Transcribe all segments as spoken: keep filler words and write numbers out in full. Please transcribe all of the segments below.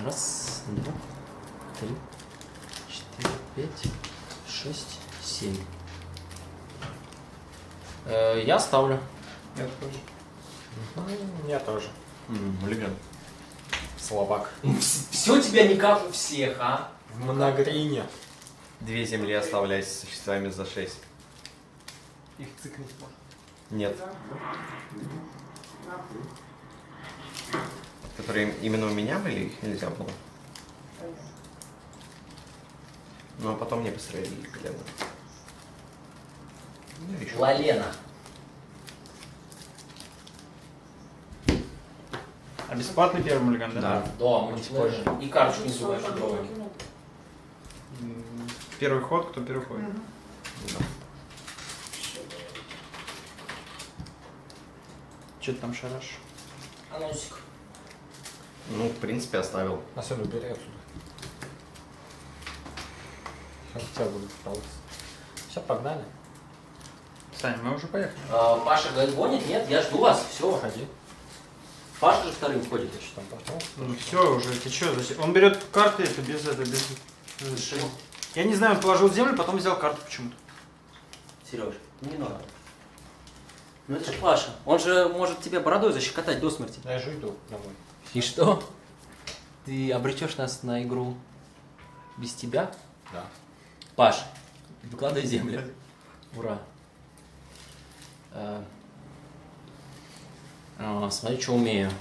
Раз, два, три, четыре, пять, шесть, семь. Э, я ставлю. Я тоже. Угу. Я тоже. Мулиган. Слабак. Все у тебя не как у всех, а? На грине. Две земли оставляйте с существами за шесть. Их цикнуть можно. Нет. Которые именно у меня были, их нельзя было. Ну а потом мне построили колено. Лалена. А бесплатный первый мулиган, да? Да. Да, мультиплеер. И карточку не забывай шедровую. Первый ход, кто первый ходит? Да. Че ты там шарашь? Анонсик. Ну, в принципе, оставил. Особенно убери отсюда. Хотя бы, пожалуйста. Все, погнали. Саня, мы уже поехали. А, Паша гонит? Нет, я жду вас. Все. Ходи. Паша же вторым ходит. Что там пошел? Ну все уже, ты че, зачем? Он берет карты, это без этого, без разрешения. Я не знаю, он положил землю, потом взял карту почему-то. Сереж, не надо. Ну это же Паша. Он же может тебя бородой защекотать до смерти. Я же иду домой. И что? Ты обречешь нас на игру без тебя? Да. Паш, выкладывай землю. Ура. А, а, смотри, что умею.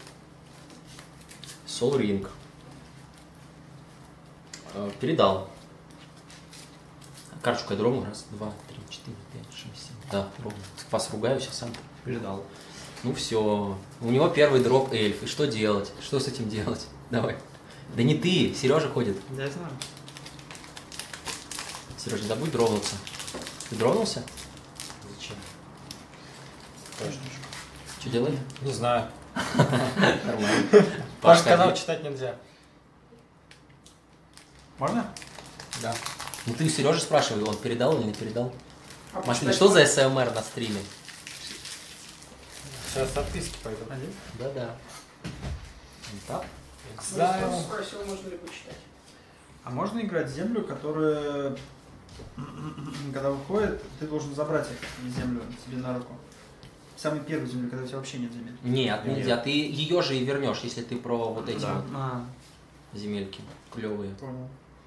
Soul Ring. А, передал. Карточку я дробну. Раз, два, три, четыре, пять, шесть, семь. Да, ровно. Вас ругаю, сейчас сам передал. Ну все. У него первый дроп эльф. И что делать? Что с этим делать? Давай. Да не ты, Сережа ходит. Да, я знаю. Сережа, не забудь дровнуться. Ты дровнулся? Зачем? Точно. Что делали? Не знаю. Нормально. Ваш канал читать нельзя. Можно? Да. Ну ты у Сережи спрашивай, он передал или не передал? Машина, что за СМР на стриме? Сейчас подписки пойдут. Да-да. Так? Exile. Спросил, можно ли почитать. А можно играть землю, которая, когда выходит, ты должен забрать их, землю себе на руку? Самую первую землю, когда у тебя вообще нет земель. Нет, нельзя. Ты ее же и вернешь, если ты про вот эти Да. вот А, земельки клевые. понял.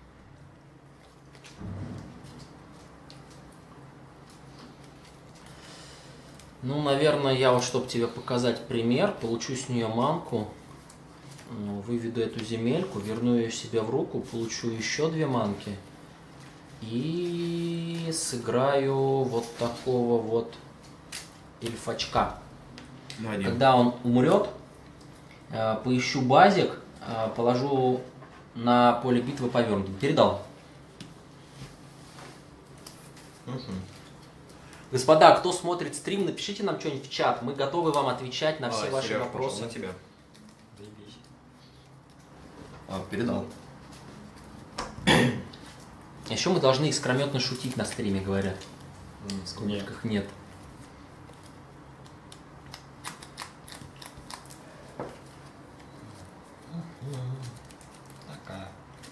Ну, наверное, я вот, чтобы тебе показать пример, получу с нее манку, ну, выведу эту земельку, верну ее себе в руку, получу еще две манки и сыграю вот такого вот эльфачка. Ну, один. Когда он умрет, э, поищу базик, э, положу на поле битвы повернутым. Передал. Угу. Господа, кто смотрит стрим, напишите нам что-нибудь в чат. Мы готовы вам отвечать на все А, ваши Сереж, вопросы. пошел на тебя. Заебись. А, передал. Еще мы должны искрометно шутить на стриме, говорят. В скобочках нет. Такая.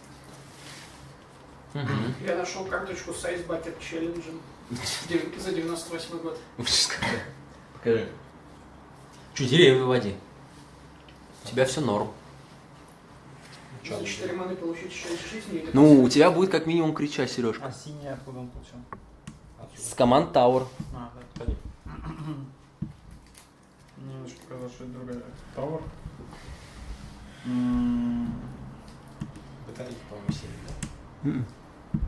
Угу. Я нашел карточку с Ice Bucket Challenge Дев- за девяносто восьмой год. Покажи. Чуть деревья выводи. У тебя все норм. Чё, За четыре маны получить еще из жизни. или Ну, у тебя будет как минимум крича, Сережка. А синий откуда он получил? С команд Tower. А, да. Ходи. Мне немножко показалось, что это другая. Товар. М, Батарейки, по-моему, сели, да?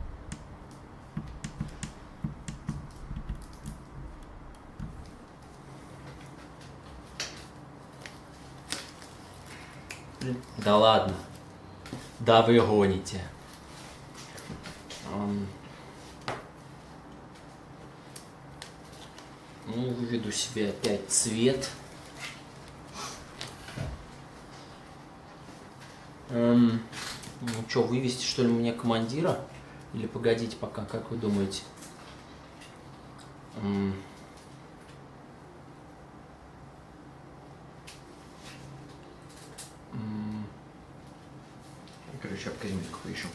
Да ладно. Да вы гоните. Ам. Ну, выведу себе опять цвет. Эм, ну что, вывести что ли мне командира? Или погодите пока, как вы думаете? Эм. М. Короче, об козметику поищу.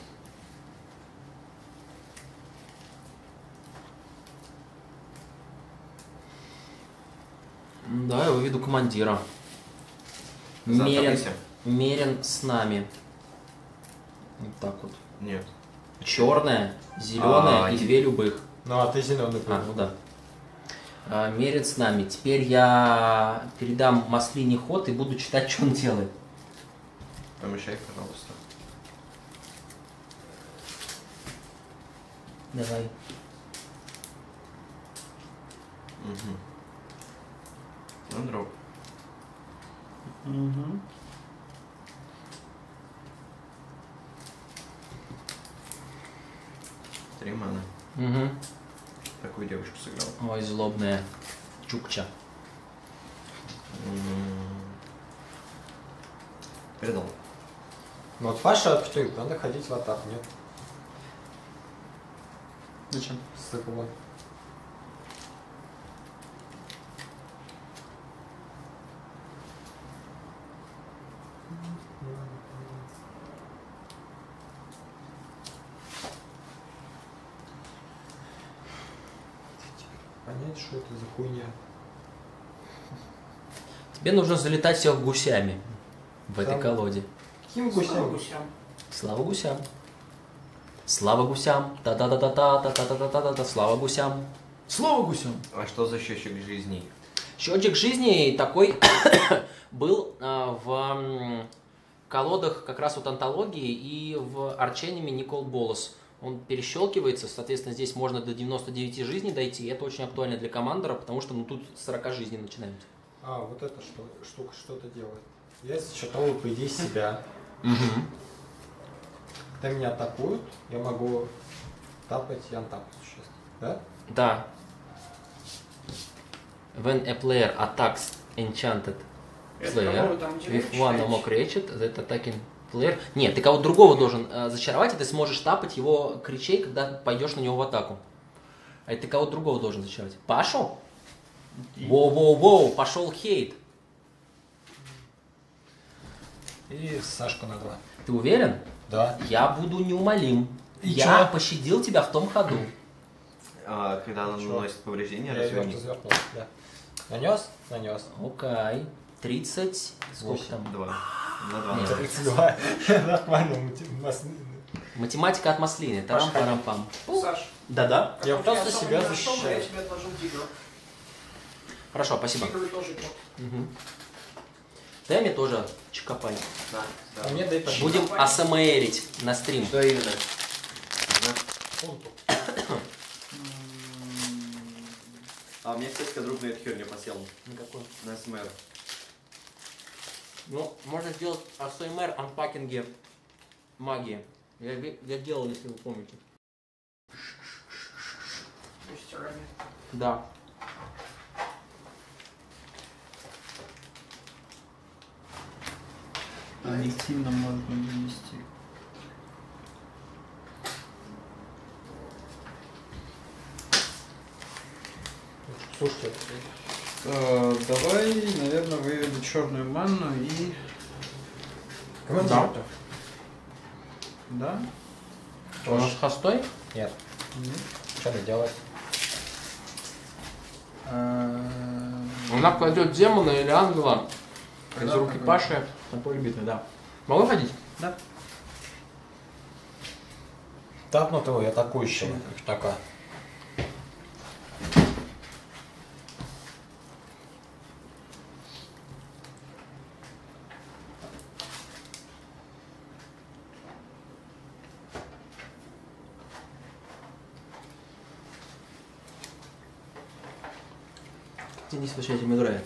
Да, я выведу командира. Завтра Мерен, выйдем? мерен с нами. Вот так вот. Нет. Черная, зеленая А, и те- две любых. Ну, а ты зеленый А, был. ну да. А, мерен с нами. Теперь я передам Маслине ход и буду читать, что он делает. Помешай, пожалуйста. Давай. Угу. Ну, дроп. Угу. Три маны. Угу. Такую девушку сыграл. Ой, злобная чукча. М. Передал. Ну, вот Паша открыт, надо ходить в атаку, нет? Зачем? С такого. Понять, что это за хуйня. Тебе нужно залетать всех гусями в этой Там- колоде. Каким Слава гусям? гусям. Слава гусям. Слава гусям. Та-та-та-та-та-та-та-та-та-та. Слава гусям. Слава гусям. А что за счетчик жизней? Счетчик жизни такой был а, в м, колодах как раз вот антологии и в Арчениме Никол Болос. Он перещелкивается, соответственно, здесь можно до девяноста девяти жизней дойти. И это очень актуально для командора, потому что ну, тут с сорока жизней начинаются. А, вот эта что, штука что-то делает. Я считал, по идее, себя. Когда меня атакуют, я могу тапать и антапать существ. Да? Да. When a player attacks enchanted Это кого player вы там with делаете? one or more creature, that attacking player... Нет, ты кого-то другого должен э, зачаровать, и ты сможешь тапать его кричей, когда пойдешь на него в атаку. А это ты кого-то другого должен зачаровать. Пашу? Воу-воу-воу, пошел хейт. И Сашку на два. Ты уверен? Да. Я буду неумолим. И Я чё? пощадил тебя в том ходу. А, когда она Чё? наносит повреждения, Я ее разверни. развернул, да. Нанес? Нанес. Окей. тридцать... Сколько Восемь. там? Два. На два. Нет. тридцать два. Нормально. мути- мас- Математика от маслины. Тарам-парам-пам. Саш, Да-да. Я у тебя просто особо себя ни на что, но я защищаю. тебе отложил тигра. Хорошо, спасибо. Тигры тоже кот. Угу. Дай мне тоже чекопай. Да, А да. мне дай по Будем асмрить на стрим. Что именно? пункту. А у меня, кстати, друг на эту херню посел. На какой? На СМР. Ну, можно сделать АСМР анпакинги магии. Я, ве- я делал, если вы помните. Мастерами. Да. Объективно можно вывести. Слушайте, Э, давай, наверное, выведу черную манну и... командир. Да? У нас хостой? Нет. Нет. Что мне делать? Э, Она кладет демона или ангела из Когда руки какой? Паши на поле битвы, да. Могу ходить? Да. Тапнутого и атакующего. Как такая. Денис вообще этим играет.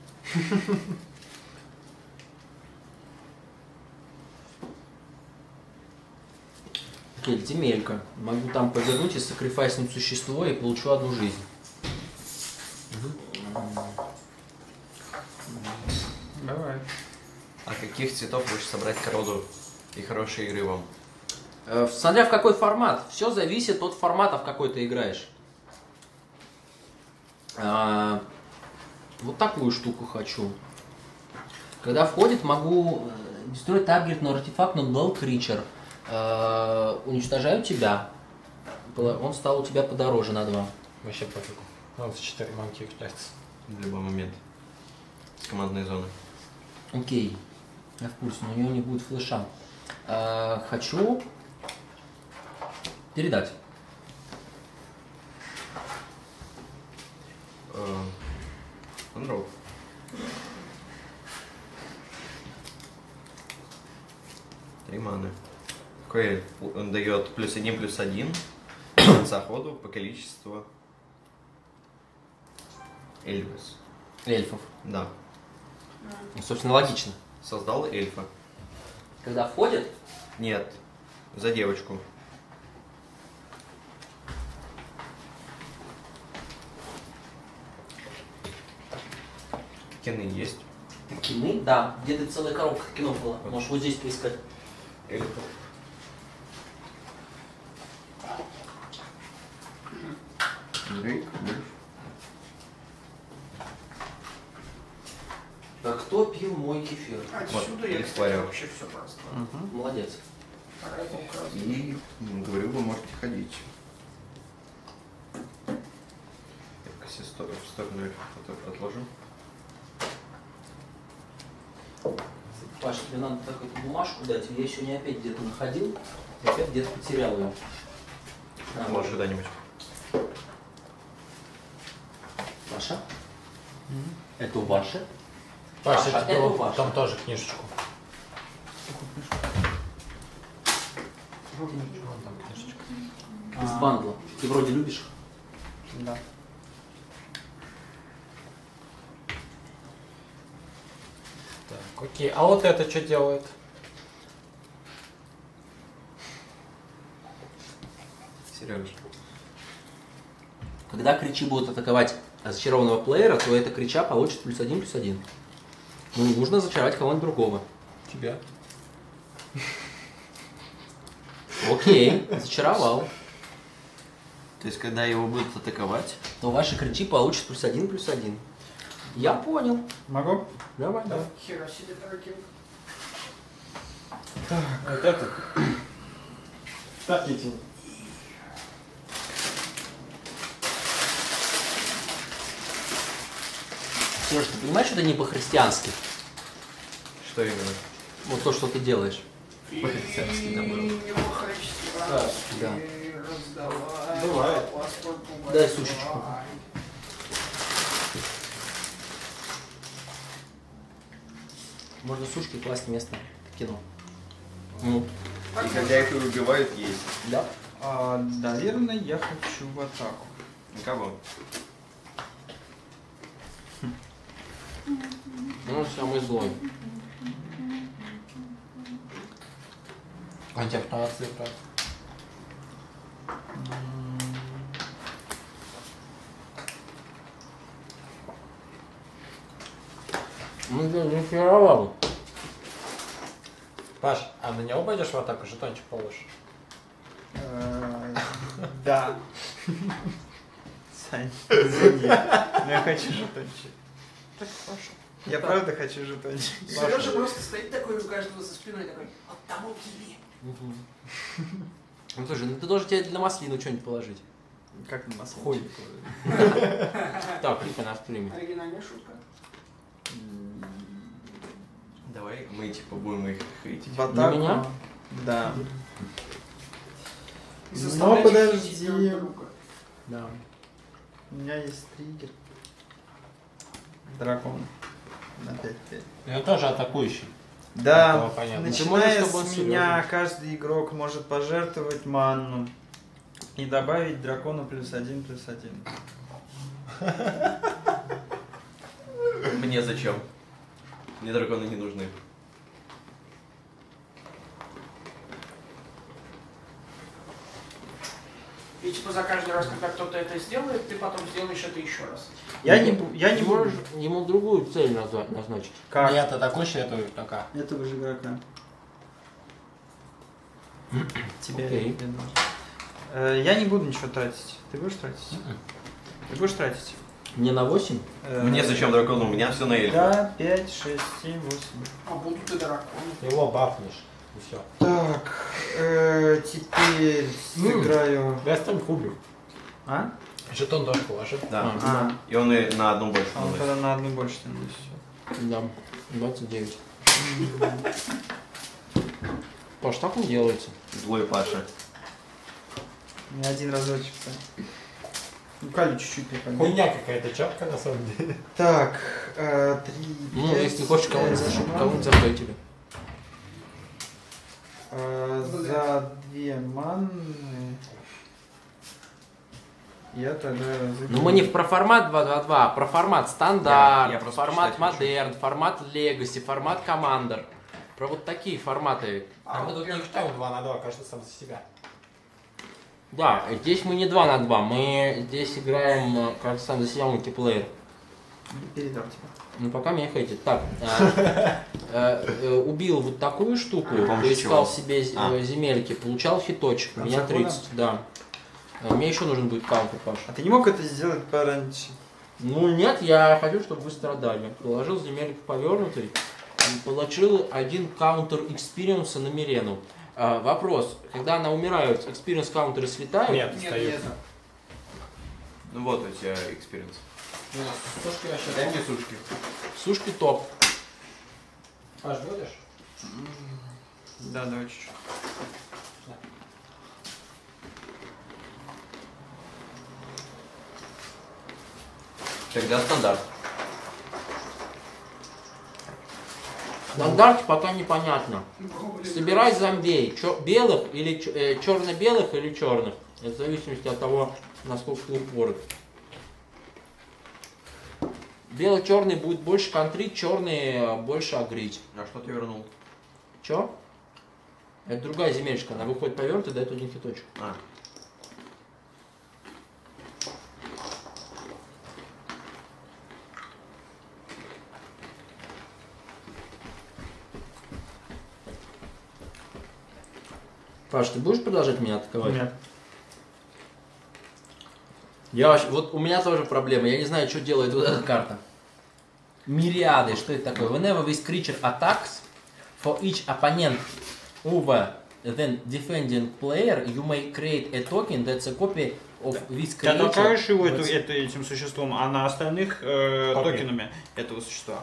Окей, земелька. Могу там повернуть и сакрифайснуть существо и получу одну жизнь. Давай. А каких цветов лучше собрать колоду и хорошей игры вам? Э, Смотря в какой формат. Все зависит от формата, в какой ты играешь. А, вот такую штуку хочу. Когда входит, могу Destroy target, но артефакт, но null creature. Э, уничтожаю тебя. Он стал у тебя подороже на два. Вообще пофигу. Он за четыре манки является. В любой момент. С командной зоны. Окей. Я в курсе, но у него не будет флеша. Э, хочу передать. Unroll. Три маны. Какой он дает плюс один, плюс один к конца ходу по количеству эльфов. Эльфов. Да. Ну, собственно, логично. Создал эльфа. Когда входит, Нет. За девочку. Кины есть. кины, да, где-то целая коробка кино была. Можешь вот здесь поискать. Эльфов. Дрейк, Вульф. А кто пил мой кефир? Отсюда Вот, я, Эльф кстати, Варриор. вообще все просто. Молодец. Поэтому как раз- И м, говорю, вы можете ходить. Я пока себе сто- в сторону эльфов от- отложу. Паш, тебе надо такую бумажку дать. Я еще не опять где-то находил, и опять где-то потерял ее. А, Можешь куда-нибудь. Ваша? Это ваше? Паша, Паша, тебе это вот ваше. там тоже книжечку. Вон там книжечка. Из бандла. Ты вроде любишь их. Да. Так, окей. А вот это что делает? Сереж. Когда кричи будут атаковать зачарованного плеера, то эта крича получит плюс один, плюс один. Ну, нужно зачаровать кого-нибудь другого. Тебя. Окей, зачаровал. То есть, когда его будут атаковать, То ваши кричи получат плюс один, плюс один. Я понял. Могу? Давай, Да. Хера себе, дорогим. Вот это. Так, эти. Сереж, ты понимаешь, что это не по-христиански? что именно? Вот то, что ты делаешь. По-христиански, да, было. И его христиански Да. раздавай, Бывает. паспорт Дай бумажный. сушечку. Можно сушки класть вместо кино. Ну, И когда их убивают, есть. да. А, наверное, я хочу в атаку. Кого? Он самый злой. Антиавтоматика. Ну, ты зачаровал. Паш, а на него пойдешь в атаку, жетончик положишь? Э, Да. Сань, извини, но я хочу жетончик. Я правда хочу жетончик. Сережа просто стоит такой у каждого за спиной такой, вот тому тебе. Ну, слушай, ну ты должен тебе для маслины что-нибудь положить. Как на масло? Хуй. Так, клипа на стриме. Оригинальная шутка. Давай мы типа будем их хейтить. В атаку? меня? Да. И Но заставлять их подожди. хейтить друг друга. Да. У меня есть триггер. Дракон. На пять пять. Я тоже атакующий. Да, Этого понятно. начиная Ты можешь, чтобы он с серьезный. меня, каждый игрок может пожертвовать манну и добавить дракону плюс один, плюс один. Мне зачем? Мне драконы не нужны. И типа за каждый раз, когда кто-то это сделает, ты потом сделаешь это еще раз. Я не, бу- я не Ты буду. можешь ему другую цель назва- назначить. Как? Нет, атакующий, это такая. Этого же игрока. Тебе Окей. я думаю. Э, Я не буду ничего тратить. Ты будешь тратить? Ты будешь тратить? Мне на восемь? Э, Мне зачем дракон? У меня все на эльфа. Да, пять, шесть, семь, восемь. А будут и драконы. Его бафнешь. И все. Так, э, теперь сыграю. Вестон кубик. А? Жетон тоже положи. Да. А, И он и на одну больше а он наносит. тогда на одну больше тянулись. Да, двадцать девять. Паш, так он делается? Злой Паша. Не один разочек. Да. Ну, Кали чуть-чуть припомнил. Хуйня какая-то четко на самом деле. Так, э, три, Ну, пять, если хочешь кого-нибудь шесть, семь. кого-нибудь захватили. Э, За две манны я тогда разыграю. Ну мы не про формат два два два, а про формат Я- стандарт, я просто формат почитать хочу. модерн, формат легаси, формат командер. Про вот такие форматы. А мы тут не читаем два на два, каждый сам за себя. Да, здесь мы не два на два, мы здесь играем, э, как сам за себя, мультиплеер. Передал тебе. Ну пока меня хейтит. Так, э, э, э, убил вот такую штуку, помощью поискал чего? себе з- А. э, земельки, получал хиточек, Конца меня года? тридцать, да. Э, Мне еще нужен будет каунтер, Паш. А ты не мог это сделать пораньше? Ну нет, я хочу, чтобы вы страдали. Положил земельку повернутый, и получил один каунтер экспириенса на Мирену. А, вопрос, когда она умирает, экспириенс каунтеры слетают? Нет, Нет, встают. нет. Ну вот у тебя экспириенс. Сушки вообще Дай мне сушки. Сушки топ. Паш, будешь? Да, давай чуть-чуть. Тогда стандарт. Стандарт пока непонятно. Гоблин. Собирай зомбей. Чё- белых или чё- э, черно-белых или черных. Это в зависимости от того, насколько ты упорот. Белый-черный будет больше контрить, черный э, больше агрить. А что ты вернул? Чё? Это другая земельчика, она выходит повернутой, дает один хиточек. А. Паш, ты будешь продолжать меня атаковать? Нет. Я вообще, вот у меня тоже проблема, я не знаю, что делает вот эта карта. Мириады, что это такое? Whenever this creature attacks, for each opponent over then defending player, you may create a token that's a copy of this Ты creature. атакуешь его That's- эту- это- этим существом, а на остальных э, Окей. токенами этого существа.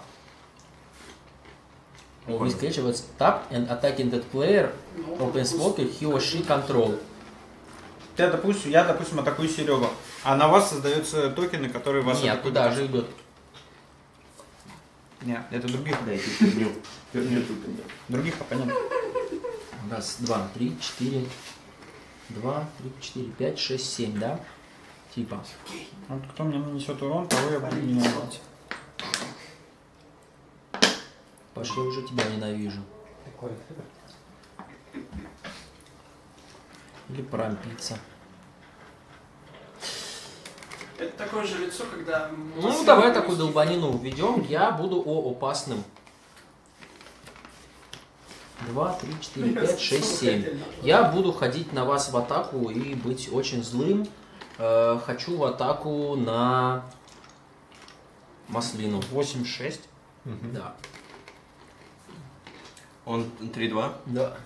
of this creature that's tapped and attacking that player Ну, opens walker he or she control. Ты, допустим, я, допустим, атакую Серегу, а на вас создаются токены, которые вас Нет, атакуют. туда же идет. Нет, это других, Дайте фигню. Фигню тут. других оппонентов. Раз, два, три, четыре, два, три, четыре, пять, шесть, семь, да? Типа. Вот кто мне нанесет урон, того я буду ненавидеть. Паш, я уже тебя ненавижу. Такой. Или промпиться. Это такое же лицо, когда... Ну, давай такую долбанину введем. Я буду о опасным. Два, три, четыре, пять, шесть, семь. Я буду ходить на вас в атаку и быть очень злым. Э, хочу в атаку на маслину. восемь шесть. Да. Он три-два. Да.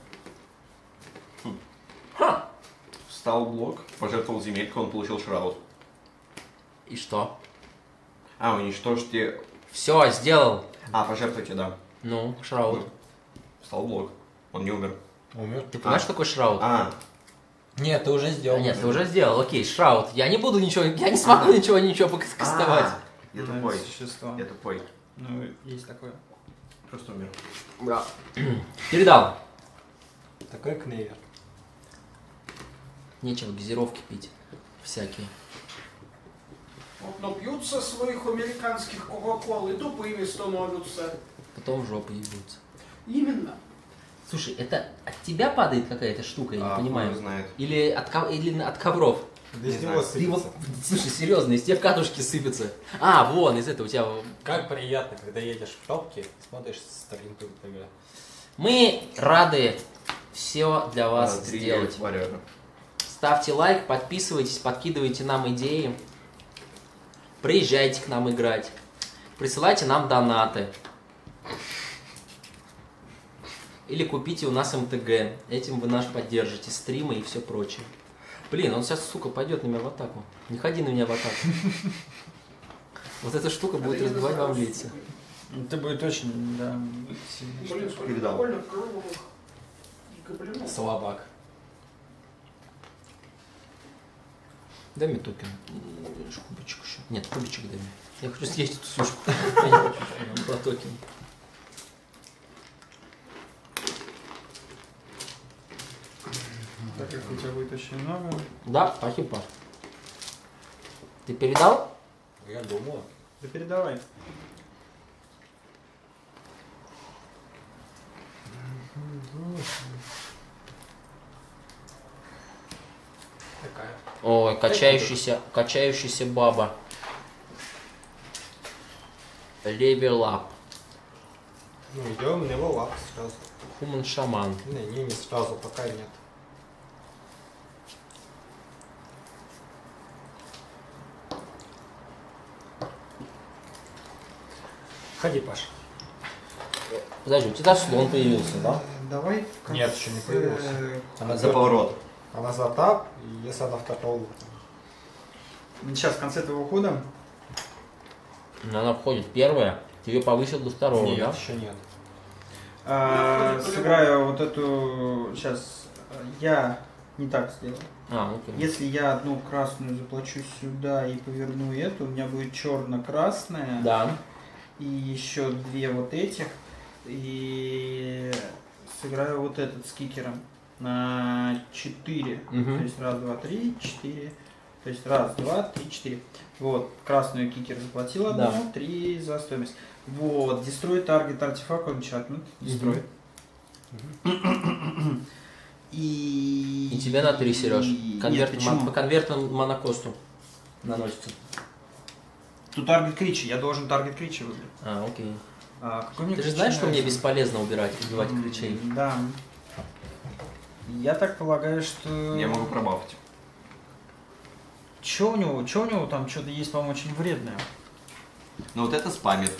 Встал блок, пожертвовал земельку, он получил шраут. И что? А, уничтожьте... Все, сделал. А, пожертвуйте, да. Ну, шраут. Встал блок. Он не умер. Умер. Ты понимаешь, что такое шраут? А, Нет, ты уже сделал. А, нет, ты уже сделал. Окей, шраут. Я не буду ничего, я не смогу ничего, ничего покастовать. а, я тупой. Существо. Я тупой. Ну, есть такое. Просто умер. Да. Передал. Такой кневер. Нечего газировки пить. Всякие. Вот напьются своих американских кока-кол и тупыми становятся. Потом в жопу ебутся. Именно. Слушай, это от тебя падает какая-то штука, я А, не понимаю. хуй знает. Или от, ко- или от ковров. Без Не него знаю. Ты вот, сыпется. слушай, серьезно, из тех катушки сыпятся. А, вон, из этого у тебя... Как приятно, когда едешь в топке, смотришь Starlink тэ вэ. Мы рады все для вас А, три Приезжайте к нам играть. Присылайте нам донаты. Или купите у нас эм тэ гэ. Этим вы наш поддержите. Стримы и все прочее. Блин, он сейчас, сука, пойдет на меня в атаку. Не ходи на меня в атаку. Вот эта штука будет разбивать вам лица. Это будет очень, да, Блин, сколько Передал. прикольных круглых гоблинов. Слабак. Дай мне токен. Кубичек еще. Нет, кубичек дай мне. Я хочу съесть эту сушку. Я не хочу, чтобы она была токен. так как у тебя будет очень много. Да, спасибо. Ты передал? Я думаю. Да передавай. Такая. Ой, качающийся, качающийся баба. Левел ап. Ну, идем на его лап сразу. Хуман шаман. Не, не, не сразу, пока нет. Ходи, Паша. Подожди, у тебя слон появился, да? Давай в конце... Нет, еще не появился. Она За поворот. Она за тап, и если она второго. Сейчас, в конце твоего хода. Она входит первая, ты ее повысил до второго, Нет, да? еще нет. а, сыграю вот эту... Сейчас. Я не так сделаю. А, окей. Если я одну красную заплачу сюда и поверну эту, у меня будет черно-красная. Да. И еще две вот этих. И сыграю вот этот с кикером на четыре. Мгм. То есть раз, два, три, четыре. То есть раз, два, три, четыре. Вот, красную кикер заплатил одну, Да. три за стоимость. Вот, destroy target artifact enchantment. Destroy. И... И тебе на три, Сереж. Нет, Конверт, почему? мон- по конверту монокосту наносится. Тут таргет кричи, я должен таргет кричи выбрать. А, окей. А, какой мне Ты же кричи знаешь, что мне нравится? бесполезно убирать, убивать М, кричей? Да. Я так полагаю, что... Я могу пробафать. Че у него? Че у него там что-то есть, по-моему, очень вредное? Ну вот это спамит.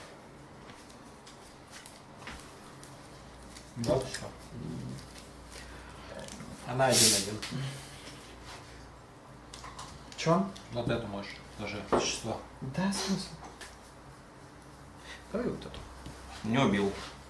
Вот что. Она один-один. Че? Вот это можешь. Даже существо. Да, смысл. Давай вот эту. Не убил.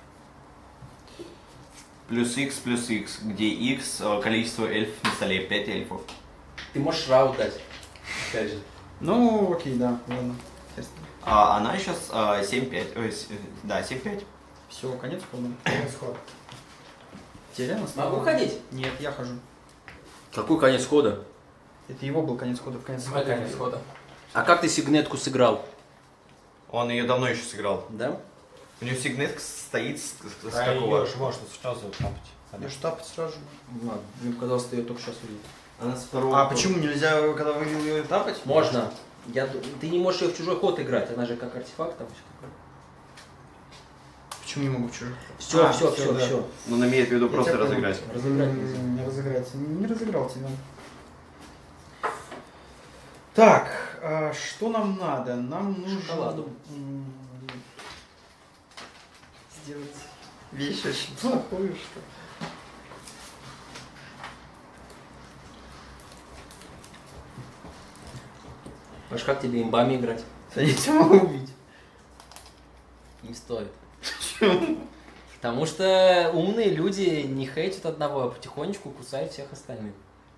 Плюс X, плюс X, где X количество эльфов на столе, пять эльфов. Ты можешь раут дать. Опять же. Ну, окей, да, ладно. А она сейчас семь пять. Ой, с- да, семь пять. Все, конец хода. Исход. Теряно Могу ходить? Нет, я хожу. Какой конец хода? Это его был конец хода в конец Мой конец хода. А как ты сигнетку сыграл? Он ее давно еще сыграл. Да? У него сигнет стоит с, с- с А какого? ее же можно сразу тапать. Я штапать сразу. Ладно, мне показалось, ты ее только сейчас увидел. Она с второго. А почему нельзя, когда вывел ее, тапать? Можно. Я, ду- ты не можешь ее в чужой ход играть, она же как артефакт там все такое. Почему не могу в чужих? Все, А, все, всё, все, да. все. Ну, он имеет в виду просто тебя понял. разыграть. Разыграть нельзя. М, Не разыграется. Не разыграл тебя. Так, а что нам надо? Нам нужно Шоколаду. м, сделать вещь очень плохую, что. Паш, как тебе имбами играть? Я тебя могу убить. Не стоит. Потому что умные люди не хейтят одного, а потихонечку кусают всех остальных.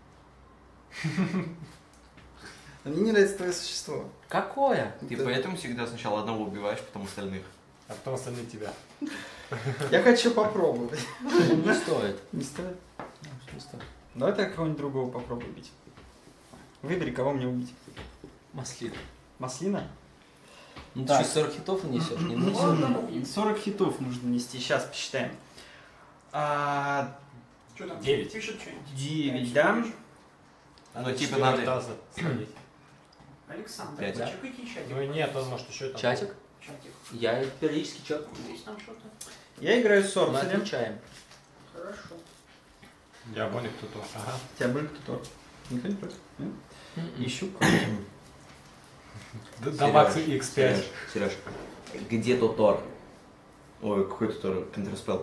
Мне не нравится твое существо. Какое? Ты поэтому всегда сначала одного убиваешь, потом остальных. А потом остальные тебя. Я хочу попробовать. Не стоит. Не стоит? Не стоит. Давай ты кого-нибудь другого попробуй убить. Выбери, кого мне убить. Маслин. Маслина? Ну ты Так. что, сорок хитов несешь? Не Ну, носишь? сорок хитов нужно нести. Сейчас посчитаем. А, Что там? Девять. Пишет что-нибудь. девять, да? Ну, типа четыре надо- раза сходить. Александр, Пять. почекайте чатик. Ну нет, он может еще там. Чатик? Чатик. Я периодически чат. Есть там что-то? Я играю с Мы Сорцелем. отвечаем. Хорошо. Диаболик тут тоже. Ага. У тебя был кто-то? Никто не против? Нет? М-м. Ищу. Д- Дамаг икс пять. Сереж, где тот Тор? Ой, какой то Тор? Counterspell.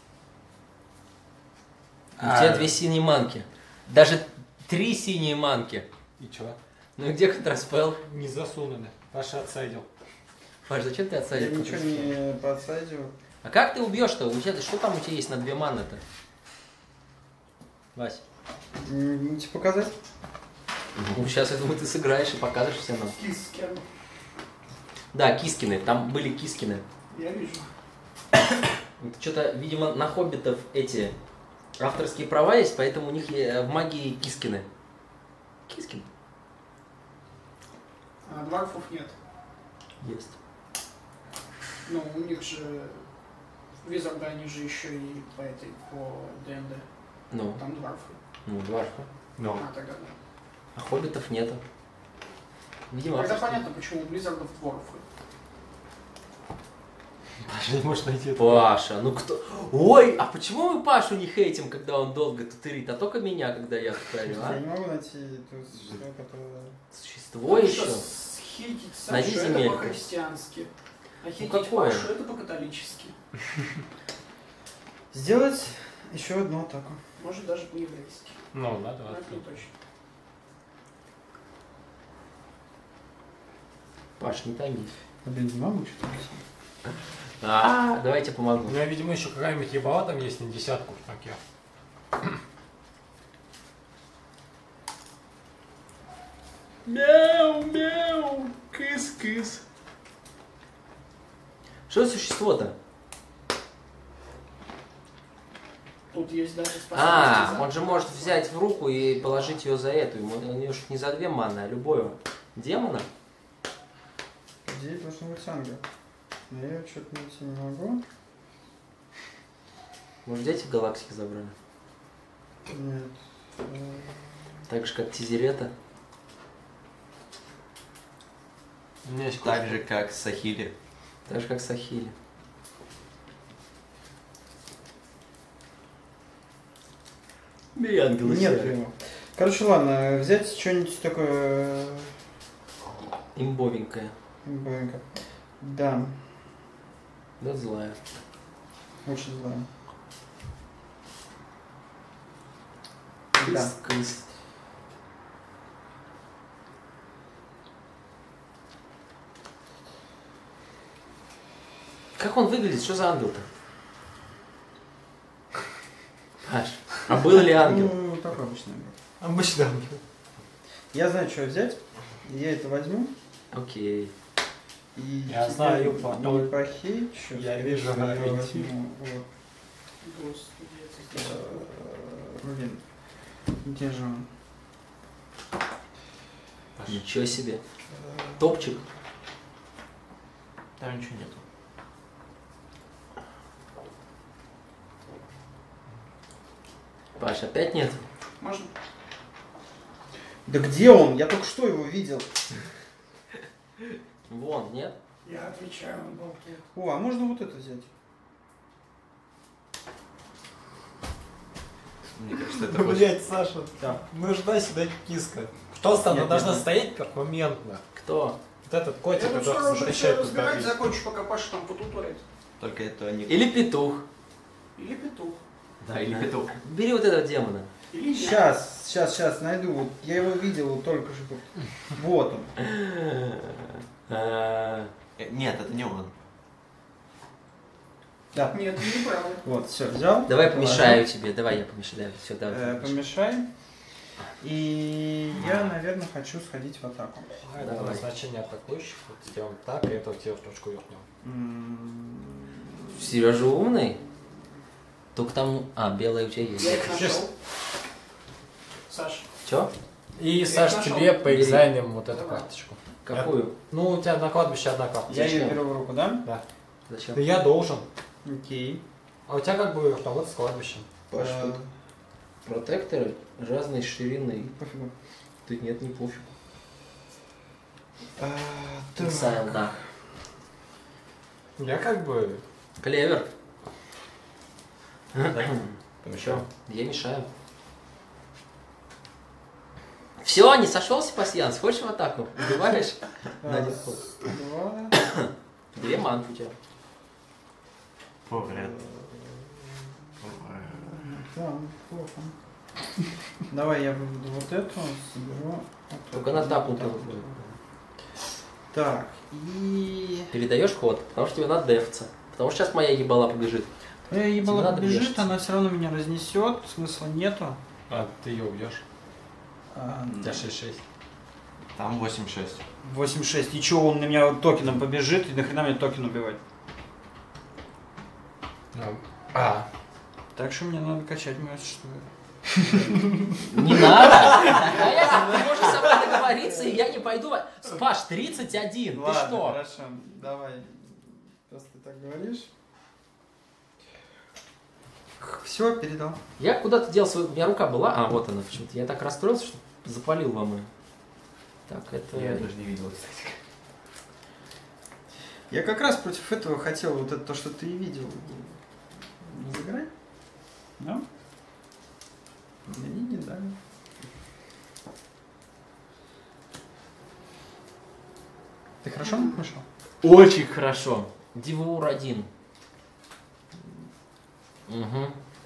У тебя две синие манки. Даже три синие манки. И чё? Ну и где контраспел? Не засунуты. Паша отсайдил. Паш, зачем ты Я отсадил? ничего не подсадил. А как ты убьешь-то? У тебя что там у тебя есть на две маны-то? Вась. Не тебе показать? Ну сейчас я думаю, ты сыграешь и покажешь всем нам. Кискин. Да, Кискины. Там были Кискины. Я вижу. Что-то, видимо, на хоббитов эти авторские права есть, поэтому у них в магии Кискины. Кискин? А дварфов нет. Есть. Ну, у них же... Визарда, они же еще и по этой, по ДНД. Ну, Там дварфы. ну, дварфа. Ну. А, тогда да. А хоббитов нету. Видимо, Тогда авторские. понятно, почему у Близзардов дворфы. Паша не может найти это. Паша, ну кто... Ой, а почему мы Пашу не хейтим, когда он долго тутерит, а только меня, когда я туторю, Я а? не могу найти то существо, которое... Существо еще? Хейтить Найди Сашу это земельку. по-христиански. А хейтить какое? Пашу это по-католически. Сделать еще одну атаку. Может даже по-еврейски. Ну, надо. Но это не точно. Паш, не томи. Блин, не могу что-то. А, давайте У помогу. меня, видимо, еще какая-нибудь ебала там есть на десятку, как я. Мяу, мяу, кыс-кыс. Что за существо-то? Тут есть даже способности. А, за- он же может взять в руку и положить ее за эту. Ему у нее ж не за две маны, а любого демона. Где должен быть ангел? Но я что-то найти не могу. Может, дети галактики забрали? Нет. Э, Так же, как Тизерета. У меня есть Так же, как Сахили. Так же, как Сахили. Бери ангела. Нет его. Короче, ладно, взять что-нибудь такое... Имбовенькая. Бэнка. Да, Да злая. очень злая. Да. Кыс-кыс. Как он выглядит? Что за ангел-то? Паш, а был ли ангел? Ну, такой обычный ангел. Обычно. Я знаю, что взять. Я это возьму. Окей. И Я тебя знаю, не потом- похищу. Я скорее вижу всего, я граффити. возьму. Вот. Господи, это здесь. Э, Блин. Где же он? Ничего себе. Топчик. Там ничего нету. Паш, опять нет? Можно? Да где он? Я только что его видел. Вон, нет? Я отвечаю, он болтает. О, а можно вот это взять? Мне кажется, это Ну, очень... блядь, Саша, Да. нужна сюда киска. Просто она Нет, должна нет. стоять пермоментно. Кто? Вот этот котик, Я тут который скоро уже все запрещает разбирать, туда закончу, пока Паша там потуторит. Только это не... Или петух. Или петух. Да, или петух. Бери вот этого демона. Или я. Сейчас, сейчас, сейчас найду. Вот я его видел вот только что. Вот он. А, Э, Нет, это не он. Да. Нет, ты не правы. Вот, все, взял. Давай помешаю тебе. Давай я помешаю. Все, Э, давай. помешай. И я, наверное, хочу сходить в атаку. А это Давай. назначение атакующих. Вот сделаем так, и это тебе в точку вернем. М, Сережа умный? Только там... А, белая у тебя есть. Я их нашел. Сейчас. Саш, Че? И, Я Саш, нашел. тебе поэкзамим вот эту Давай. карточку. Какую? Ну, у тебя на кладбище одна карточка. Я ее Зачем? беру в руку, да? Да. Зачем? Да я должен. Окей. А у тебя как бы автомат с кладбищем. Паш, Э, тут протекторы разной ширины. пофигу. Тут нет, не пофиг. А, так. Инсайл, да. Я как бы... Клевер. Помешал. Я мешаю. Все, не сошелся пасьянс. Хочешь в атаку? Убиваешь? На один ход. Два. Две манки у тебя. Повряд. Да, плохо. Давай я выведу вот эту, соберу. Только на тапу ты. Так, и... Передаешь ход, потому что тебе надо дефаться. Потому что сейчас моя ебала побежит. Моя ебала надо побежит, бежать. она все равно меня разнесет, смысла нету. А, ты ее убьешь. А, У тебя шесть шесть. Там восемь шесть. восемь шесть. И чё, он на меня токеном побежит, и нахрена мне токен убивать? А, Так что мне надо качать мою что Не надо! А я, ты можешь со мной договориться, и я не пойду. в- Паш, тридцать один, ты что? хорошо, давай. Раз ты так говоришь. Все, передал. Я куда-то дел свою... У меня рука была, а вот она почему-то. Я так расстроился, что запалил вам ее. Так, это... Я даже не видел, кстати. Я как раз против этого хотел вот это то, что ты и видел. Не заграй? Да? Мне не дали. Ты хорошо прошел? Очень хорошо. Дивур один. Угу.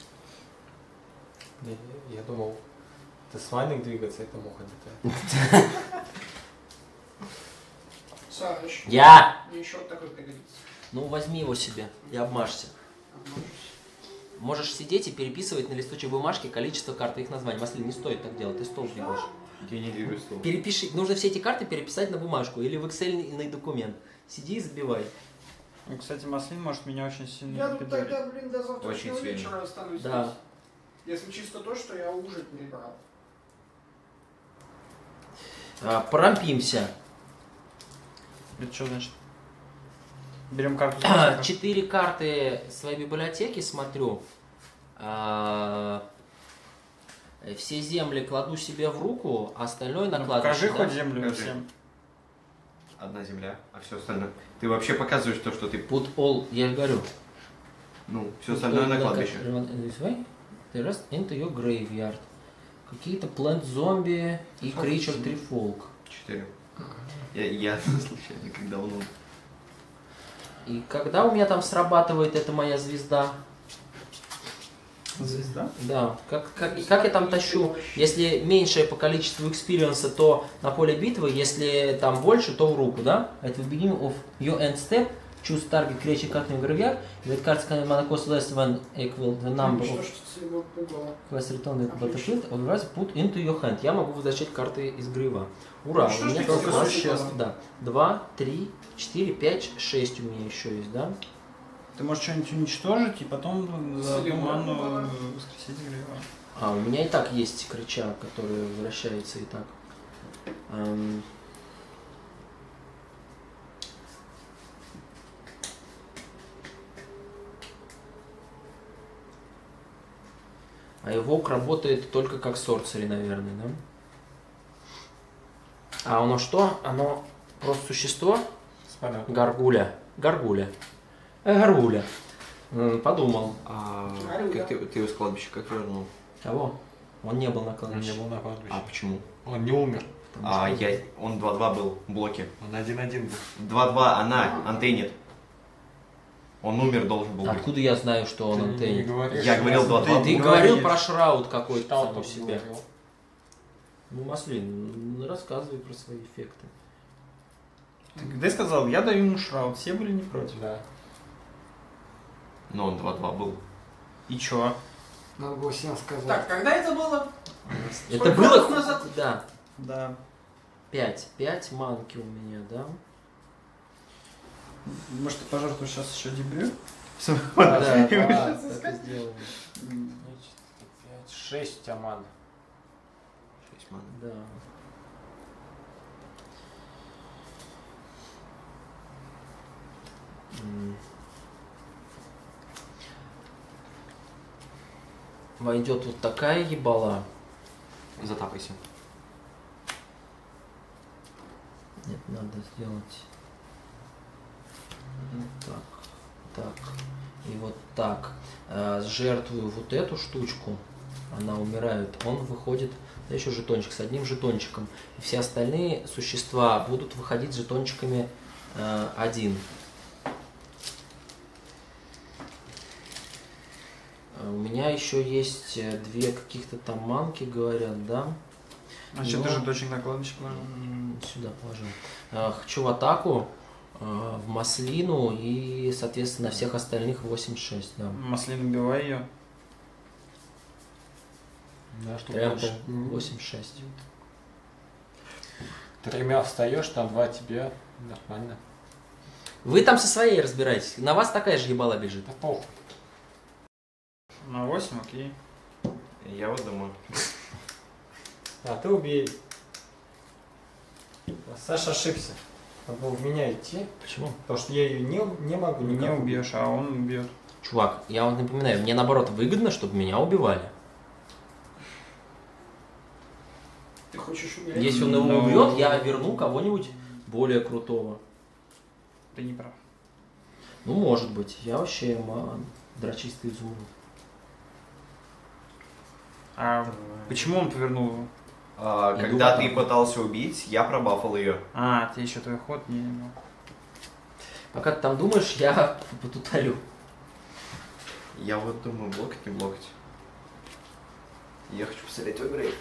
я, я думал, ты с Вайной двигаться, это муха летает. Саш, Я! мне еще вот такой пригодится. Ну, возьми его себе и обмажься. Обмажусь. Можешь сидеть и переписывать на листочек бумажки количество карт и их названий. Маслин, не стоит так делать, ты стол двигаешь. Генерируй стол. Перепиши, нужно все эти карты переписать на бумажку или в Excel документ. Сиди и забивай. Ну, кстати, Маслин может меня очень сильно Я тут напидорить. тогда, блин, до завтрашнего Очень сильно. вечера останусь Да. здесь. Если чисто то, что я ужин перебрал. А, порампимся. Это что значит? Берем карту. с Четыре карты своей библиотеки смотрю. А, все земли кладу себе в руку, а остальное Ну, накладываю. покажи сюда. хоть землю Покажи. всем. Одна земля, а все остальное. Ты вообще показываешь то, что ты... Put all, я говорю. Ну, все остальное на кладбище. The rest into your graveyard. Какие-то plant зомби и creature tree folk. Четыре. Я, я случайно, когда он умер. И когда у меня там срабатывает эта моя звезда? Звезда? Да, как, как, как я там тащу? Если меньшее по количеству экспириенса, то на поле битвы, если там больше, то в руку, да? At the beginning of your end step, choose target creature card in your graveyard. That cards can mana cost less than equal the number Что of ж ты его пугало? quest return that battlefield, otherwise put into your hand. Я могу возвращать карты из грива. Ура, Ну, у что меня ж ты только их существ, существенно? да. Два, три, четыре, пять, шесть у меня еще есть, да? Ты можешь что-нибудь уничтожить и потом за одну Слева. ману воскресить грева. А, у меня и так есть крыча, который возвращается и так. Эм. А Эвок работает только как сорцери, наверное, да? А оно что? Оно просто существо? С полета. Гаргуля. Гаргуля. Э, Гаргуля. М, Подумал. А Говорю, да. как ты, ты его с кладбища как вернул? Кого? Он не был на Он кладбище. не был на кладбище. А почему? Он не умер. Потому А что- я... Он два-два был в блоке. Он один-один был. два-два, она, антеннит. Он умер, должен был быть. Откуда я знаю, что он Ты не антеннит? говоришь, Я что говорил нас- два-два. Ты Ты говорил говоришь. про шраут какой-то Штаут там у он себя. говорил. Ну, Маслин, ну, рассказывай про свои эффекты. Ты когда сказал, я даю ему шраут, все были не против. Да. Но он два-два был. И чё? Надо было всем сказать. Так, когда это было? Это Сколько было раз назад? Да. Да. Пять. Пять манки у меня, да? Может, ты пожертвуешь сейчас еще дебрю? Да, да, И мы так щас и искать. сделаем. Значит, пять, шесть у тебя ман. Шесть маны. Да. М. Войдет вот такая ебала. Затапайся. Нет, надо сделать вот так, так и вот так. Э, Жертвую вот эту штучку, она умирает, он выходит Да, еще жетончик с одним жетончиком. И все остальные существа будут выходить с жетончиками э, один. У меня еще есть две каких-то там манки, говорят, да? А что ты жетончик на кладбище положил? Сюда положил. Э, хочу в атаку, э, в маслину и, соответственно, на всех остальных восемь шесть. Да. Маслин, убивай ее. Да, что Прям больше. восемь шесть. Тремя встаешь, там два тебе. Нормально. Вы там со своей разбираетесь. На вас такая же ебала бежит. Да похуй. На восемь, окей. Я вот думаю. А, ты убей. Саша ошибся. Надо было в меня идти. Почему? Потому что я ее не, не могу Не никак убьешь, а он убьет. Чувак, я вам напоминаю, мне наоборот выгодно, чтобы меня убивали. Ты хочешь умереть? Если он его Но- убьет, я верну кого-нибудь более крутого. Ты не прав. Ну, может быть. Я вообще ман, дрочистый изумруд. А почему он повернул его? А, Иду когда в ты атаку. пытался убить, я пробафал ее. А, ты еще твой ход не имел. Пока ты там думаешь, я потутарю. Я вот думаю, блокать, не блокать. Я хочу посмотреть в игре.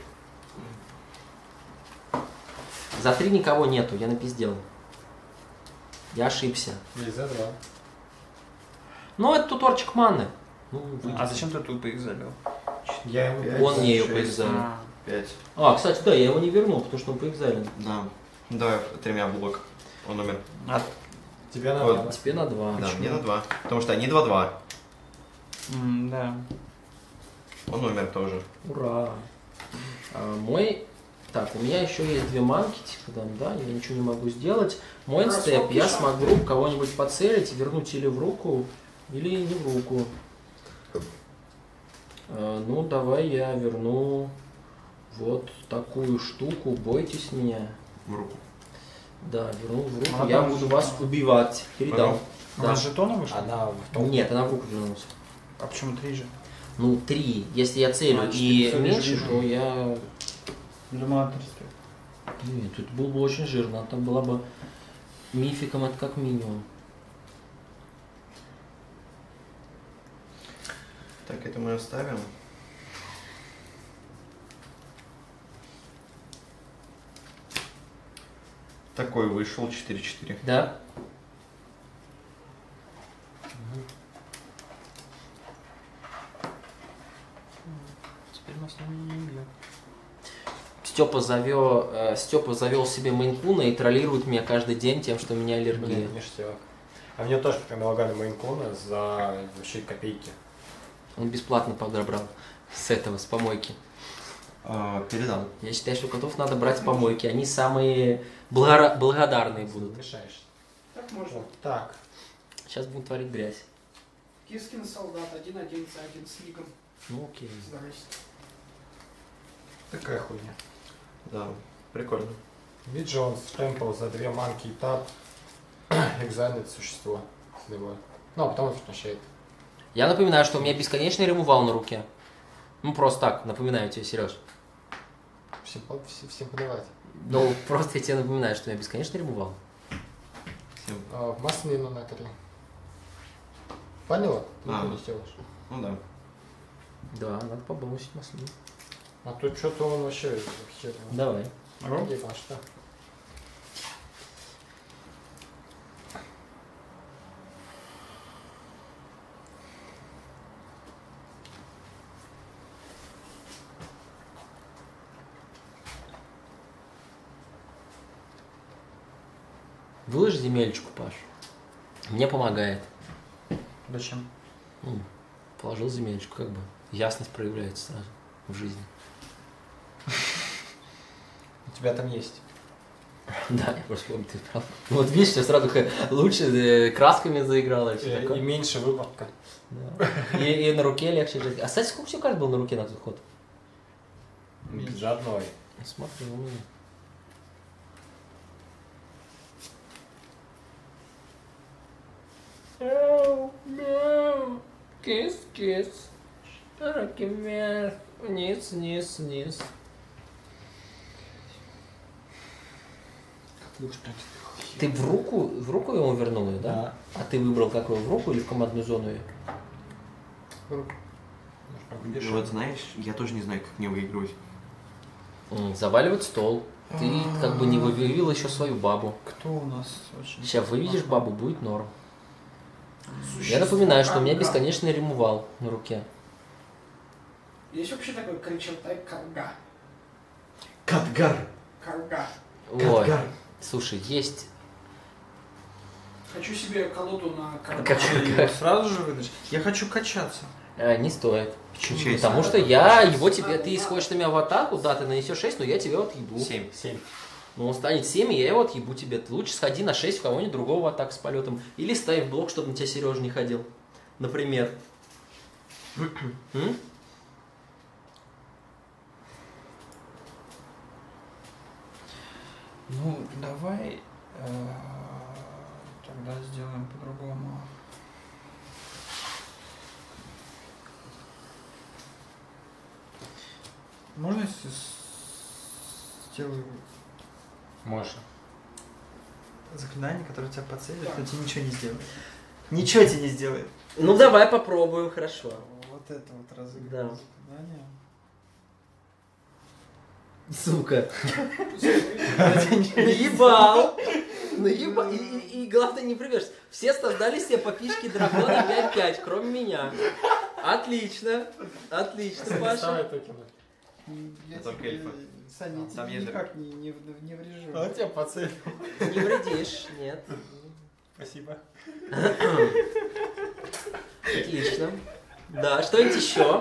За три никого нету, я напиздел. Я ошибся. Есть за два. Ну, это туторчик маны. Ну, выйдет. А зачем ты тут их залил? Я ему Пять. Он мне ее шесть, поэкзалил. А, Пять. А, кстати, да, я его не вернул, потому что он поэкзален. Да. Давай тремя блок. Он умер. а, Тебя на Вот. два. Тебе на два. Да, Почему? мне на два. Потому что они два-два. м, да. Он умер тоже. Ура. А, мой... Так, у меня еще есть две манки, типа там, да, я ничего не могу сделать. Мой Бросок инстеп, я пиша. смогу в кого-нибудь поцелить, вернуть или в руку, или не в руку. А, ну, давай я верну вот такую штуку, бойтесь меня. В руку. Да, верну в руку, Она я там буду же- вас убивать. Передал. У Да. вас жетоны вышли? Она в том. Нет, она в руку вернулась. А почему три же? Ну, три. Если я целю А, четыре и цели меньше, же то я... Думаю, три стоит. Нет, тут было бы очень жирно. Там была бы мификом, это как минимум. Так, это мы оставим. Такой вышел четыре-четыре. Да? Теперь нас не убьет. Степа завел, э, Степа завел себе мейнкуна и троллирует меня каждый день тем, что у меня аллергия. Блин, ништяк. А мне тоже предлагали мейнкуна за вообще копейки. Он бесплатно подобрал с этого, с помойки. А, передал. Я считаю, что котов надо брать с помойки. Они самые благо- благодарные будут. Мешаешь. Так можно. Вот так. Сейчас будем творить грязь. Кискин солдат, один один за один с лигом. Ну окей. Здрасте. Такая хуйня. Да, прикольно. Вид Джонс, темпл за две манки и тап. Экзальное существо. Сливой. Ну, а потом он возвращает. Я напоминаю, что у меня бесконечный ремувал на руке. Ну просто так, напоминаю тебе, Сереж. Всем, по- всем, всем плевать. Ну просто я тебе напоминаю, что у меня бесконечный ремувал. Всем. А, в маслину на три. Поняла? Ты А. ничего не сделаешь. Ну да. Да, надо побонусить маслину. А тут что-то он вообще... вообще Давай. Могу? Где, а что? Выложи земельчику, Паш. Мне помогает. Зачем? Ну, положил земельчику, как бы. Ясность проявляется сразу в жизни. У тебя там есть. Да, я просто помню, ты прав. Ну, вот видишь, я сразу х- лучше э, красками заиграла и всё И, такое. и меньше выборка. Да. И, и на руке легче жить. А, кстати, сколько всего карт было на руке на тот ход? За одной. Смотри, у меня. Oh, no. Кис, кис. Руки вверх. Вниз, вниз, вниз. Ты в руку, в руку ему вернул ее, да? Да. А ты выбрал какую, в руку или в командную зону ее? Ну, вот знаешь, я тоже не знаю, как мне выигрывать. М, Заваливать стол. Ты как бы не вывел еще свою бабу. Кто у нас очень... Сейчас выведешь бабу, будет норм. Я Существо напоминаю, что у меня карга. бесконечный ремувал на руке. Есть вообще такой creature type карга. Катгар! Карга. Ой, слушай, есть... Хочу себе колоду на карга. Как- Ты его сразу же выдашь? Я хочу качаться. э, не стоит. Почему? Потому что я его тебе... Ты сходишь на меня в атаку, да, ты нанесешь шесть, но я тебя отъебу. Семь. семь. Ну, он станет семь, и я его отъебу тебе. Ты лучше сходи на шесть в кого-нибудь другого в атаку с полетом. Или ставь блок, чтобы на тебя Сережа не ходил. Например. М? Ну, давай э, тогда сделаем по-другому. Можно если с- сделаю Можно. заклинание, которое тебя подсветит, Да. но тебе ничего не сделает? Ничего тебе не сделает. Ну, давай попробуем, хорошо. Вот это вот разыгрывание Да. заклинание. Сука. Ничего не Наебал. Наебал. И, и- и главное не привешь. Все создали себе по фишке дракона пять пять, кроме меня. Отлично. Отлично, Паша. Ставь токены. Я только тебе, эльфа. Саня, я Там тебе есть никак не, не, в- не врежу. А тебя поцелил. Не вредишь, нет. Спасибо. Отлично. Да, что-нибудь еще?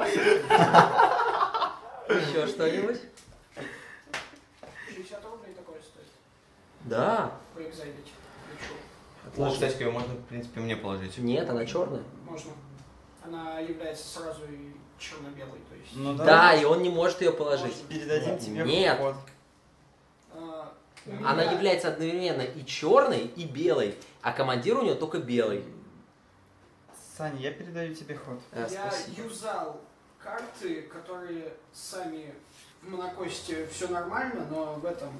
Еще что-нибудь? шестьдесят рублей такое стоит. Да. Поэкзайдить. Лечу. О, кстати, ее можно, в принципе, мне положить. Нет, она черная. Можно. Она является сразу и черно-белой, то есть. Ну, Да, давай и он не может ее положить. передадим тебе Нет. ход. А, у Она меня- является одновременно и черной, и белой, а командир у нее только белый. Саня, я передаю тебе ход. А, Я спасибо. юзал карты, которые сами в монокосте все нормально, но в этом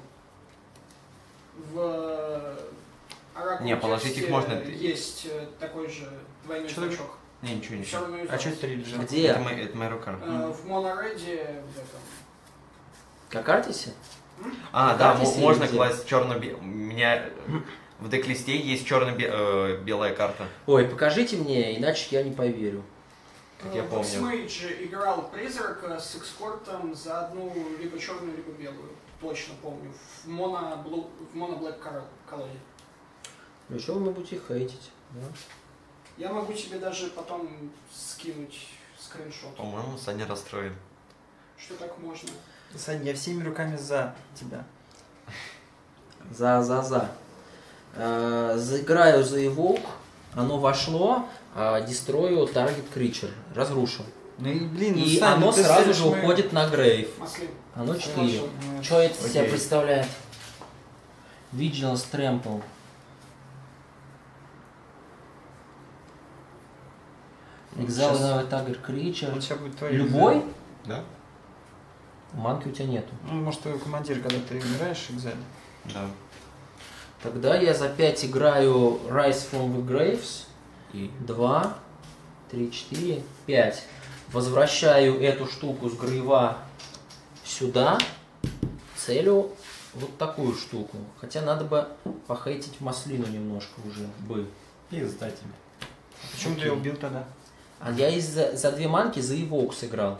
в Оракул Не, положить их тексте можно. есть э, такой же двойной Что такое? значок. Не, ничего, Все ничего. равно А юзал. что три лежат? Где? Это, моя- это моя рука. Э, В монореде в этом. Как Артисе? А, на да, карте мо- сидит можно где? класть черно У меня в дек-листе есть черно-белая карта. Ой, покажите мне, иначе я не поверю. Как я Э, помню. Боксмейдж играл призрака с экскортом за одну либо черную, либо белую. Точно помню. В моно, блу, в моно Блэк колоде. Ну что вы мне будете хейтить? Да? Я могу тебе даже потом скинуть скриншот. По-моему, Саня расстроен. Что так можно? Саня, я всеми руками за тебя. За, за, за. Э, заиграю за Evoke, оно вошло, а дестрою Target Creature, разрушу. Ну и блин, ну, И Сань, ну оно ты сразу следишь же мы- уходит на Грейв. Маслин. Оно четыре. Ну, Что это из себя Окей. представляет? Vigilance Trample. Exile Сейчас. Target Creature. Он сейчас будет твой. Любой? Да? Манки у тебя нету. Ну, может, твой командир, когда ты играешь, экзамен. Да. Тогда я за пять играю Rise from the Graves. И два, три, четыре, пять. Возвращаю эту штуку с грейва сюда. Целю вот такую штуку. Хотя надо бы похейтить маслину немножко уже бы. Пизда тебе. Почему ты ее убил тогда? А я из за, за две манки за Evoke сыграл.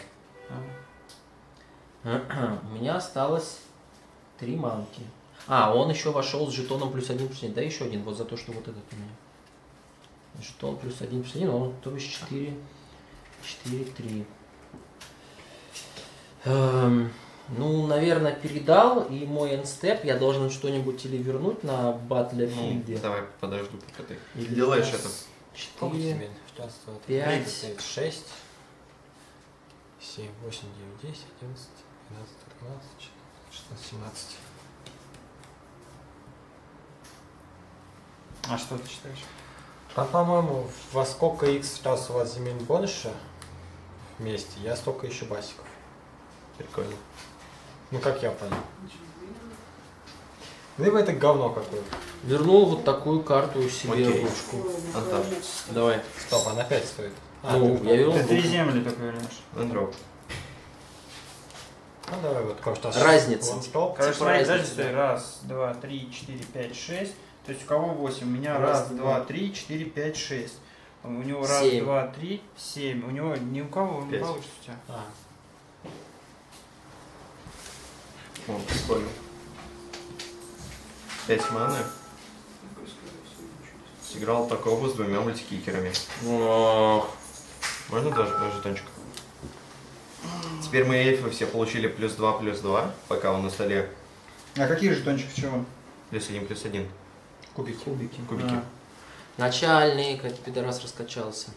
А. У меня осталось три манки. А, он еще вошел с жетоном плюс один плюс один. Да, еще один, вот за то, что вот этот у меня. Жетон плюс один плюс один, он то есть четыре, четыре, три. Эм, ну, наверное, передал, и мой энстеп я должен что-нибудь или вернуть на ну, Батлефилде. давай подожду, пока ты Или делаешь на это. Сколько четыре. тебе? Раз, два, пять. три, четыре, шесть, семь, восемь, девять, десять, одиннадцать, двенадцать, тринадцать, четырнадцать, шестнадцать, семнадцать. А что ты считаешь? А по-моему, во сколько x раз у вас земель больше вместе, я столько еще басиков. Прикольно. Ну как я понял. Либо это говно какое-то. Вернул вот такую карту себе Окей. в ручку. Антап. Давай. Стоп, она пять стоит. А, Ну, ты- я вернул. Ты три земли только вернешь. Лендроп. Ну давай вот кое-что. Разница. Вот стоп. Короче, Типа смотри, разница, дальше стоит да. раз, два, три, четыре, пять, шесть. То есть у кого восемь? У меня Раз, раз, два, три, четыре, пять, шесть. У него раз, Семь. два, три, семь. У него ни у кого не Пять. получится у тебя. А, О, прикольно. пять маны. Сыграл такого с двумя мультикикерами. Ох. Можно даже даже жетончик? Теперь мы эльфы все получили плюс два, плюс два, пока он на столе. А какие жетончики чего? Плюс один, плюс один. кубики. Кубики. Кубики. А. Начальник, как пидорас раскачался.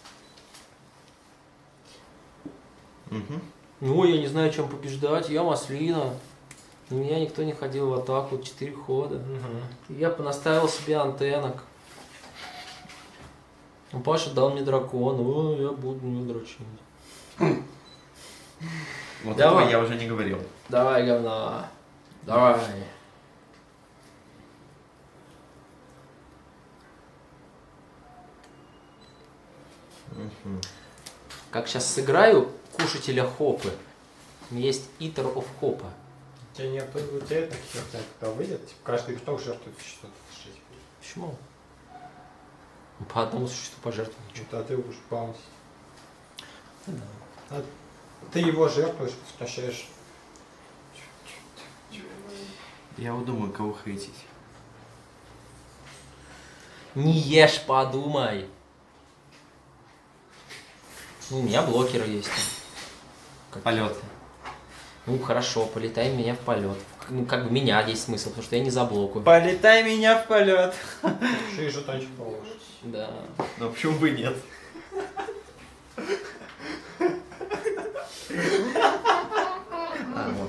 Угу. Ну, я не знаю, чем побеждать. Я маслина. На меня никто не ходил в атаку. Четыре хода. Угу. Я понаставил себе антеннок. Ну, Паша дал мне дракона. О, я буду не дрочить. Вот Давай. этого я уже не говорил. Давай, говна. Давай. Угу. Как сейчас сыграю кушателя хопы. Есть Eater of Хопа. У тебя нет, у тебя таких херня, когда выйдет, типа каждый виток жертвует что-то. Почему? Ну, По одному существу пожертвовать. Что-то, а ты будешь баунсить. А ты его жертвуешь, возвращаешь. Я вот думаю, кого хейтить. Не ешь, подумай. Ну, у меня блокеры есть. Какие-то. Полет. Ну, хорошо, полетай меня в полет. Ну, как бы меня есть смысл, потому что я не заблокаю. Полетай меня в полет. Еще и жетончик положишь. Да. Но почему бы и нет? А, вот.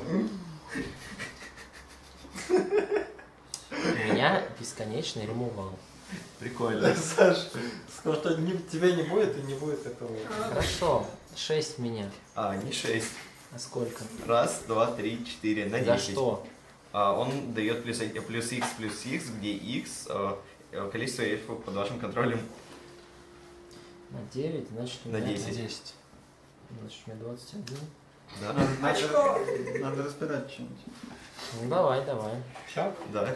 У меня бесконечный ремувал. Прикольно. Саш, скажу, что не- тебя не будет и не будет этого. Хорошо, шесть меня. А, не шесть. А сколько? Раз, два, три, четыре, на За десять. что? А, он дает плюс, э, плюс x плюс x, где x э, э, количество эльфов под вашим контролем. На девять, значит у На меня... десять. десять. Значит у меня двадцать один. Да? Надо, надо распирать что-нибудь. Ну давай, давай. Все? Да.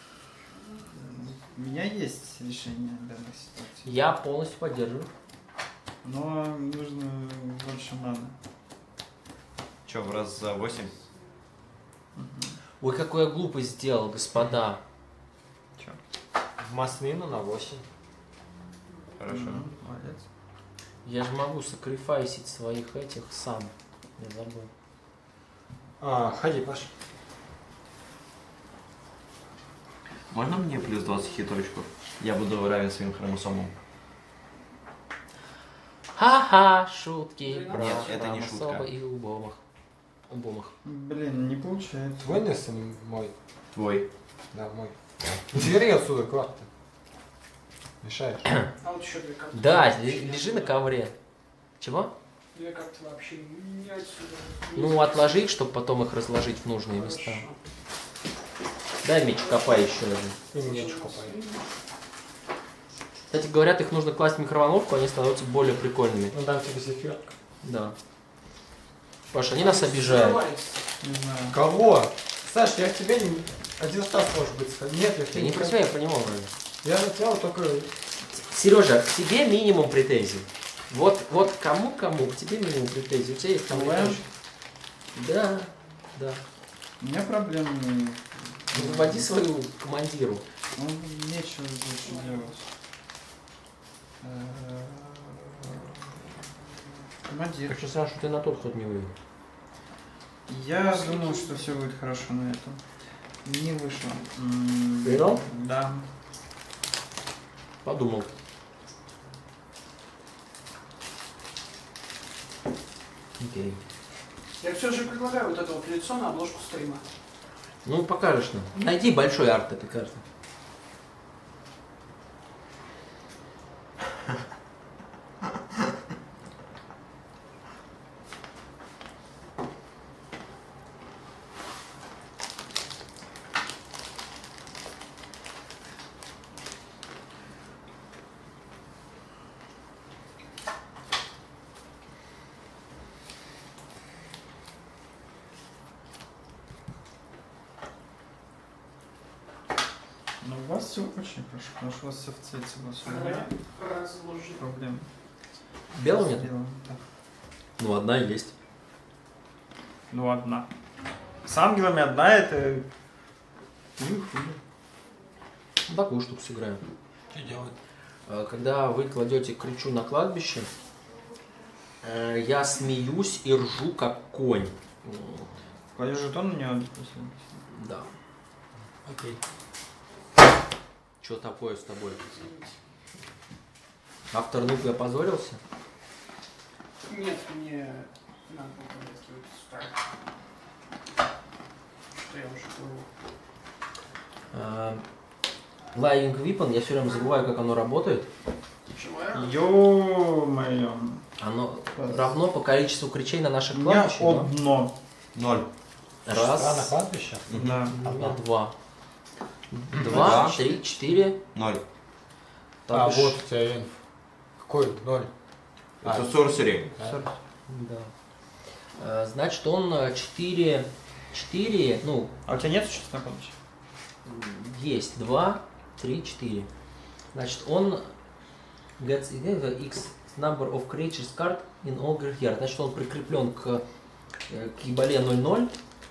У меня есть решение данной ситуации. Я полностью поддерживаю. Но нужно больше маны. Че, в раз за восемь? Ой, какую я глупость сделал, господа. Че? В маслину на восемь. Хорошо. Мгм, молодец. Я же могу сакрифайсить своих этих сам. Я забыл. А, ходи, Паш. Можно мне плюс двадцать хиточков? Я буду равен своим хромосомам. Ха-ха, шутки про Нет, это не особо шутка. и убомах. Убомах. Блин, не получается. Твой Нессон мой. Твой. Да, мой. Убери отсюда карты. Мешаешь. А вот еще две карты. Да, ле- лежи на ковре. Чего? Две карты вообще не отсюда. Ну, отложи их, чтобы потом их разложить в нужные места. Хорошо. Дай меч копай еще один. И мне копай. Кстати, говорят, их нужно класть в микроволновку, они становятся более прикольными. Ну дам тебе зефир. Да. Паша, они нас обижают. Скрывается. Не знаю. Кого? Саш, я к тебе не... один Стас может быть. Нет, я к Я тебе не про тебя, я про него вроде. Я на тебя вот только... Сережа, к тебе минимум претензий. Вот, вот кому-кому, к тебе минимум претензий. У тебя есть там Давай. летающий. Да, да. У меня проблем. Ну, вводи свою командиру. Ну, нечего больше делать. Э, Командир. Так что, Саша, ты на тот ход не вывел. Я думал, что все будет хорошо на этом. Не вышло. М, Проиграл? Да. Подумал. Окей. Я все же предлагаю вот это вот лицо на обложку стрима. Ну, покажешь нам. Найди большой арт этой карты. вас все очень хорошо, потому что у вас все в цвете. У вас у меня Разложи. проблем. Белого с нет? белым, да. Ну, одна есть. Ну, одна. С ангелами одна это... Ну, Ну, такую штуку сыграем. Что делать? Э, Когда вы кладете крючу на кладбище, э, я смеюсь и ржу, как конь. М, кладешь жетон на него, допустим. Да. Окей. Что такое с тобой? Автор нук я опозорился? Нет, мне надо было старт. Что я уже говорю. Э, Lying Weapon, я все время забываю, как оно работает. Чего я? Ё-моё. Оно равно по количеству кричей на наших У меня кладбищах. да? одно. Ноль. Шеста на Раз, кладбище? Да. у меня два. Два, Два. три, четыре. Ноль. Так А, уж- вот у тебя инф. Какой? Ноль. А, Это сорсери. да. Да. Э, Значит, он э, четыре, четыре, ну, А у тебя нет сейчас на кладбище? есть два, три, четыре. Значит, он gets the x number of creatures card in all graveyard. Значит, он прикреплен к, э, к ебале ноль ноль.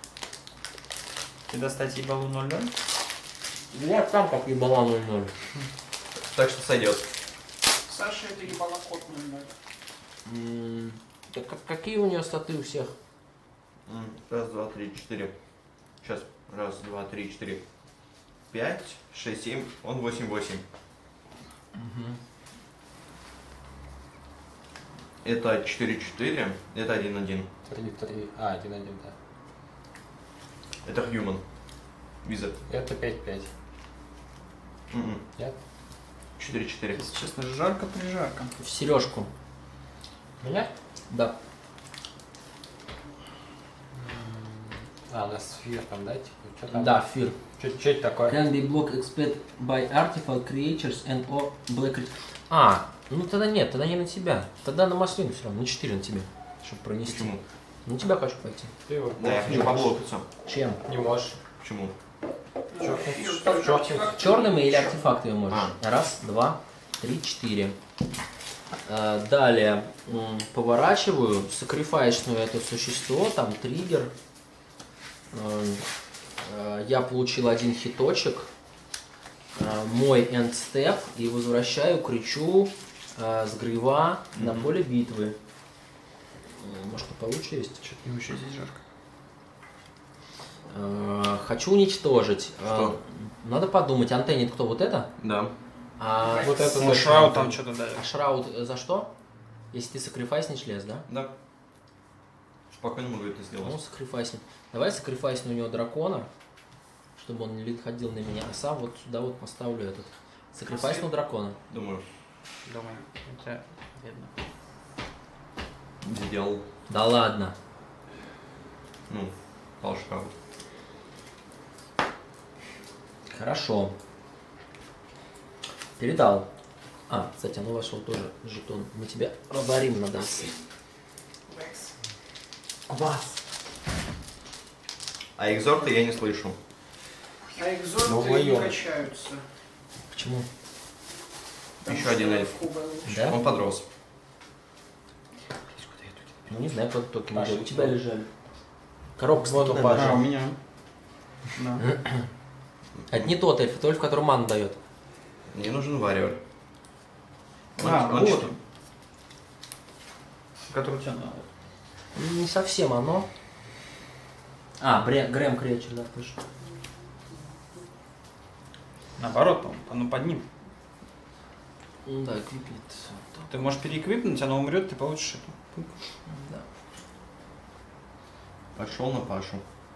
Ты достать ебалу ноль ноль? Я сам как ебала ноль ноль. Так что сойдет. Саша, это ебала кот ноль ноль. М, так как- какие у нее статы у всех? М, Раз, два, три, четыре. Сейчас. Раз, два, три, четыре. Пять, шесть, семь. Он восемь, восемь. Это четыре, четыре. Это один, один. Три, три. А, один, один, да. Это human. Wizard. Это пять, пять. М-м. Нет? четыре, четыре. Если честно, жарко-прижарко. В сережку. Меня? Да. А, у нас сфер там, да? Типа, что там? Да, фир. Что это такое? Can be blocked except by artifact creatures and or black creatures. А, ну тогда нет, тогда не на тебя. Тогда на маслину все равно, на четыре на тебе, чтобы пронести. Почему? На тебя хочу пойти. Ты его Да, я хочу поблокаться. Чем? не можешь. Почему? Черными или артефактами можешь? А. Раз, два, три, четыре. Э, Далее м, поворачиваю сакрифайсную это существо, там триггер. Э, э, Я получил один хиточек, э, мой эндстеп, и возвращаю кричу э, с грива на Мгм. поле битвы. Э, Может, получше есть? Что-то ему еще здесь жарко. Э, Хочу уничтожить. Э, Что? Надо подумать, антеннит кто, вот это? Да. А Вот это Ну, точно. шрау там что-то дает. А шраут э, за что? Если ты сакрифайснешь лес, да? Да. Спокойно могу это Ну, сделать. сакрифайсни. Давай сакрифайсни у него дракона, чтобы он не ходил на меня, а сам вот сюда вот поставлю этот. Сакрифайсну дракона. Думаю. Думаю, это видно. Сделал. Да ладно. Ну, полшка. Хорошо. Передал. А, кстати, оно вошел тоже жетон. Мы тебя разорим надо. Векс. Квас. А экзорты я не слышу. А экзорты Ну, не вдвоем. качаются. Почему? Потому Еще что один эльф. куба лучше. Да? Он подрос. Ну, не знаю, куда токен Паша, у тебя что? лежали. Коробка с Вон у токеном Паши. А, лежала. у меня. Да. Это не тот эльф, это эльф, который ман дает. Мне нужен варьер. Он- А, он вот что? он. Который у тебя надо. Не совсем оно. А, Бре- Грэм Кречер, да, точно. Наоборот, по-моему, оно под ним. Ну да, эквипнет. Ты можешь переэквипнуть, оно умрет, ты получишь эту. Пук. Да. Пошел на Пашу.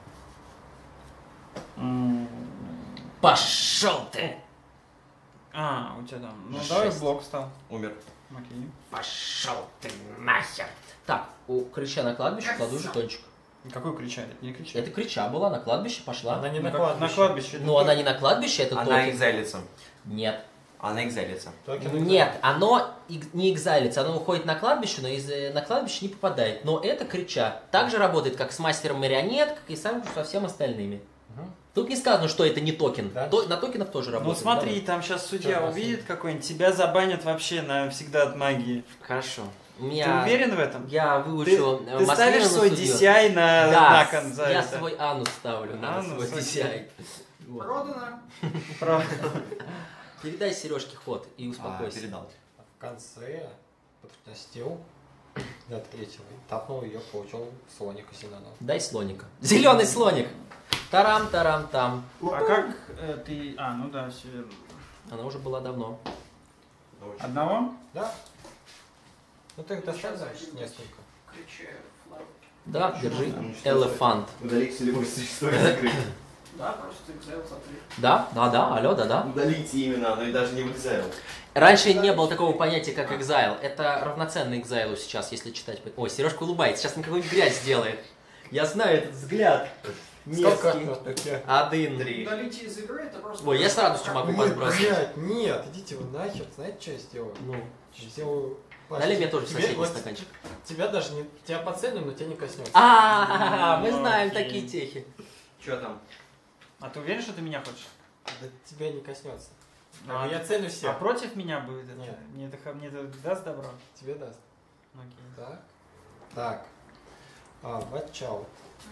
М. Пошел ты! А, у тебя там. Ну Жесть. давай в блок стал. Умер. Окей. Пошел ты нахер! Так, у крича на кладбище кладу жетончик. Какой кричали? Это не кричали. Это крича была, на кладбище пошла. Она не Ну, на как- кладбище. На кладбище. это Ну, она не на кладбище, это Она токен. экзайлится. Нет. Она экзайлится. Токен Нет, оно иг- не экзайлится, оно уходит на кладбище, но из, э, на кладбище не попадает. Но это крича. Так же работает, как с мастером марионет, как и сам, со всем остальными. Мгм. Тут не сказано, что это не токен. Да? То- на токенах тоже Ну работает. смотри, Давай. там сейчас судья Да, увидит какой-нибудь, тебя забанят вообще навсегда от магии. Хорошо. У Ты меня... уверен в этом? Я Ты, выучил... э, ты ставишь Масленову свой судью. ди си ай на, Да, на кон за я это? свой анус ставлю на Анус, свой окей. ди си ай. Вот. Продано. Правда. Передай Сережке ход и А, успокойся. передал. В конце подпустил до третьего. Тапнул ее, получил слоника Зеленого. Дай слоника. Зеленый слоник. Тарам-тарам-там. А как э, ты... А, ну да, все верно. Она уже была давно. Одного? Да. Ну ты их достаточно несколько. Кричаю. Флаг. Да, держи. Там что Элефант. Удалить любое существо и закрыть. Да, просто экзайл смотри. Да, да, да, алло, да, да. Удалить именно, но и даже не в Exile. Раньше не было такого понятия, как экзайл. Это равноценно экзайлу сейчас, если читать. Ой, Сережка улыбается, сейчас он какую-нибудь грязь сделает. Я знаю этот взгляд. Сколько? Мерзкий. Один. Три. Удалите из игры, это просто... Ой, я с радостью могу Нет, подбросить. блядь, нет, идите вы нахер, знаете, что я сделаю? Ну, Сделаю... налей мне тоже Тебе- соседний вот стаканчик. Тебя даже не... Тебя поцелю, но тебя не коснется. А, мы Ну, знаем окей. такие техи. Че там? А ты уверен, что ты меня хочешь? Да тебя не коснется. А, А я целю А всех. против меня будет это? Нет. Мне это, х- мне это даст добро? Тебе даст. Окей. Так. Так. А, бачал.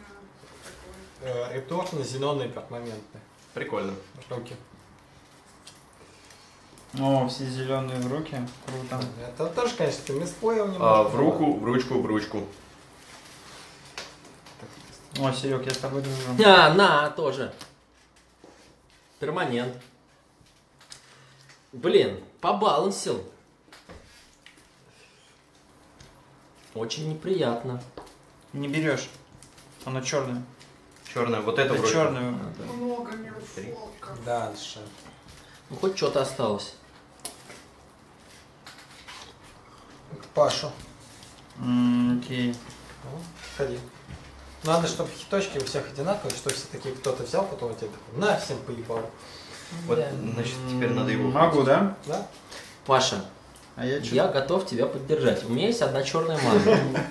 Э, реторн зеленый перманентный. Прикольно. Руки. О, все зеленые в руки. Круто. Это тоже, конечно, ты мисплеил немножко. А, в руку, в ручку, в ручку. О, Серег, я с тобой дружу. А, на, тоже. Перманент. Блин, побалансил. Очень неприятно. Не берешь. Оно черное. Черная, вот это Это вроде. черное. Много мирфолков. Дальше. Ну, хоть что-то осталось. К Пашу. М, Окей. Ну, ходи. Надо, чтобы хиточки у всех одинаковые, что все такие кто-то взял, потом тебе такой, на, всем поебал. Вот, Да. значит, теперь надо его... Могу, да? Да? Паша, А я что? я готов тебя поддержать. У меня есть одна черная мана.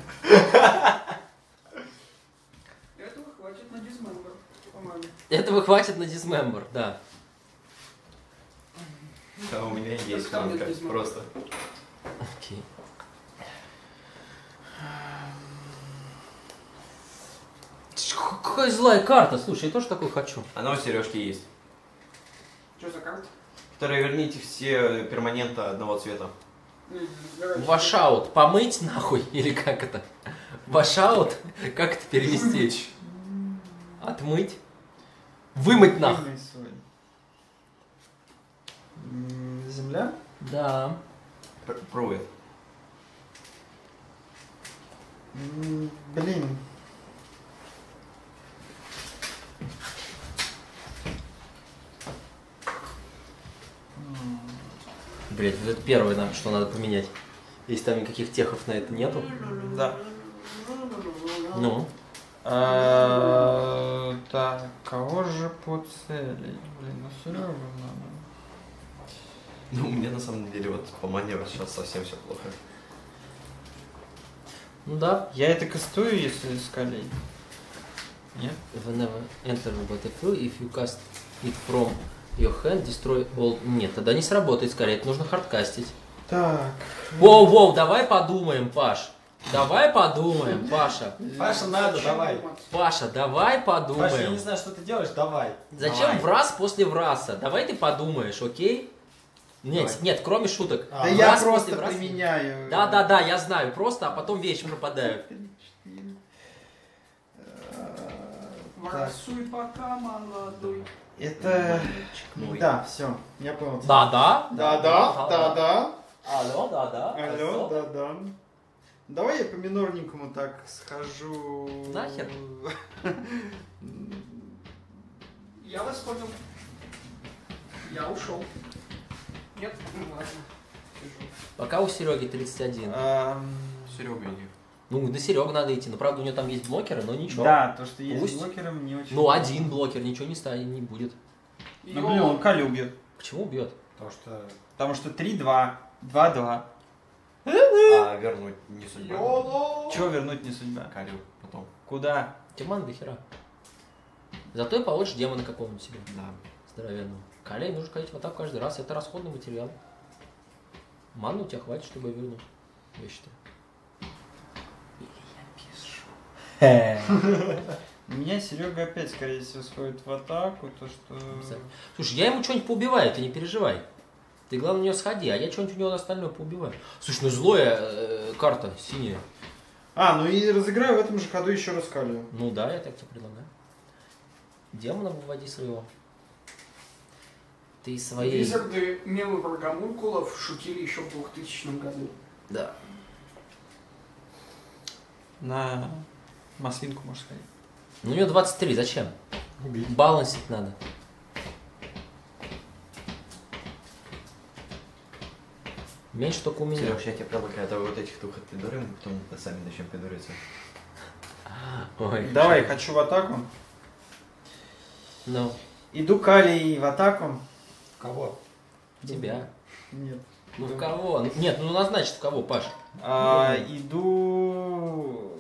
Этого хватит на дизмембер, по-моему. Этого хватит на дисмембер, да. Да, у меня есть Там манка, без манки. просто. Окей. Ч- Какая злая карта, слушай, я тоже такой хочу. Она у Сережки есть. Что за карта? Второе, верните все перманенты одного цвета. Вашаут. Помыть нахуй? Или как это? Вашаут? Как это перевести? Отмыть? Вымыть нахуй. Пыльный слой. М, Земля? Да. Пр- Пробует. М, Блин. М, Блять, вот это первое, на- что надо поменять. Если там никаких техов на это нету. Да. Ну. А, Так, кого же поцелить? Блин, ну Сережу надо. Ну, у меня на самом деле вот по мане вот сейчас совсем все плохо. Ну да. Я это кастую, если скалей? Нет? Whenever enter the battlefield, if you cast it from your hand, destroy all... Нет, тогда не сработает скорее, это нужно хардкастить. Так. Воу-воу, давай подумаем, Паш. Давай подумаем, Паша. Паша, надо, Зачем давай. думать? Паша, давай Паша, я подумаем. не знаю, что ты делаешь, давай. Зачем Давай. враз после враса? Давай ты подумаешь, окей? Нет, Давай. нет, кроме шуток. А, Да враз я после просто враса- применяю. Да, да, да, я знаю, просто, а потом вещи пропадают. Ворсуй пока молодой. Это... Мой. Да, все, я понял. Да, да. Да, да, да, да. Алло, да, да. Алло, да, да. Давай я по минорненькому так схожу. Нахер? Я вас понял. Я ушел. Нет? Ну ладно. Сижу. Пока у Сереги тридцать один. Ам, Серега, иди. Ну, на Серегу надо идти. Ну, правда, у него там есть блокеры, но ничего. Да, то, что есть Пусть. блокером, не очень. Ну, один блокер, ничего не станет, не будет. Ну, блин, он Калю убьет. Почему убьет? Потому что... Потому что три-два. два-два. А вернуть не судьба. Йоло! Чего вернуть не судьба? Калю потом. Куда? Тиман до хера. Зато и получишь демона какого-нибудь себе. Да. Здоровенного. Калей нужно ходить в атаку каждый раз. Это расходный материал. Ману у тебя хватит, чтобы вернуть. Я считаю. Или я пишу. У меня Серега опять, скорее всего, сходит в атаку, то что... Слушай, я ему что-нибудь поубиваю, ты не переживай. Ты, главное, у него сходи, а я что-нибудь у него остальное поубиваю. Слушай, ну злая э, карта, синяя. А, ну и разыграю в этом же ходу еще раз Калию. Ну да, я так тебе предлагаю. Демона выводи своего. Ты своей... Визарды мемы про гомункулов шутили еще в двухтысячном году. Да. На маслинку можешь сходить. Ну у него двадцать три, зачем? Убить. Балансить надо. Меньше только у меня. Сереж, я тебе предлагаю, давай вот этих двух отпидорим, потом сами начнем пидориться. Ой. Давай, хочу в атаку. Ну, Иду Калий в атаку. Кого? тебя. Нет. Ну в кого? Ну, нет, ну назначит в кого, Паш. А, иду...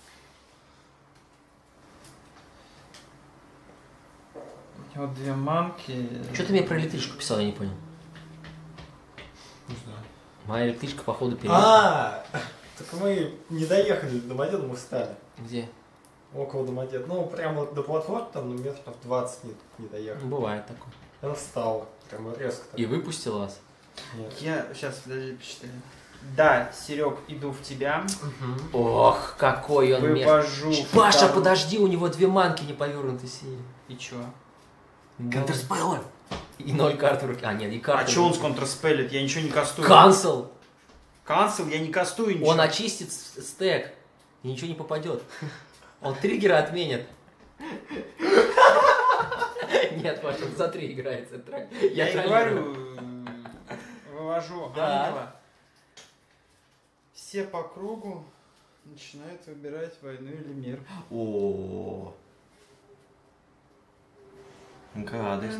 У него две манки. Что ты мне про электричку писал, я не понял. Не знаю. Моя электричка, походу, перед... А, так мы не доехали до Домодеда, мы встали. Где? Около Домодеда. Ну, прямо до платформы, там, ну, метров двадцать не, не доехали. Ну, бывает такое. Она встала. Прямо резко так. И выпустил вас. Нет. Я сейчас, подожди, посчитаю. Да, Серег, иду в тебя. Ох, какой он мерзкий. Вывожу. Паша, вторую. подожди, у него две манки не повернуты синие. И чё? Контрспеллер. И ноль карт в руке. А, нет, и А карты. чё он сконтрспелит? Я ничего не кастую. Кансел. Кансел, я не кастую ничего. Он очистит с- стек. И ничего не попадет. Он триггеры отменит. Нет, Паша, он за три играется. Тра- Я и троллирую. говорю, вывожу Да. ангела. Все по кругу начинают выбирать войну или мир. О. Гадость.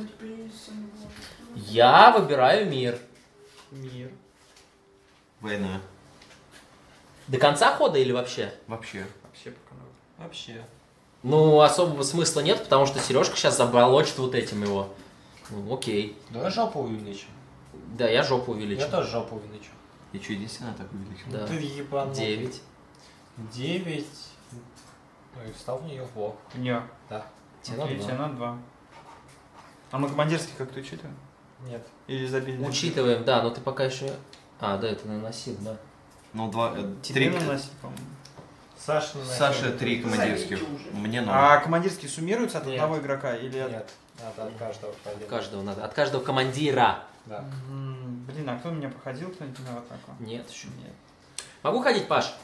Я выбираю мир. Мир. Война. До конца хода или вообще? Вообще. Вообще пока надо. Вообще. Ну, особого смысла нет, потому что Сережка сейчас заболочит вот этим его. Ну, окей. Давай жопу увеличим. Да, я жопу увеличу. Я тоже жопу увеличу. И что, единственное так увеличил? Да. Ты ебанутый. Девять. Девять. Ну и встал в нее в бок. Не. Да. Тебе на Окей, два. тебе на два. А мы командирский как-то учитываем? Нет. Или забили? Учитываем, да, но ты пока еще... А, да, это наносил, да. Ну, два... э, Тебе три... наносить, по-моему. Саша на Саша три командирских. Забейте уже. Мне надо. А командирские суммируются от Нет. одного игрока или от... Нет. Надо от каждого по От один. каждого надо. От каждого командира. Да. М, Блин, а кто меня походил, кто-нибудь на атаку? Нет еще. Нет. Могу ходить, Паш?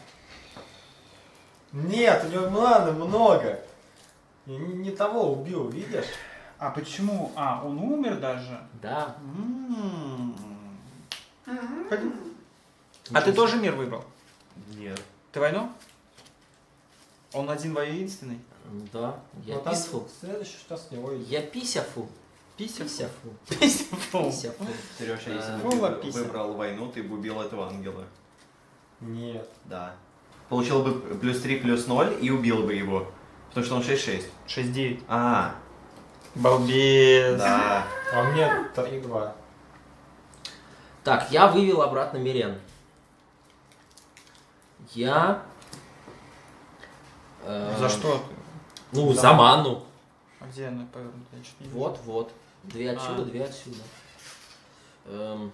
Нет, у него маны много. Я не, не того убил, видишь? А почему? А, он умер даже? Да. М. Пойдем. А ты тоже мир выбрал? Нет. Ты войну? Он один воинственный? Да. Я Но там писфул. следующий, что с него идет. Я писяфу. Пися? Писяфу. Пися. Писяфу. Сережа, если А, бы Фула ты пися. выбрал войну, ты бы убил этого ангела. Нет. Да. Получил бы плюс три, плюс ноль и убил бы его. Потому что он шесть шесть. шесть девять. А, Балбес. да. А мне три два. Так, я вывел обратно Мирен. Я... э, За что? Ну, За- за ману. А где она повернута? Я чё-то не вижу. Вот, вот. Две отсюда, А. две отсюда. Эм,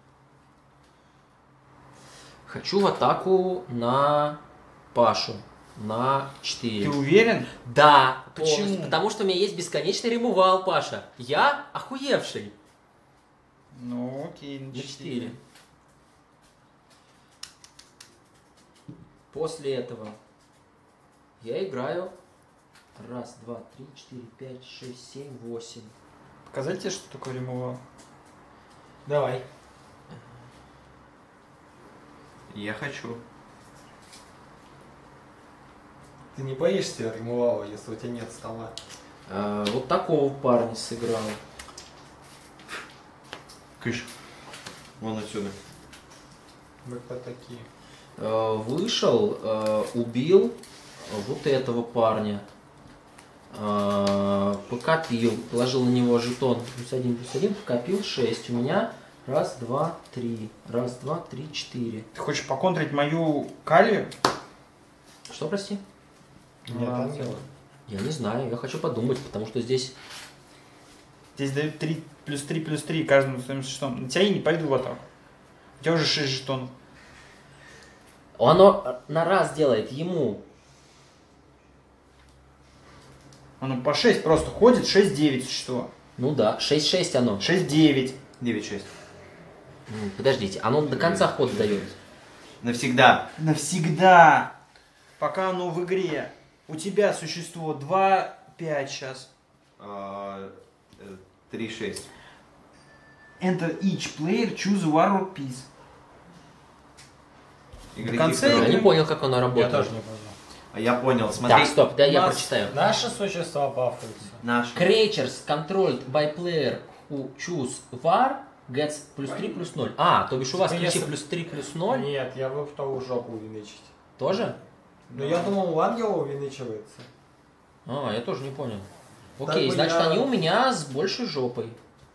Хочу в атаку на Пашу. На четыре. Ты уверен? Да. Почему? полностью, Потому что у меня есть бесконечный ремувал, Паша. Я охуевший. Ну окей, на На четыре. После этого я играю раз, два, три, четыре, пять, шесть, семь, восемь. Показать тебе, что такое ремувал? Давай. Я хочу. Ты не боишься ремувала, если у тебя нет стола? А, вот такого парня сыграл. Кыш. Вон отсюда. Мы кто такие? А, вышел, а, убил вот этого парня. А, покопил, положил на него жетон плюс один, плюс один, покопил шесть. У меня раз, два, три. Раз, два, три, четыре. Ты хочешь поконтрить мою калию? Что, прости? Нет, А, ангела. Я не знаю, я хочу подумать, потому что здесь... Здесь дают три плюс три плюс три каждому своим жетоном. На тебя я не пойду в атаку. У тебя уже шесть жетонов. Оно на раз делает ему. Оно по шесть просто ходит, шесть девять существо. Ну да, шесть шесть оно. шесть девять. девять шесть. М, Подождите, оно до конца хода дает. Навсегда. Навсегда. Пока оно в игре. У тебя существо два пять сейчас. А, э, три шесть. Enter each player, choose a war piece. Игроки В конце второго. Я не понял, как оно Я работает. тоже не понял. А я понял, смотри. Так, стоп, да У я нас прочитаю. Наши существа бафаются. Наш. Creatures controlled by player who choose var gets плюс три плюс ноль. А, то бишь у вас Типа, ключи если- плюс три плюс ноль Нет, я бы вторую жопу увеличить. тоже? Но я думал, у ангела увеличивается. А, я тоже не понял. Так Окей, бы значит я- они у меня с большей жопой.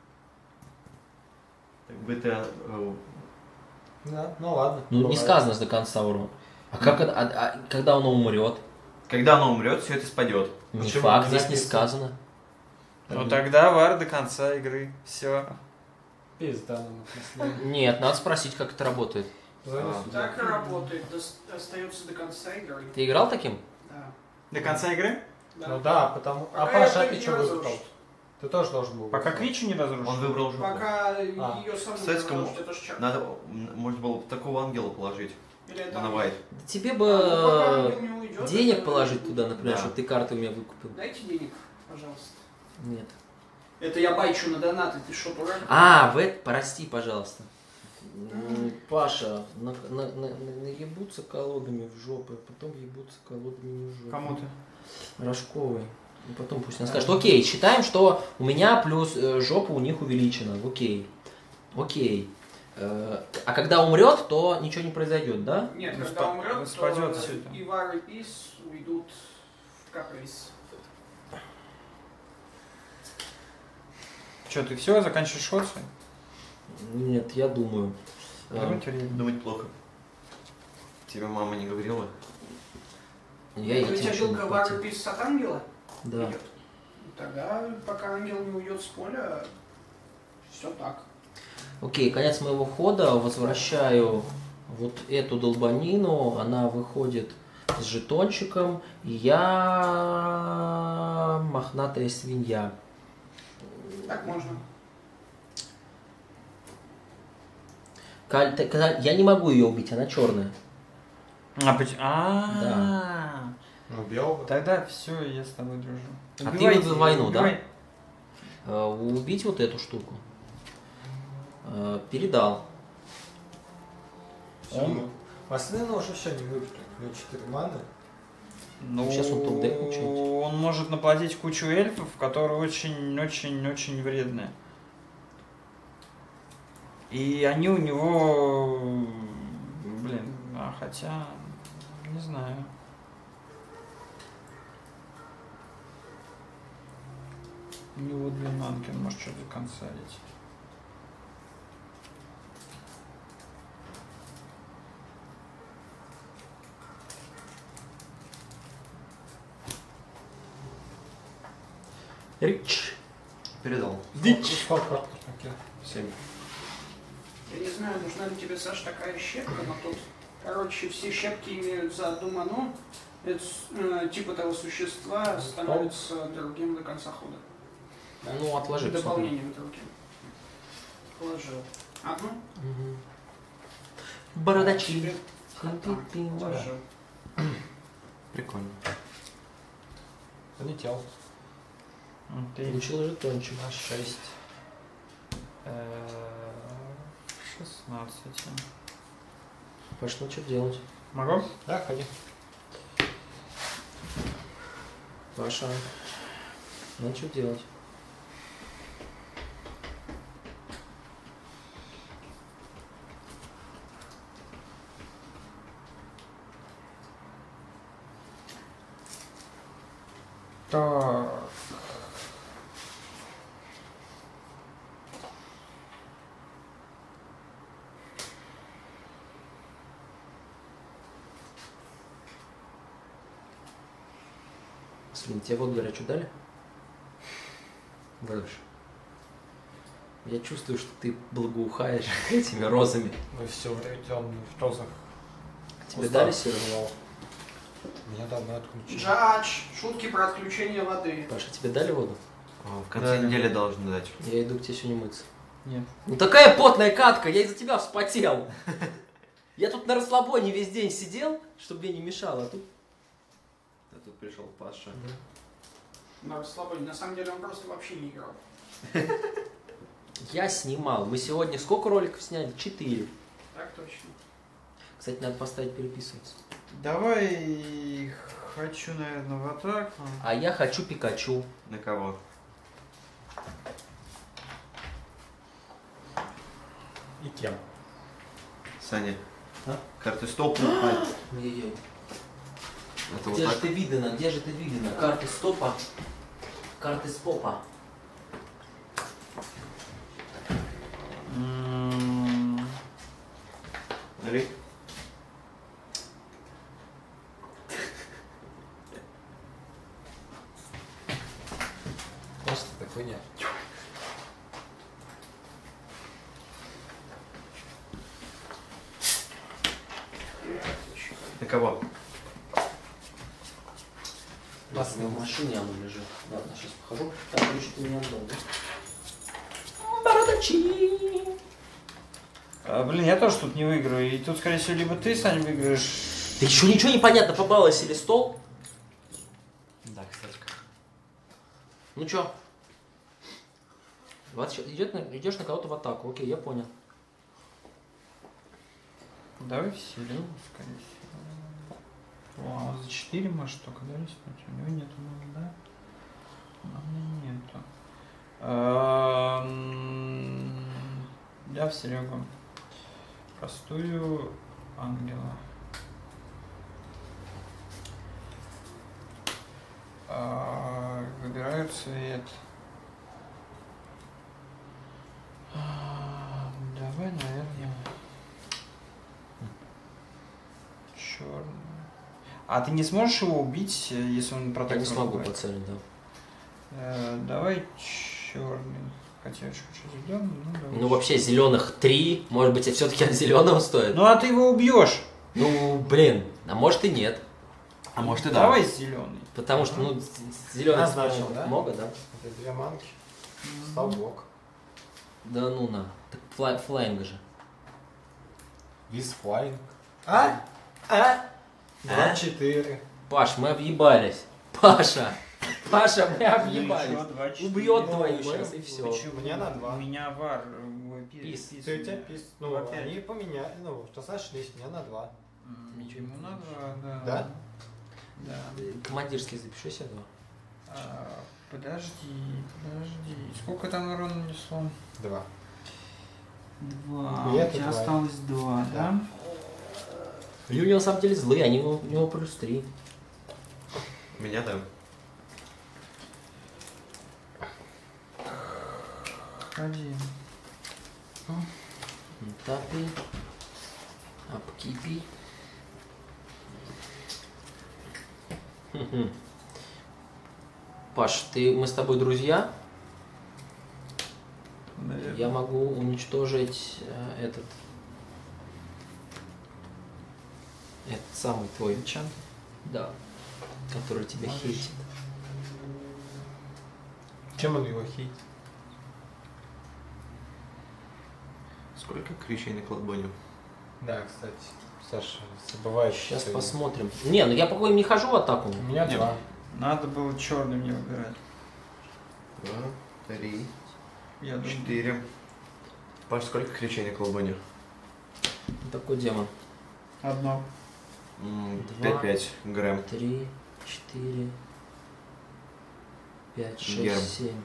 Так бы ты... э, Да, ну ладно. Ну, не бывает. сказано до конца урон. А как это, а- а когда оно умрет? Когда оно умрет, все это спадет. Не Почему? факт, Не здесь не написано. сказано. Ну тогда вар до конца игры. Все. Пизда нам отнесли. Нет, надо спросить, как это работает. Звони А. сюда. Так и работает, дос- остается до конца игры. Ты играл таким? Да. До конца игры? Да. Ну да, потому... А Пока Паша, я ты не что разрушу. выбрал? Ты тоже должен был. Пока выбрать. Кричу не разрушил. Он выбрал жопу. Пока А. ее саму Кстати, не кому- разрушить, это ж чак. Надо, м, можно было бы такого ангела положить. Или это На ангел? вайт. Да тебе А, ну, пока бы ангел не уйдет, денег это- положить туда, например, Да. чтобы ты карты у меня выкупил. Дайте денег, пожалуйста. Нет. Это я байчу на донаты, ты что, дурак? А, в это, прости, пожалуйста. М, Паша, на, на, на, на- наебутся колодами в жопу, а потом ебутся колодами не в жопу. Кому ты? Рожковой. И потом пусть она скажет, окей, считаем, что у меня плюс э, жопа у них увеличена. Окей. Окей. Э, а когда умрет, то ничего не произойдет, да? Нет, Ну, когда спа- умрет, спадет то всё это. и Вар, и Пис уйдут в каприз. Че, ты все, заканчиваешь ход свой? Нет, я думаю. Э, Думать время. Думать плохо. Тебе мама не говорила? я У этим тебя еще не билка Вар, хватит. и Пис от ангела Да. идет. Тогда, пока ангел не уйдет с поля, все так. Окей, конец моего хода. Возвращаю вот эту долбанину. Она выходит с жетончиком. И я мохнатая свинья. Так можно. Каль- ты- когда- Я не могу ее убить, она черная. А, поч- а, Ну, белого. Тогда все, я с тобой дружу. А ты Убивайте, выиграл войну, да? убивай. Э, Убить вот эту штуку. Э, Передал. Он- Последний уже все не выиграли. У него четыре маны. Ну, Сейчас он топ-дек получает. он может наплодить кучу эльфов, которые очень-очень-очень вредные. И они у него... Блин, а хотя... Не знаю. У него две манки, он может что-то консалить. Рич. Передал. Сколько карт на руке? Семь. Я не знаю, нужна ли тебе, Саш, такая щепка, но тут, короче, все щепки имеют за одну ману. Это, э, тип этого существа становится другим до конца хода. Ну, отложи. посмотри. Дополнением другим. Положил. Одну? Мгм. Бородачи. Тебе Ты-ты-ты. положил. Прикольно. Полетел. М, Ты Получил жетончик. на шесть. Э, шестнадцать. Пошло, что делать? Могу? Да, ходи. Паша. Ну, что делать? Так. Слин, тебе вот горячую дали? Врешь. Я чувствую, что ты благоухаешь этими розами. Мы все врем в розах. Тебе дали сироп? Меня давно отключили. Джадж, шутки про отключение воды. Паша, тебе дали воду? В конце Да. недели должны дать. Я иду к тебе сегодня мыться. Нет. Ну такая потная катка, я из-за тебя вспотел. Я тут на расслабоне весь день сидел, чтобы мне не мешало, а тут... А тут пришел Паша. На расслабоне. На самом деле он просто вообще не играл. Я снимал. Мы сегодня сколько роликов сняли? Четыре. Так точно. Кстати, надо поставить переписываться. Давай хочу, наверное, в атаку. А я хочу Пикачу. На кого? И кем? Саня. А? Карты стоп. Ой-ой-ой. Это вот Где же так. ты видно? Где же ты видно? Карты стопа. Карты стопа. М, Смотри. Просто такой нет. На кого? У нас в машине оно лежит. Ладно, сейчас похожу. Так, ключ ты мне отдал, да? Бородачи. а, блин, я тоже тут не выиграю. И тут, скорее всего, либо ты, Сань, выиграешь. Да еще ничего не понятно, попалось или стол? Да, кстати. Ну чё? Идет на, идешь на кого-то в атаку. Окей, я понял. Давай вселю, скорее всего. О, за четыре может только, да, рискнуть? У него нету, ну, да? У меня нету. Эм, Я в Серегу. Простую ангела. А, Выбираю цвет. А, Давай, наверное, черный. А ты не сможешь его убить, если он Я протектор? не смогу бывает? поцелить, да. Э, Давай черный. Хотя я чуть зеленый, ну давай. Ну вообще зеленых три, может быть, все-таки от зеленого стоит. Ну а ты его убьешь. Ну блин, а может и нет. А может и да. Давай зеленый. Потому что, ну, зеленых Назначил, да? много, да? Это две манки. Стал блок. Да ну на. Так флай, флайнга же. Виз флайнг. А? А? Два четыре. Паш, мы объебались. Паша! Паша, мы объебались. Ну, еще два, четыре. Убьет Ну, твою еще. сейчас и все. Почему? Мне на два. У меня вар. э, Пис. пис. Ты у тебя пис. Ну, Ну, опять. они поменяли. Ну, что сошлись, мне на два. М, Ничего Ему не на два, да. Да? Да. Командирский запиши себе два. А, подожди, подожди. Сколько там урона нанесло? Два. Два. Мне У это тебя два. осталось два, да? Люди на самом деле злые, они у него плюс три. Меня да. Ходи. Тапи. Апкипи. Хм-хм. Паш, ты, мы с тобой друзья? Наверное. Я могу уничтожить э, этот... Этот самый твой... Энчант? Да. Который тебя Можешь. хейтит. Чем он его хейтит? Сколько ключей на кладбоне? Да, кстати. Саша, забываешь. Сейчас свои- посмотрим. Не, ну я по не хожу в атаку. У меня Нет. два. Надо было черный мне выбирать. Два, три, Я думаю. четыре. Паш, сколько ключей на кладбоне? Такой демон. Одно. Два. пять-пять грамм. Три, четыре, пять, Герм. шесть, семь.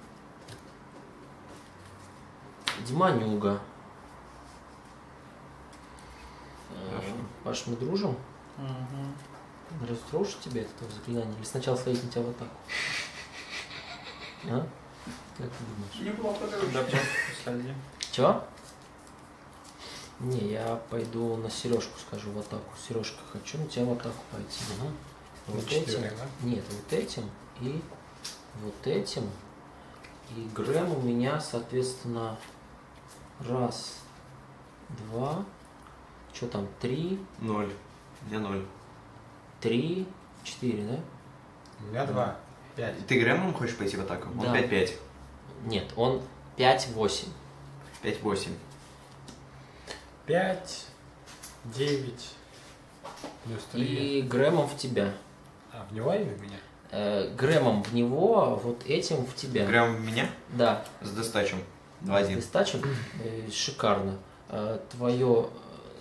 Диманюга. Э, Хорошо. Паш, мы дружим? Угу. Разрушить тебе это заклинание? Или сначала сходить на тебя в атаку? А? Как ты думаешь? Неплохо, Да, короче. сходи. Чего? Не, я пойду на Сережку скажу в атаку. Сережка, хочу на тебя в атаку пойти. Ага. На Вот четыре, этим. да? Нет, вот этим и вот этим. И Грэм у меня, соответственно, раз, два, что там, три, Ноль. У меня ноль. три, четыре, да? У меня два. Пять. Ты Грэмом хочешь пойти в атаку? Да. Он пять пять. Нет, он пять восемь. пять восемь. Пять. Девять. Плюс три. И Грэмом в тебя. А, в него или в меня? Э, Грэмом в него, а вот этим в тебя. Грэм в меня? Да. С дестачем. два один. С дистачем? Э, шикарно. Э, твое...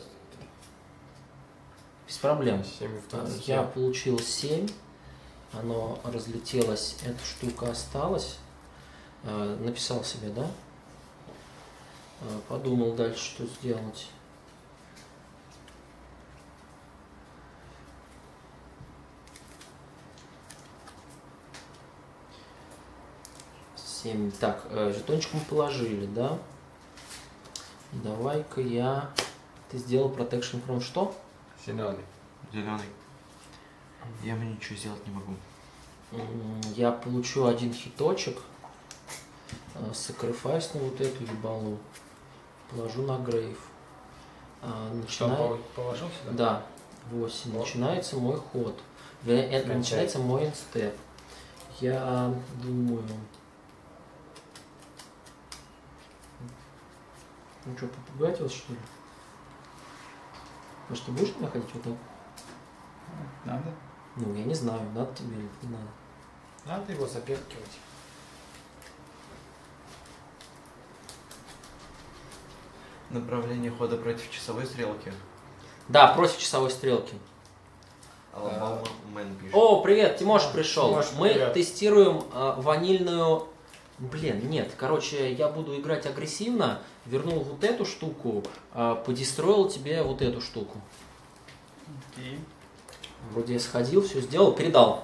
Без проблем. семь в двадцать. Я получил семь. Оно разлетелось. Эта штука осталась. Э, написал себе, да? Э, подумал дальше, что сделать. семь. Так, э, жетончик мы положили, да? Давай-ка я... Ты сделал protection from что? Зеленый. Зеленый. Я ему ничего сделать не могу. М, Я получу один хиточек. э, Sacrifice на вот эту ебалу. Положу на грейв. А, Что, он начинает- пол- положил сюда? Да, восемь. Вот. Начинается мой ход. Вернее, э, Кончай. начинается мой инстеп. Я думаю... Ну что, попугать вас, что ли? Может, ты будешь меня ходить вот так? Надо. Ну, я не знаю, надо тебе или не надо. Надо его заперкивать. Направление хода против часовой стрелки. Да, против часовой стрелки. Алабама Мэн пишет. О, привет, Тимош пришел. Тимош, Мы привет. тестируем э, ванильную... Блин, нет, короче, я буду играть агрессивно. Вернул вот эту штуку, э, подестроил тебе вот эту штуку. Окей. Вроде я сходил, все сделал, передал.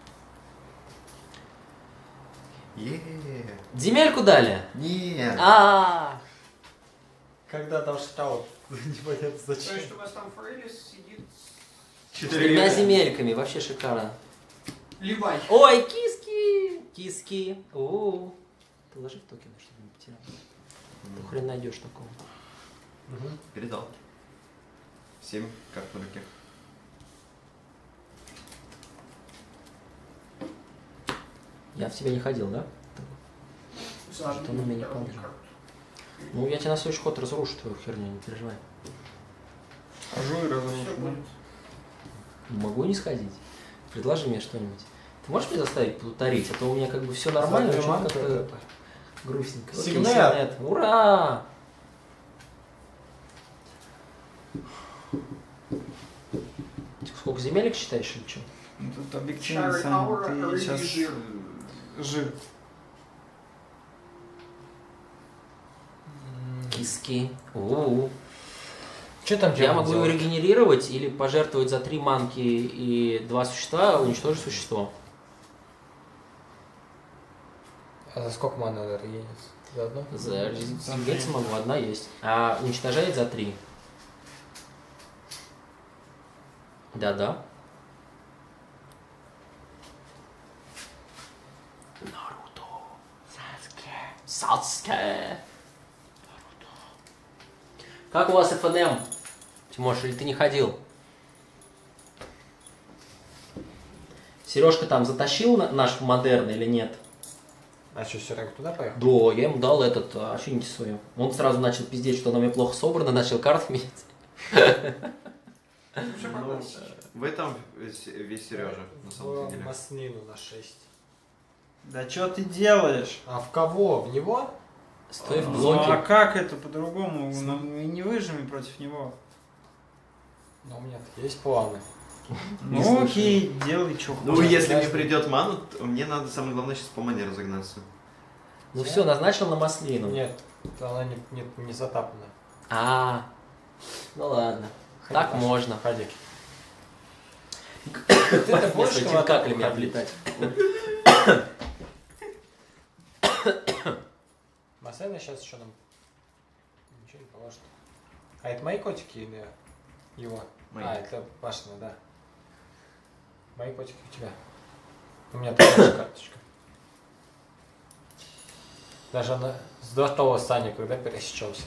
Е. Земельку дали? Нет. А, Когда там штаут? Непонятно То зачем. есть у вас там Фрейлис сидит с тремя земельками, вообще шикарно. Ливай. Ой, киски, киски. О, положи в токен, чтобы не потерял. Ты хрен найдешь такого. Мгм. Передал. Семь карт на руке. Я в тебя не ходил, да? За Что на меня одну положил? карту. Ну, я тебе на следующий ход разрушу твою херню, не переживай. Хожу и Всё разрушу. будет. Могу не сходить. Предложи мне что-нибудь. Ты можешь мне заставить плутарить? А то у меня как бы все нормально, За но две что-то манты как-то грустненько. Окей, Сигнет. Сигнет. Ура! Сколько земелек считаешь или что? Ну, тут объективно, Шары Саня, аура, ты рыжий сейчас жир. жир. Киски. У-у-у. Что там Я делать? могу его регенерировать или пожертвовать за три манки и два существа, уничтожить существо. А за сколько маны надо регениться? За одну? За резиденцию могу, одна есть. А уничтожает за три. Да-да. Наруто. Саске. Саске. Наруто. Как у вас эф эн эм? Тимош, или ты не ходил? Сережка там затащил на- наш модерн или нет? А что, Серега туда поехал? Да, я ему дал этот афинити свою. Он сразу начал пиздеть, что она у меня плохо собрана, начал карты менять. Всё Ну, понравилось. в этом весь, весь Сережа, на самом деле. Маслину на шесть. Да что ты делаешь? А в кого? В него? Стой в Ну, а блоке. как это по-другому? Ну, мы не выживем против него. Ну, у меня есть планы. Не Ну слышу. окей, делай что Ну, хочешь. если мне Ясно. придет ману, то мне надо самое главное сейчас по мане разогнаться. Ну все, назначил на маслину. Нет, она не, не, не затапана. А, ну ладно. Ходи, Так Паша, можно. Ходи. Ты-то будешь Если кого-то тинкаклями ходить? облетать. Масена сейчас еще нам ничего не положит. А это мои котики или его? Мои. А, это Пашина, да. Мои котики у тебя. У меня такая же карточка. Даже она с до того Сани, когда пересечемся.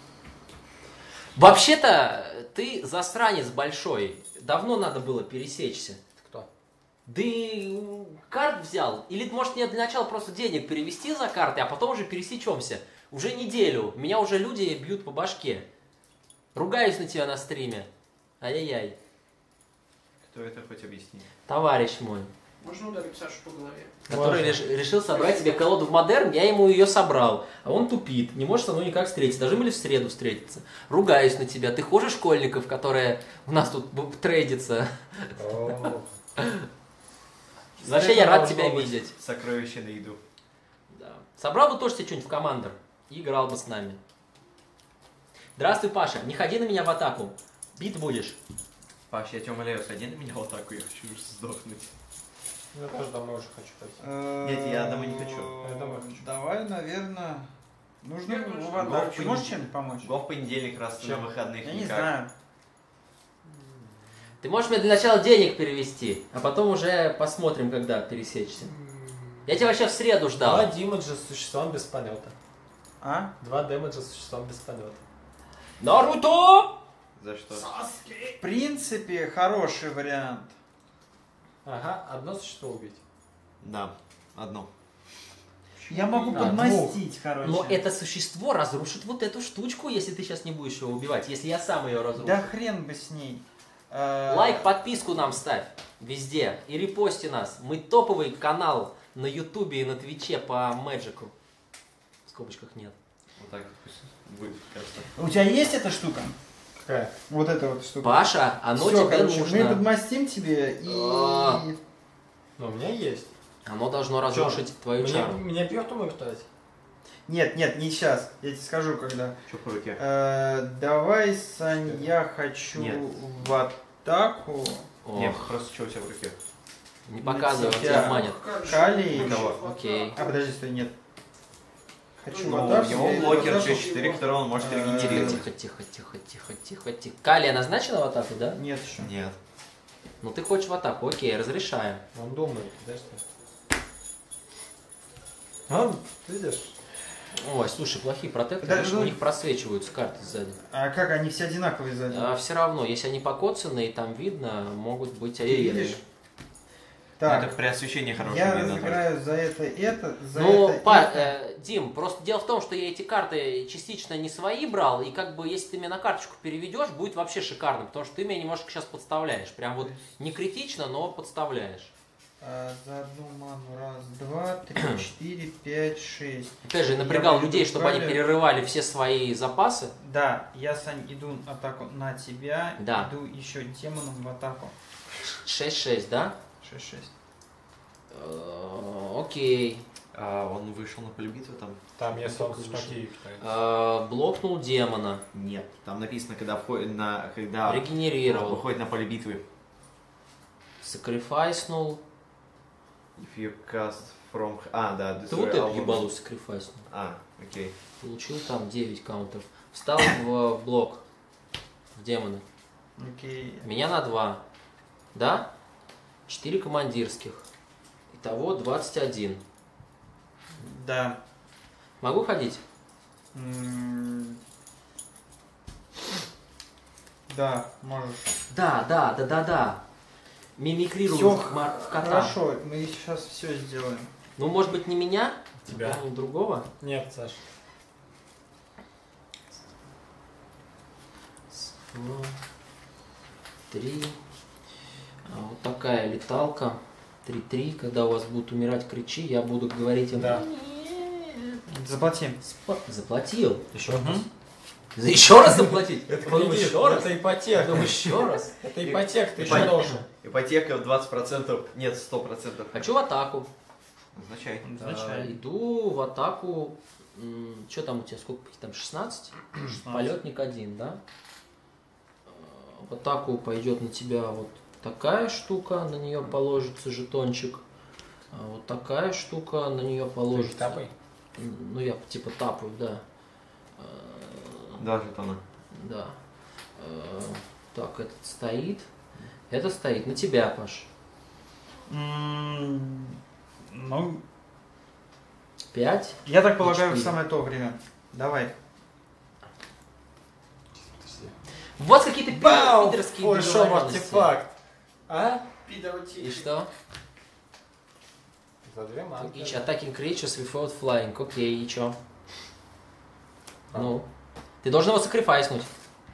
Вообще-то, ты засранец большой. Давно надо было пересечься. Ты кто? Да и карт взял. Или, может, мне для начала просто денег перевести за карты, а потом уже пересечемся. Уже неделю. Меня уже люди бьют по башке. Ругаюсь на тебя на стриме. Ай-яй-яй. Кто это, хоть объясни? Товарищ мой, Можно ударить Сашу по голове? который Можно. реш- решил собрать себе колоду в модерн, я ему ее собрал. А он тупит, не может со мной никак встретиться. Должны были в среду встретиться. Ругаюсь на тебя. Ты хуже школьников, которые у нас тут б- трейдятся. Вообще я рад тебя видеть. Сокровище на еду. Да. Собрал бы тоже себе что-нибудь в командор и играл бы с нами. Здравствуй, Паша. Не ходи на меня в атаку. Бит будешь. Паш, я тебя умоляю, сходи на меня вот так, я хочу уже сдохнуть. Я тоже домой уже хочу пойти. Нет, я домой не хочу. Я домой хочу. Давай, наверное, нужно Я тоже. в атаку. Гол Ты можешь чем-нибудь помочь? Го в понедельник, раз ты на Чем? выходных Я не никак. знаю. Ты можешь мне для начала денег перевести, а потом уже посмотрим, когда пересечься. Я тебя вообще в среду ждал. Два димеджа с существом без полета. А? Два дэмэджа с существом без полета. Наруто! За что? В принципе, хороший вариант. Ага, одно существо убить. Да, одно. Я могу А, подмастить, короче. Но это существо разрушит вот эту штучку, если ты сейчас не будешь его убивать, если я сам ее разрушу. Да хрен бы с ней. Э, Лайк, подписку нам ставь везде и репости нас. Мы топовый канал на Ютубе и на Твиче по Мэджику. В скобочках нет. Вот так вот пусть будет, кажется. У тебя есть эта штука? Какая? Вот эта вот штука. Паша, оно Всё, тебе короче, мы нужно. подмастим тебе и... А. Ну, у меня есть. Оно должно разрушить твою Мне, чару. мне пьет умер дать. Нет, нет, не сейчас. Я тебе скажу, когда. Что по руке? Э, давай, Сань, я хочу Нет. в атаку. Ох, Нет, просто что у тебя в руке? не показывай, он тебя- тебя обманет. Как же Калий. больше Кого? хватало. Окей. А, подожди, стой, нет. Хочу Ну, в Ну, у атаку. него я иду в блокер атаку. шесть четыре, который он может Э, Тихо, регенерировать. тихо, тихо, тихо, тихо, тихо, тихо. Калия назначена в атаку, да? Нет еще. Нет. Ну ты хочешь в атаку, окей, разрешаем. Он думает, подожди. Он, видишь? Ой, слушай, плохие протекторы, Да, видишь, ну- у них просвечиваются карты сзади. А как, они все одинаковые сзади? А все равно, если они покоцаны и там видно, могут быть Ты аэриеры. видишь? Ну, Так, это при освещении хорошего я видно. разыграю за это это, за Ну, это па- это. э, Дим, просто дело в том, что я эти карты частично не свои брал, и как бы если ты меня на карточку переведешь, будет вообще шикарно, потому что ты меня немножко сейчас подставляешь. Прям вот не критично, но подставляешь. А, за одну ману. Раз, два, три, четыре, пять, шесть. Опять же, Я напрягал буду людей, чтобы они Галя. перерывали все свои запасы. Да, я, Сань, иду в атаку на тебя. Да. Иду еще демоном в атаку. шесть-шесть, да? шесть-шесть. Э, Окей. А он вышел на поле битвы там? Там я Сколько солнце выше? шпаки. Э, Блокнул демона. Нет. Там написано, когда входит на... Когда Регенерировал. выходит на поле битвы. Сакрифайснул. If you cast from... А, да. Ты вот destroy эту all ебалу monsters. сакрифайснул. А, окей. Получил там девять каунтов. Встал в блок. В демона. Окей. Меня на два. Да? четыре командирских. Итого двадцать один. Да. Могу ходить? М, Да, можешь. Да, да, да, да, да. Мимикрирую Все в, мар- в кота. хорошо, мы сейчас все сделаем. Ну, может быть, не меня? Тебя. Ну, другого? Нет, Саш. Два, три. А вот такая леталка. три-три. Когда у вас будут умирать кричи, я буду говорить им. Да. Заплати. «Спа- Заплатил. Еще раз. За еще раз заплатить? Это Потом кредит, еще раз? это ипотека. Потом еще раз? Это ипотека, ты еще Ипотека. должен. Ипотека в двадцать процентов. Нет, сто процентов. Хочу в атаку. Назначай. А, иду в атаку. Что там у тебя? Сколько? Там шестнадцать? Полетник один, да? А, В атаку пойдет на тебя вот такая штука, на нее положится жетончик. А вот такая штука, на нее положится. Тапай. Ну я типа тапаю, да. А, Два жетона. Да. А, Так, этот стоит. Это стоит на тебя, Паш. М, Ну, Пять. я так полагаю, в четыре. самое то время. Давай. Вот какие-то Бау! пидорские Ой, шо, договоренности. артефакт. А? И что? За две манки. Each attacking creatures without flying. Окей, и чё? А. Ну. Ты должен его сакрифайснуть.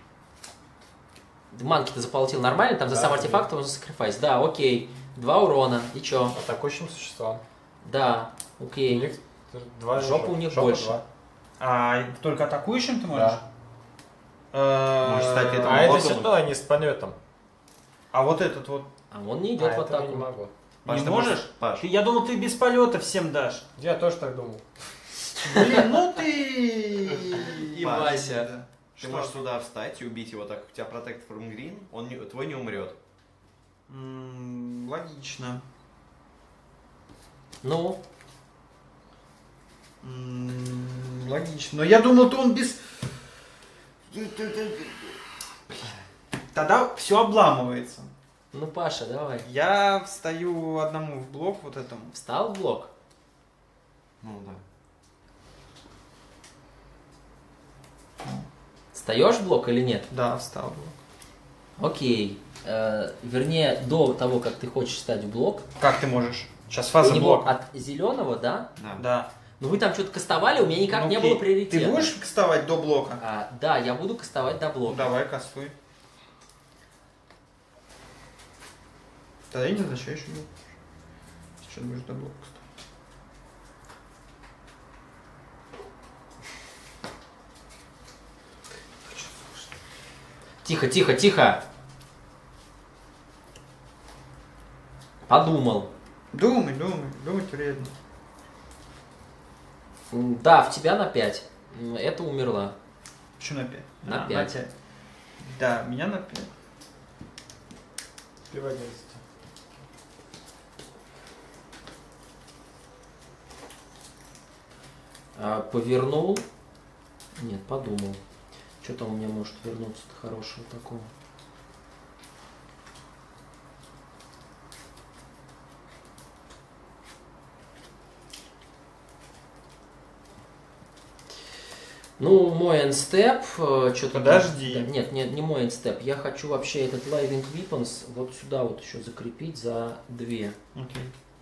Манки ты заплатил нормально, там за Да, сам да. артефакт он сакрифайс. Да, окей. Два урона. И чё? Атакующим существам. Да, У окей. них два Жопа жоп- у них жопа больше. два. А только атакующим ты можешь? Да. Э, Может, кстати, это А это блоком? все равно они с полетом. А вот этот вот. А он не А, идет в этого я атаку. не могу. Паш, Не ты можешь? Паш, Ты- Я думал, ты без полета всем дашь. Я тоже так думал. Блин, ну ты... И Вася. ты можешь сюда встать и убить его, так как у тебя Protect from Green, он не- твой не умрет. М, Логично. Ну, М, Логично. Но я думал, то он без... Тогда все обламывается. ну, Паша, давай. Я встаю одному в блок вот этому. Встал в блок? Ну да. Встаешь в блок или нет? Да, встал в блок. Окей. Э, вернее, до того, как ты хочешь встать в блок, Как ты можешь? Сейчас у фаза него блока. от зеленого, да? Да. Да. Ну вы там что-то кастовали, у меня никак Ну, не окей. было приоритета. Ты будешь вставать до блока? А, да, я буду кастовать до блока. Давай, кастуй. Тогда я не возвращаешь блок. Сейчас будешь до блока кастовать. Тихо, тихо, тихо. Подумал. Думай, думай, думать вредно. М, Да, в тебя на пять. М, Это умерла. Почему на пять? На А, пять. пять. Да, меня на пять. Ты в одиннадцати. А, повернул. Нет, подумал. Что там у меня может вернуться-то хорошего такого? Ну, мой энстеп, что-то... Подожди. нет, нет, не мой энстеп. Я хочу вообще этот Living Weapons вот сюда вот еще закрепить за две. Окей.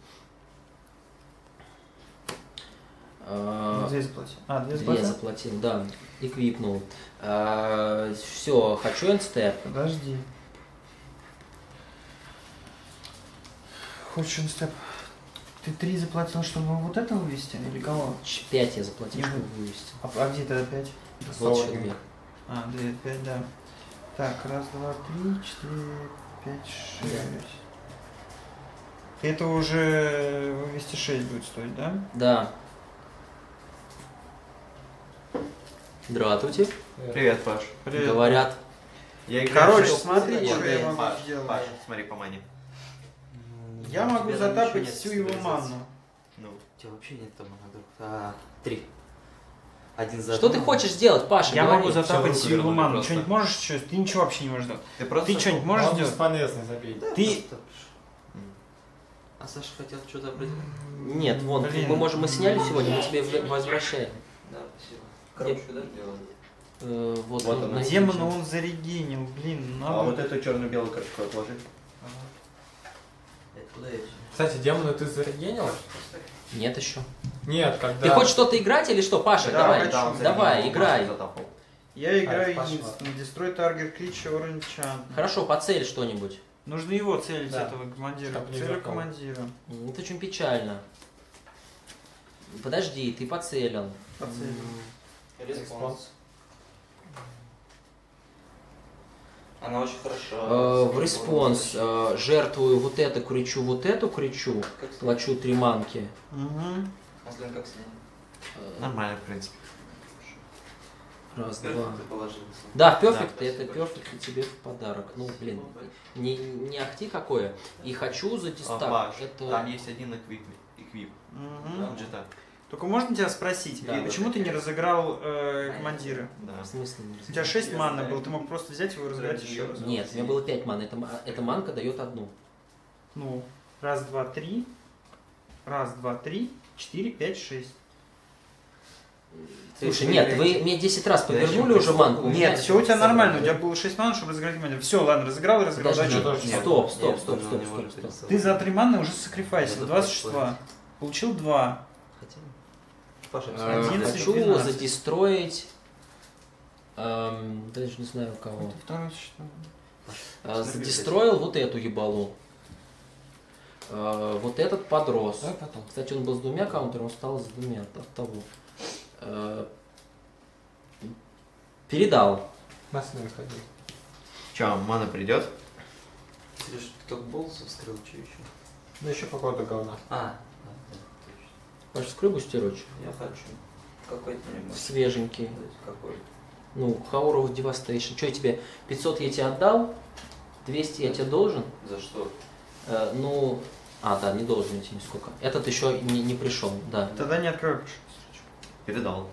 А, Две заплатил. А, две Две заплатил? заплатил, да. Эквипнул. Все, хочу энстеп. Подожди. Хочешь инстеп? Ты три заплатил, чтобы вот это вывести? Или кого? Ч- Пять я заплатил, Не чтобы буду. вывести. А, а где тогда пять? Вот еще две. А, две, пять, да. Так, раз, два, три, четыре, пять, шесть. Это уже вывести шесть будет стоить, да? Да. Здравствуйте. Привет, Паш. Привет. Говорят. Я играю Короче, в- смотри, Я что я могу Паш, сделать. Паш, смотри по мане. Я могу тебя там затапать ничего нет всю его стабилизации. манну. Ну, У тебя вообще нет там надо. А, три. Один за Что ты одного. хочешь сделать, Паша? Я говори. могу затапать руку всю его вернули манну. просто. Что-нибудь можешь что? Ты ничего вообще не можешь сделать. ты просто... Ты что-нибудь можешь Он сделать? бесполезный, забей. Ты... Просто- А Саша хотел что-то определить. Нет, вон, Блин. мы можем, мы сняли сегодня, мы тебе в- возвращаем. Да, спасибо. Коробочку, да, делать? Э, вот Вот он, она. на- Демона он зарегенил, блин, А надо... вот эту черно-белую карточку отложи. Это куда я еще? Кстати, демона ты зарегенил? Нет еще. Нет, когда... Ты хочешь что-то играть или что, Паша? Да, давай, хочу. Да, он давай, зарегенил, играй. Машу затапал. Я играю пошла. единственный. Destroy target creature or enchant. Хорошо, поцель что-нибудь. Нужно его целить, Да. этого командира. Чтоб не Целю вернул. командира. М, Это очень печально. Подожди, ты поцелил. Поцелил. Респонс. Она очень хорошо. Э, в респонс э, жертвую вот это кричу, вот эту кричу, Как снять? плачу три манки. Угу. Маслин как снять? Э, Нормально, в принципе. Раз, два. Ты положил. Да, перфект, Да, это спасибо. перфект тебе в подарок. Ну, блин, не, не ахти какое. И хочу за А, дистак. Паш, Это... там есть один эквип. эквип. Угу. Джета. Только можно тебя спросить, Да, и да. почему ты не разыграл э, командира? Да. В смысле не У тебя шесть маны было, ты мог просто взять его и разыграть еще раз. Нет, у меня было пять ман. Это, ма- эта манка дает одну. Ну, Раз, два, три. Раз, два, три, четыре, пять, шесть. Слушай, нет, вы мне десять раз Я повернули еще уже манку. Нет, все у тебя нормально, у тебя было шесть ман, чтобы разыграть внимание. Все, ладно, разыграл и разыграл. Подожди, Дальше. Нет, стоп, нет, стоп, нет, стоп, ну, стоп, не стоп, может стоп, быть. стоп. Ты за три маны уже сакрифайсил. Это два прошлое. существа. Получил два. Хотим? Паша, Э, одиннадцать, Хочу двенадцать. задестроить... эм, даже не знаю у кого. Второе существо. Э, Задестроил вот эту ебалу. Э, Вот этот подрос. Давай потом. Кстати, он был с двумя каунтерами, он стал с двумя от того. Э, Передал. Нас не выходил. Че, мана придет? Сереж, кто болса вскрыл, что еще? Ну еще какого-то говна. А, да, да, точно. Паш, вскрой бустерочек. Я хочу. Какой-то не может. Свеженький. Какой? Ну, Hour of Devastation. Что я тебе? пятьсот я тебе отдал? двести я тебе должен? За что? Э, ну... А, да, не должен я тебе нисколько. Этот еще не, не пришел, да. Тогда не открывай. Передал.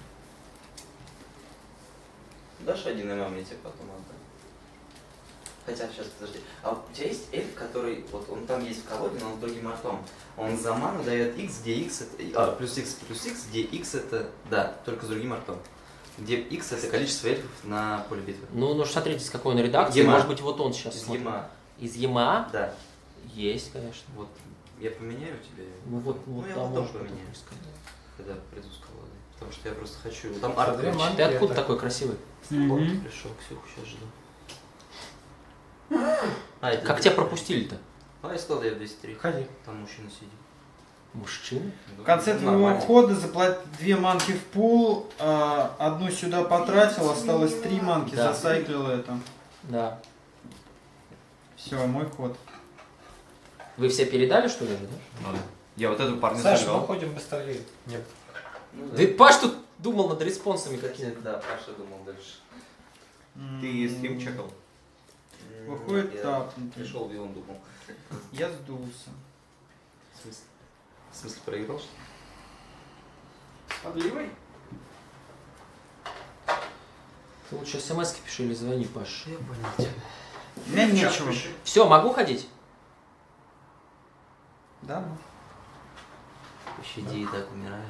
Дашь один ММ, я тебе потом отдам. Хотя, сейчас, подожди. А у тебя есть эльф, который, вот он там есть в колоде, но он с другим артом. Он за ману дает x, где x это... А, плюс x, плюс x, где x это... Да, только с другим артом. Где x это количество эльфов на поле битвы. Ну, ну смотрите, с какой он редакции. Ема. Может быть, вот он сейчас Из смотрит. ЕМА. Из ЕМА? Да. Есть, конечно. Вот, я поменяю тебе. Ну вот, Ну, вот я там потом может быть поменяю, искать. когда приду с колодой. Потому что я просто хочу... Там Смотри, арт ключ. ман- Ты откуда это- такой красивый? Вот, Мгм. пришел, Ксюху сейчас жду. А, это Как ты- тебя пропустили-то? А, я сказал, я в двести три. Ходи. Там мужчина сидит. Мужчина? В конце твоего Нормально. хода заплати две манки в пул, а, одну сюда потратил, осталось три манки, Да. засайклил это. Да. Все, мой ход. Вы все передали, что ли, же, да? Да. Я вот эту парня Саша, сыграл. мы ходим быстрее. Нет. Ну, Да Паш тут думал над респонсами Кстати, какими-то. да, Паша думал дальше. Ты стрим чекал? М, Выходит я тапнутый. Пришел, и он думал. Я сдулся. В смысле? В смысле, проиграл, что ли? С подливой? Ты лучше смс-ки пиши или звони, Паш. Я понял тебя. У меня Сейчас нечего. пиши. Все, могу ходить? Да, ну. Пощади, и так умираю.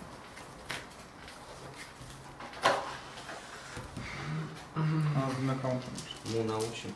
А, с двумя каунтами. Ну, научим.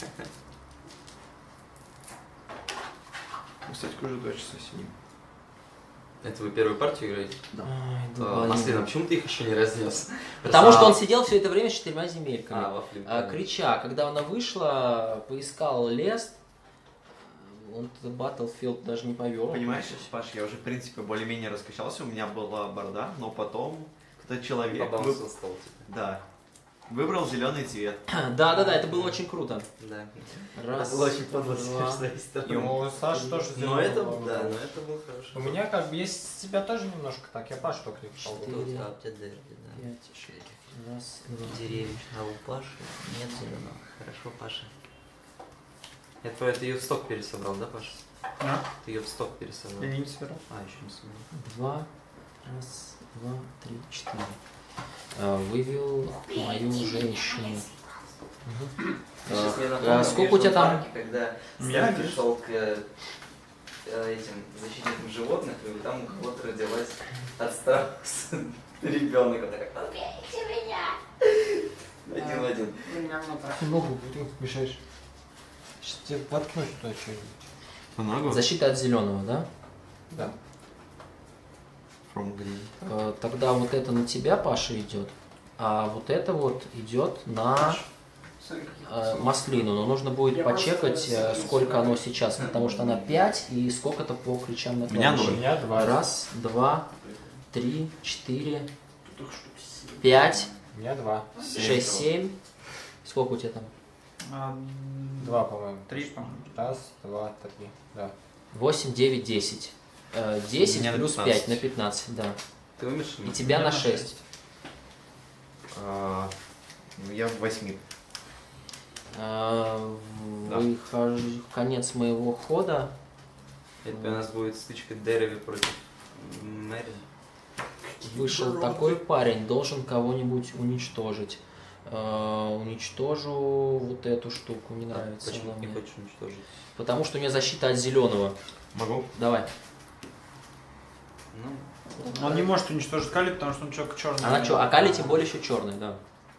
Мы, кстати, уже два часа сидим. Это вы первую партию играете? Ай, А, да, Маслина, почему ты их еще не разнес? Потому что он сидел все это время с четырьмя земельками. А, вафли. А, крича, когда она вышла, поискал лес, он Battlefield даже не повел. Понимаешь, Паш, я уже, в принципе, более-менее раскачался, у меня была борда, но потом кто человек... По вы- балансу стал, типа. Да. Выбрал зеленый цвет. Да, да, да, это было очень круто. Да. Раз, Это было очень подло с два. своей стороны. Ё- Ну, Саша тоже Но сделал. это, было. да, но это был хороший. У меня как бы есть себя тоже немножко так. Я Паш только Что Четыре. у тебя? А, у тебя дерби, да. Пять, шесть. Раз, два. Деревья. А у Паши нет зеленого. Хорошо, Паша. Это твой- ты ее в сток пересобрал, да, Паша? А? Ты ее в сток пересобрал. Я не собирал. А, еще не собрал. Два. Раз, два, три, четыре. А, Вывел мою женщину. Сейчас мне А, напомнил а сколько у тебя Южном там? парке, когда Я Стэн пришел к э, этим защитникам животных, и там у кого-то родилась от страха ребенок. Он такой, убейте меня! Один в один. Примерно так. Ногу ты мешаешь. Сейчас тебе воткнуть туда что-нибудь. Много? Защита от зеленого, да? Да. From green. Э, Тогда вот это на тебя, Паша, идет. А вот это вот идет на Смотри, каких э, пацанов. маслину. Но нужно будет Я почекать, просто э, сидел сколько сюда. оно сейчас, потому что она пять и сколько-то по кричам на У меня клавише. ноль. У меня два. Раз, два, три, четыре, Тут их штук семь. пять, У меня два. шесть, семь. Сколько у тебя там? А, Два, по-моему. Три, по-моему. Раз, два, три. Да. восемь, девять, десять. Э, десять У меня на плюс пятнадцать. пять на пятнадцать, да. Ты умеешь? И тебя на шесть. А, ну, я в восьми. Э, Да. Выхожу, конец моего хода. Это у нас будет стычка Дереви против Мэри. Вышел такой парень, должен кого-нибудь уничтожить. Э, уничтожу вот эту штуку, не нравится. Почему она не мне. хочешь уничтожить? Потому что у меня защита от зеленого. Могу? Давай. Ну, Он не может уничтожить Кали, потому что он человек черный. Она что, а Кали тем более еще черный, да.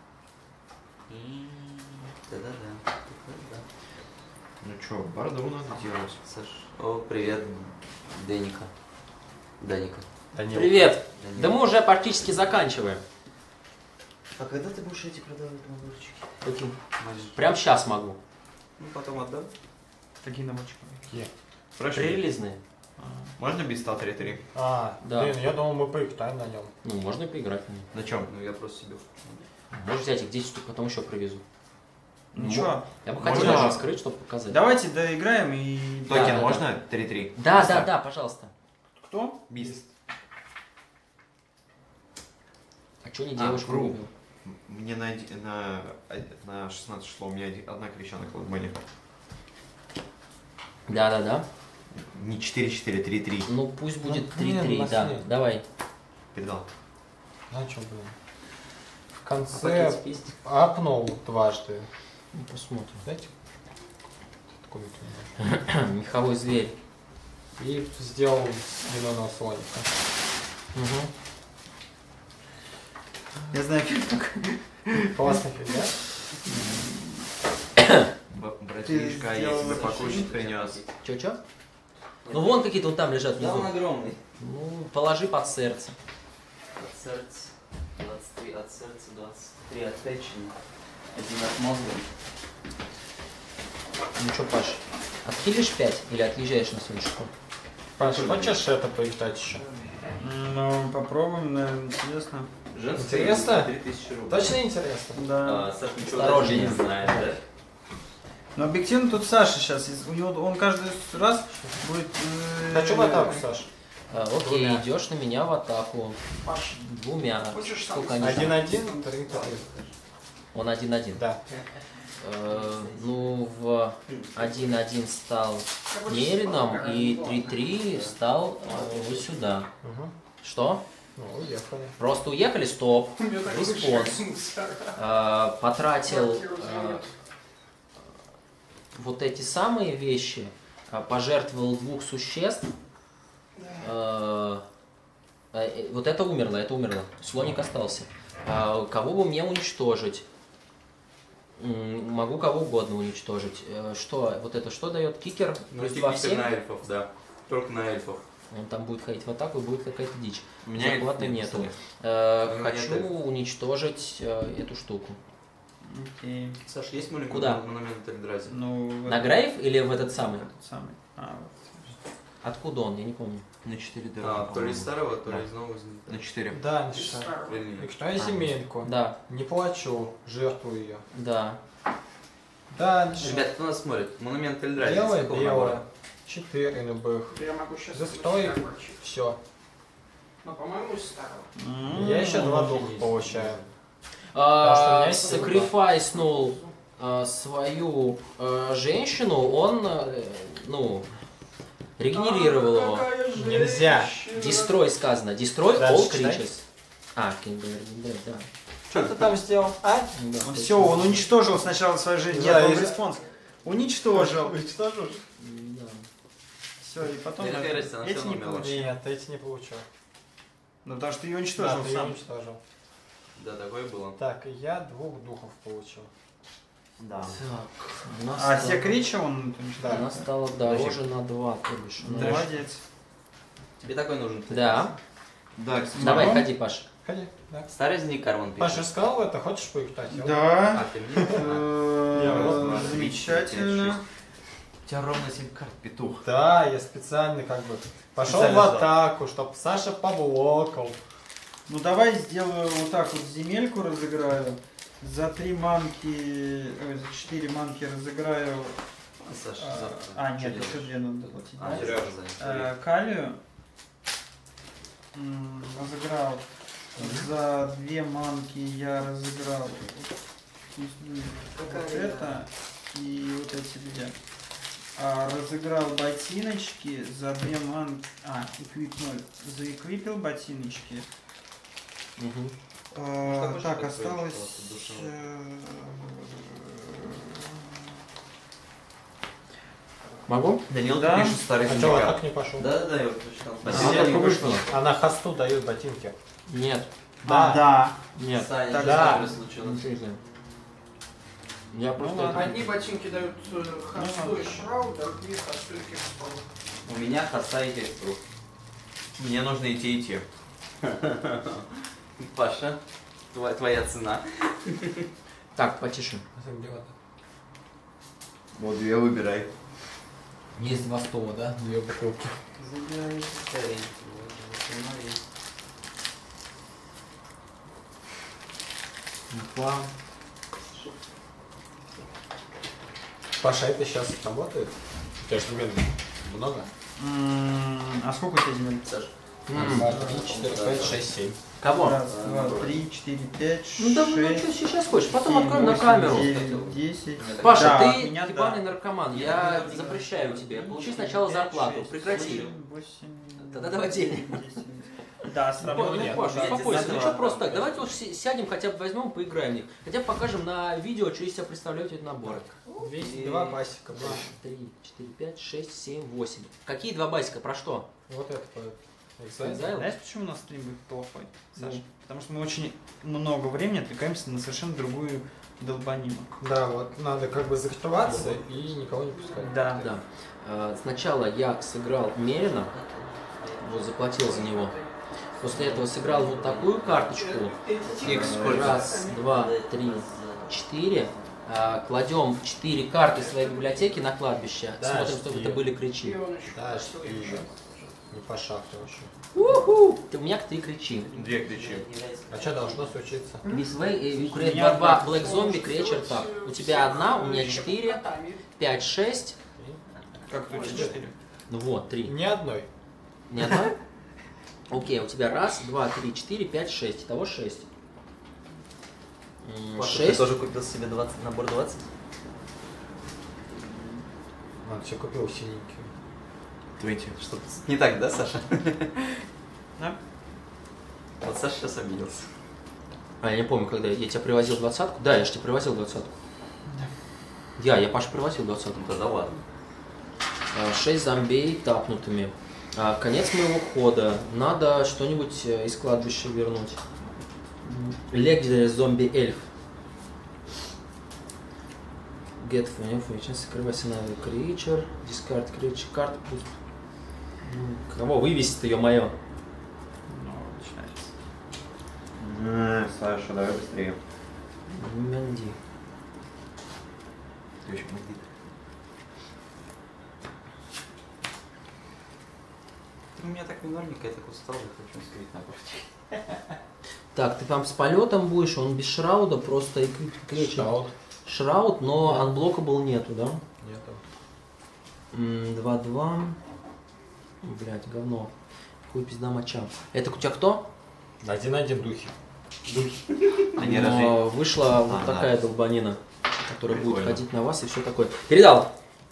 да-да-да. Да. Ну что, барду надо делать. Саш, о, привет, Деника. Даника. Данил. Привет! Данила. Да мы уже практически заканчиваем. А когда ты будешь эти продавать наборчики? Каким? Маленькие. Прям сейчас могу. Ну, потом отдам. Такие наводчики. Какие? Пререлизные. Можно без ста три три? А, Да. блин, я думал, мы поиграем на нем. Ну, можно и поиграть на них. На чем? Ну, я просто себе хочу. Можешь взять их десять штук, потом еще привезу. Ну что, Я бы Можно? хотел даже раскрыть, чтобы показать. давайте доиграем и... Да, Токен да, можно? три три. Да, да, да, пожалуйста. Кто? Бист. А что не А, девушку вру. выбил? Мне на, оди- на, на шестнадцать шло, у меня оди- одна крича на колбане. Да, да, да. Не четыре четыре, три три. Ну пусть будет Ну, блин, три три, у да. нас нет. Давай. Передал. На чем было? В А конце пакетик есть? апнул дважды. Ну, посмотрим. Знаете? Такой вот. Меховой зверь. И сделал зеленого слоника. Угу. Я знаю фильм такой. Классный фильм, да? Б- Братишка, я сделал тебе это покушать принес. Че-че? Ну вон какие-то вон там лежат Да, он внизу. огромный. Ну, положи под сердце. От сердца двадцать три, от сердца двадцать три, от печени, один от мозга. Ну что, Паш, отхилишь пять или отъезжаешь на солнышко? Паша, хочешь это поиграть еще? Ну, попробуем, наверное, интересно. Женская Интересно? три тысячи рублей. Точно интересно? Да. А, Саша ничего Осторожнее. даже не знает, да? Но объективно тут Саша сейчас. У него он каждый раз будет. э, Хочу в атаку, Саша. А, окей, Двумя. идешь на меня в атаку. Паш, Двумя. хочешь сам Сколько они там? Один-один, три-три. Он один-один. Да. Э, ну, в один-один стал Нерином, и три-три стал э, вот сюда. Угу. Что? Ну, уехали. Просто уехали, стоп. у меня такой Респонс. мусор. Э, потратил Квартиру э, звонят. вот эти самые вещи, э, пожертвовал двух существ. Э, э, вот это умерло, это умерло. Слоник остался. Э, кого бы мне уничтожить? М, Могу кого угодно уничтожить. Э, Что? Вот это что дает? Кикер? Ну, Плюс типа два в теперь семь? на эльфов, да. Только на эльфов. Он там будет ходить в атаку и будет какая-то дичь. У меня Захвата эльфов нету. нет. Э, У меня хочу нет эльфов. уничтожить э, эту штуку. Окей. Саш, есть маленький Куда? монумент Эльдрази? Ну, в На этот- Грейв или в этот самый? этот самый. А, вот. Откуда он? Я не помню. На четыре А, то ли из старого, то ли Да. из нового. На четыре. Да, Из Миша. старого. Играй земельку. Да, Не плачу, жертвую ее. да. Да, Миша. Ребят, кто нас смотрит? Монумент Эльдрази. Белое, с какого белое. набора? Четыре любых. Я могу сейчас... Застой. Все. Но, по-моему, из старого. М, Я еще два М-м-м. духа получаю. А, что у меня есть Сакрифайснул а, свою а, женщину, он, э, ну, регенерировал его. Нельзя. Дестрой сказано. Дестрой Дальше all читай. creatures. А, King Legendary, да. Что ты там сделал? А? Да, Он точно. все, он уничтожил сначала свою жизнь. Да, Нет, он и- респонс. Уничтожил. Уничтожил? Да. Все, и потом. Да какая разница, она Эти всё не равно получил. Нет, эти не получил. Ну потому что ты ее Да, уничтожил ты ее сам. уничтожил. Да, такое было. Так, я двух духов получил. Да. Так, у нас А стало- все кричи он У уничтожил. нас стало дороже на два, то бишь. у нас- Молодец. Тебе такой нужен? Да. Да, кстати. Давай, Могу? ходи, Паш. Ходи, да. Старый зник Карман пишет. Паша, сказал это, хочешь поиграть? Я Да. А, ты мне? Э, Я вот смотрю. Замечательно. У тебя ровно семь карт, петух. Да, я специально как бы пошел Специально в ждал. атаку, чтобы Саша поблокал. Ну давай сделаю вот так вот земельку разыграю. За три манки, ой, за четыре манки разыграю. Саша, А, завтра. а, нет, Что еще делаешь? две надо доплатить. А, Сережа занят. Э, Калию м, разыграл. За две манки я разыграл пусть будет вот это и вот эти две. А, разыграл ботиночки за две манки. А, эквип ноль. Заэквипил ботиночки. Мгм. А, хочешь так, такое осталось... что-то душевое? э, Могу? Данил, Да. ты пишешь старый А что, синдикат. так не пошел? Да-да-да, я вот прочитал. А, Спасибо. так и вышло. А на хосту дают ботинки. Нет. А, да. Нет. Саня, Так, что да. с тобой случилось? Я просто... ладно. Одни ботинки дают э, хосту и шрау, другие хосту и хекспру. У меня хоста и хекспру. Мне нужно идти идти. Паша, твоя, твоя цена. Так, потише. Вот две выбирай. Есть два стола, да? Две бутылки. Забирай скорее. Два. Паша, это сейчас работает? У тебя же земель много? М, А сколько у тебя земель? Саш, Два, три, четыре, пять, шесть, семь. Кого? Раз, два, три, четыре, пять, Ну да, ну шесть, что сейчас хочешь, потом семь, откроем на восемь, камеру. девять, десять. Паша, Да, ты меня ебаный да. наркоман, я запрещаю тебе. Получи сначала зарплату, прекрати. Тогда давай денег. Да, Ну, сработало. ну, нет, Паша, я тебе успокойся, ну за что два просто так, отправлю. давайте уж си- сядем, хотя бы возьмем, поиграем в них. Хотя бы покажем на видео, что из себя представляют эти наборы. двести два басика. Два, больше. три, четыре, пять, шесть, семь, восемь. Какие два басика, про что? Вот это по Exile. Exile? Знаешь, почему у нас стрим будет плохой, Саша? Ну. Потому что мы очень много времени отвлекаемся на совершенно другую долбаниму. Да, вот надо как бы закрываться и никого не пускать. Да. Да. А, Сначала я сыграл Мерина, вот заплатил за него. После этого сыграл вот такую карточку. Икс сколько? Раз, два, три, четыре. А, Кладем четыре карты своей библиотеки на кладбище. Да, Смотрим, чтобы четыре. это были кричи. И он еще Да, хосту и и- шрау. Не по шахту вообще. Уху! Ты у меня три кричи. Две кричи. А что должно случиться? This way you create меня два одна. Black Zombie Creature Pack. У тебя одна, у меня четыре, пять, шесть. Как тут четыре? Ну вот, три. Ни одной. Не одна? Окей, у тебя раз, два, три, четыре, пять, шесть. Итого шесть. М, Паша, ты Шесть. тоже купил себе двадцать, набор двадцать? Он все купил синенький. Твити. Что-то не так, да, Саша? Да? Вот Саша сейчас обиделся. А, я не помню, когда я тебя привозил двадцатку. Да, я же тебе привозил двадцатку. Я, я Паша привозил двадцатку. Ну тогда ладно. А, Шесть зомбей тапнутыми. А, Конец моего хода. Надо что-нибудь э, из кладбища вернуть. Legendary зомби эльф. Get for information, sacrifice another creature, discard creature card, пусть. Ну, Кого вывесит ее мое? Ну, начинается. Саша, давай быстрее. Менди. Ты еще бандит. У меня так минорненько, я так устал, я хочу скрыть наборчик. Так, ты там с полетом будешь, он без шрауда, просто и кречер. Шаут. Шрауд, но анблокабл нету, да? Нету. М, два-два. Блять, говно. Хуй пизда моча. Это у тебя кто? Один-один духи. Они Но разве... вышла вот А, такая да. долбанина, которая будет Прикольно. ходить на вас и все такое. Передал.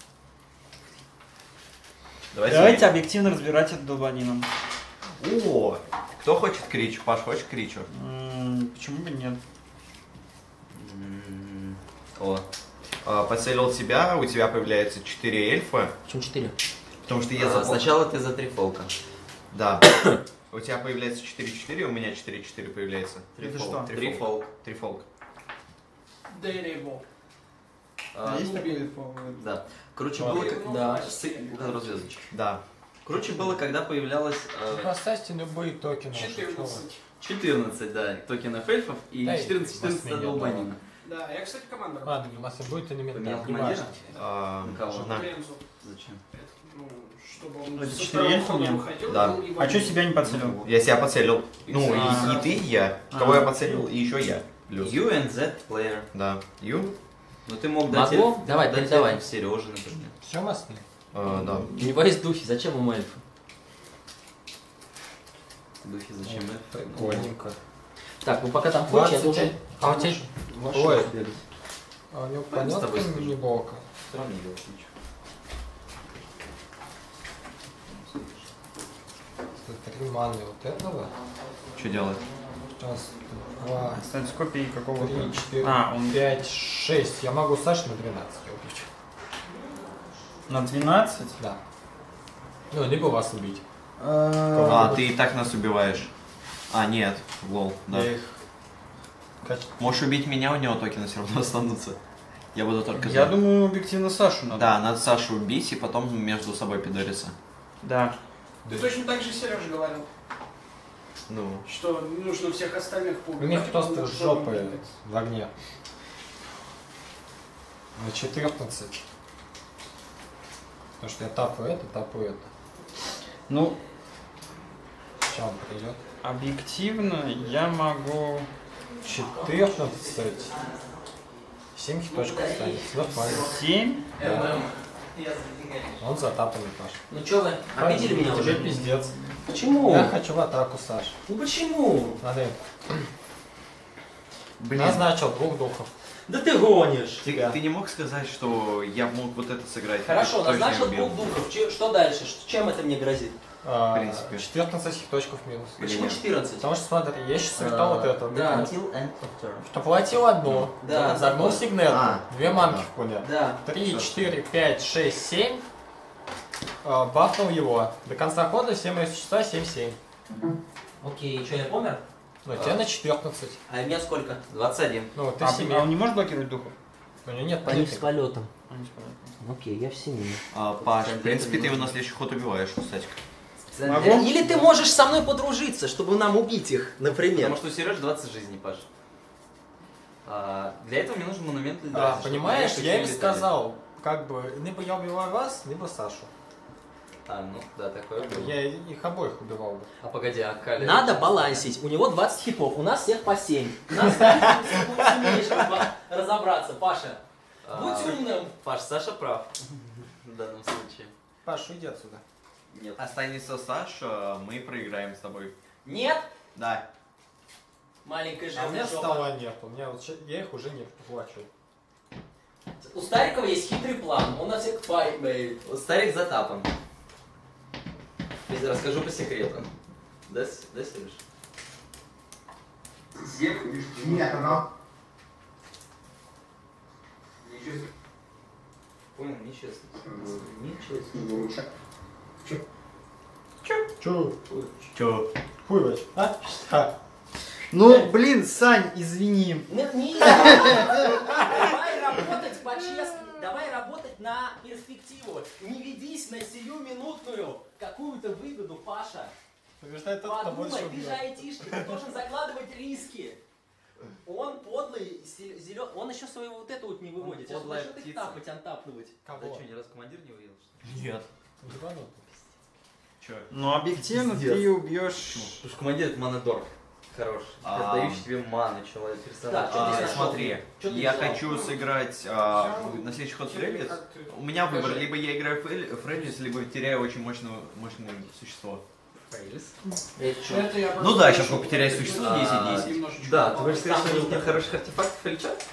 Давайте. Давайте объективно разбирать эту долбанину. О! Кто хочет кричу? Паш, хочешь кричу? М, Почему бы нет? М, О. А, Поцелил тебя, у тебя появляется четыре эльфа. Почему четыре? Потому что я А, запомнил. Сначала ты за три фолка. Да. У тебя появляется четыре-четыре, у меня четыре-четыре появляется. Это фолк, что? Три Три фолк. фолк. Три фолк. Дейрейбл. А, Есть ну, такой повод? Да. Короче, Ладно. было как... Да. С- У которого звездочки. Да. Короче, было, когда появлялась э, Поставьте любые токены. четырнадцать. четырнадцать, да, токенов эльфов и Да, и четырнадцать-четырнадцать масс-медиа, долбанина. Да, я, кстати, командор. Ладно, у нас и будет элемент. Поменял не командира? важно. А, На кого? на- Трензу. Зачем? Ну, чтобы он Это со четыре второго эльфа у хода меня? выходил, Да. был и А что валил. себя не поцелил? Я себя поцелил. Ну, А. и, и ты, и я. Кого А. я поцелил, и еще я. Плюс. You and that player. Да. Ю? Ну ты мог дать Могу? эльф- Давай, дать передавай. эльфу Сереже, например. Все массы? А, да. У него есть духи, зачем ему эльфы? Духи зачем эльфы? Прикольненько. Так, ну пока там хочешь, я двадцать должен... пять. А у тебя... Вашу Ой. бегать. А у него Пойду с тобой понятно схожу. мини-блока. Все равно не делать ничего. Три маны вот этого. Что делать? Раз, два, Кстати, с копией какого-то. три, четыре, А, он пять, шесть. Я могу Сашу на двенадцать убить. на двенадцать? Да. Ну, либо вас убить. А, ты и так нас убиваешь. А, нет, лол, да. Я их... кач- Можешь убить меня, у него токены все равно останутся. Я буду только Я за. думаю, объективно Сашу надо. Да, надо Сашу убить и потом между собой пидориться. Да. Да. Точно так же Сережа говорил, Ну. что нужно всех остальных У поубивать. них просто потому что жопы он- в огне. На четырнадцать. Потому что я тапаю это, тапаю это. Ну, Сейчас он придет. объективно я могу... четырнадцать. семь хиточков останется. Нормально. семь? Да. Он затапанный, Паш. Ну что вы, обидели меня Тебе уже? пиздец. Почему? Я хочу в атаку, Саш. Ну почему? Смотри. Блин, Назначил двух духов. Да ты гонишь. ты, Да. ты не мог сказать, что я мог вот это сыграть? Хорошо, Ты точно назначил убил. двух духов. Че- Что дальше? Ш- Чем это мне грозит? А, принципе. четырнадцать хиточков минус. Почему нет? четырнадцать? Потому что смотри, я сейчас сыграл вот это. Да. Until end of turn. Что платил одну, Да. загнул сигнет, А. две манки в куле. Да. три, четыре, пять, шесть, семь. А, бафнул его. До конца хода семь существа, семь, семь. Окей, что, я помер? Ну, тебе на четырнадцать. А у меня сколько? двадцать один. Ну, ты А, в семье. а он не может блокировать духов? У него нет Они с политики. полетом. А, не спорю. Окей, я в семье. А, Паш, Для в принципе, этого ты его нужно. на следующий ход убиваешь, кстати. Могу? Или ты можешь со мной подружиться, чтобы нам убить их, например. Потому что у Сережи двадцать жизней, Паш. А, для этого мне нужен монумент А, летать. понимаешь, я им сказал, как бы, либо я убиваю вас, либо Сашу. А, ну, да, такое было. Я их обоих убивал бы. А погоди, а Кали? Надо балансить. У него двадцать хипов, у нас всех по семь. У нас сильнее, чтобы разобраться. Паша, А, будь умным. Паш, Саша прав. В данном случае. Паш, уйди отсюда. Нет. Останется Саша, мы проиграем с тобой. Нет, Да. маленькая А у меня жирная жопа. стола нет. У меня вот ща- я их уже не плачу. У Старикова есть хитрый план. Он на всех пайпает. Вот Старик затапан. Я расскажу по секрету. Да, С- да, Сереж? Нет, оно. Понял, нечестно. Нечестно. Чё? Чё? Хуй вач. А? Ха. Ну, блин, Сань, извини. Ну, не, давай работать по-честному. Давай работать на перспективу. Не ведись на сиюминутную какую-то выгоду, Паша. Побеждает тот, кто больше Подумай, ты же убьет. айтишник, ты должен закладывать риски. Он подлый, зеленый, он еще своего вот это вот не выводит. Сейчас Подлая начнет их птица. тапать, антапнуть. Да Кого? что, ни разу командир не увидел, что ли? Нет. Ебанутый. Чё? Ну, объективно Пиздец. ты убьешь... Потому что командир это манедорф. Хороший. А. Раздающий тебе ману, человек, персонаж. Да, что А, ты нашел? смотри, Чё ты я взял? хочу сыграть а, на следующий ход Фрейлис. У меня выбор, Покажи. либо я играю Фрейл- Фрейлис, либо теряю очень мощное, мощное существо. Это чё? Это я Ну да, сейчас мы потеряем существо А, десять десять. немножечко. Да, ты хочешь сказать, что нет хороших артефактов или что?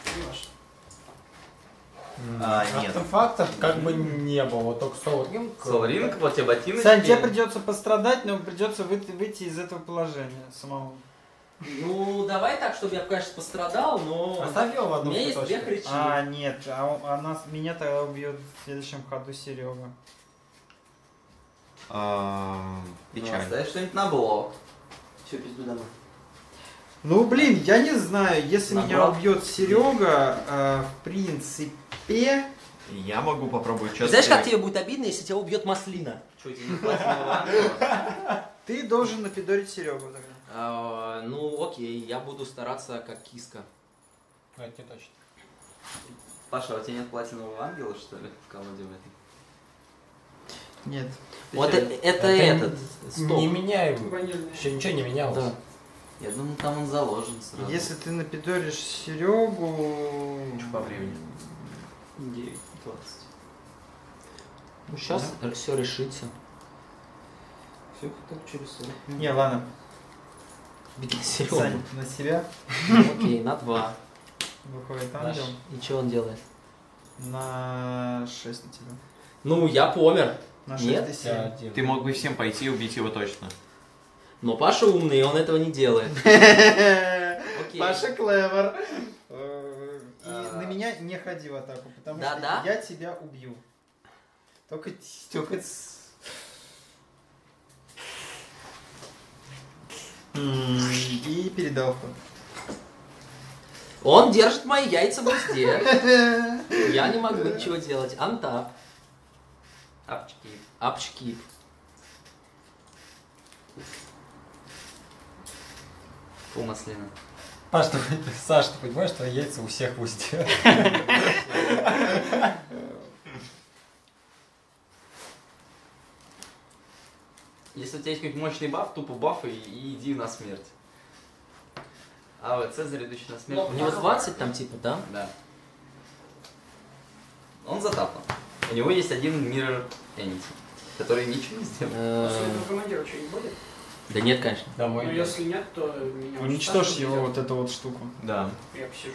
А, нет. Артефактов как бы не было, вот только Soul Ring. Soul Ring, вот тебе ботиночки. Сань, тебе придется пострадать, но придется выйти, выйти из этого положения самому. Ну, давай так, чтобы я, конечно, пострадал, но... Оставь его в У одном меня есть две цветочке. хрычи. А, нет, а, он- а нас, меня тогда убьет в следующем ходу Серега. А, Ну, Печаль. оставь что-нибудь на блок. Все, пизду домой. Ну, блин, я не знаю, если меня Набрал. убьет Серега, э, в принципе... Я могу попробовать что-то. Знаешь, как тебе будет обидно, если тебя убьет маслина? Что, тебе не хватит ангела? Ты должен напидорить Серегу тогда. А, ну, окей, я буду стараться как киска. Ну, это не точно. Паша, а у тебя нет платинового ангела, что ли, в колоде в этой? Нет. Вот Печаль. это, это, Это этот, стоп. Не меняем. Ванильный. Еще ничего не менялось. Да. Я думал, там он заложен сразу. Если ты напидоришь Серегу... По времени. девять двадцать. Ну, сейчас все решится. Все так через сорок. Не, ладно. Бедный Серега. Сань, на себя Окей, на два. выходит Наш. ангел. И что он делает? На шесть на тебя. Ну, я помер. На Нет? шесть и Я семь. один. Ты мог бы всем пойти и убить его точно. Но Паша умный, и он этого не делает. Паша клевер. И на меня не ходи в атаку, потому Да, что да? я тебя убью. Только... Только... И передал ход. Он держит мои яйца в узде. Я не могу ничего делать. Антап. Апчки. Апчки. Фу, маслина. Паш, ты, Саш, ты понимаешь, что яйца у всех в узде? Если у тебя есть какой-то мощный баф, тупо баф и, и иди на смерть. А вот Цезарь, идущий на смерть. У него двадцать там типа, да? Да. Он затапан. У него есть один Mirror Entity, который ничего не сделал. После Э, этого командира что-нибудь будет? Да нет, конечно. Домой. Ну, если нет, то меня Уничтожь Саша его взял. вот эту вот штуку. Да. Я посижу.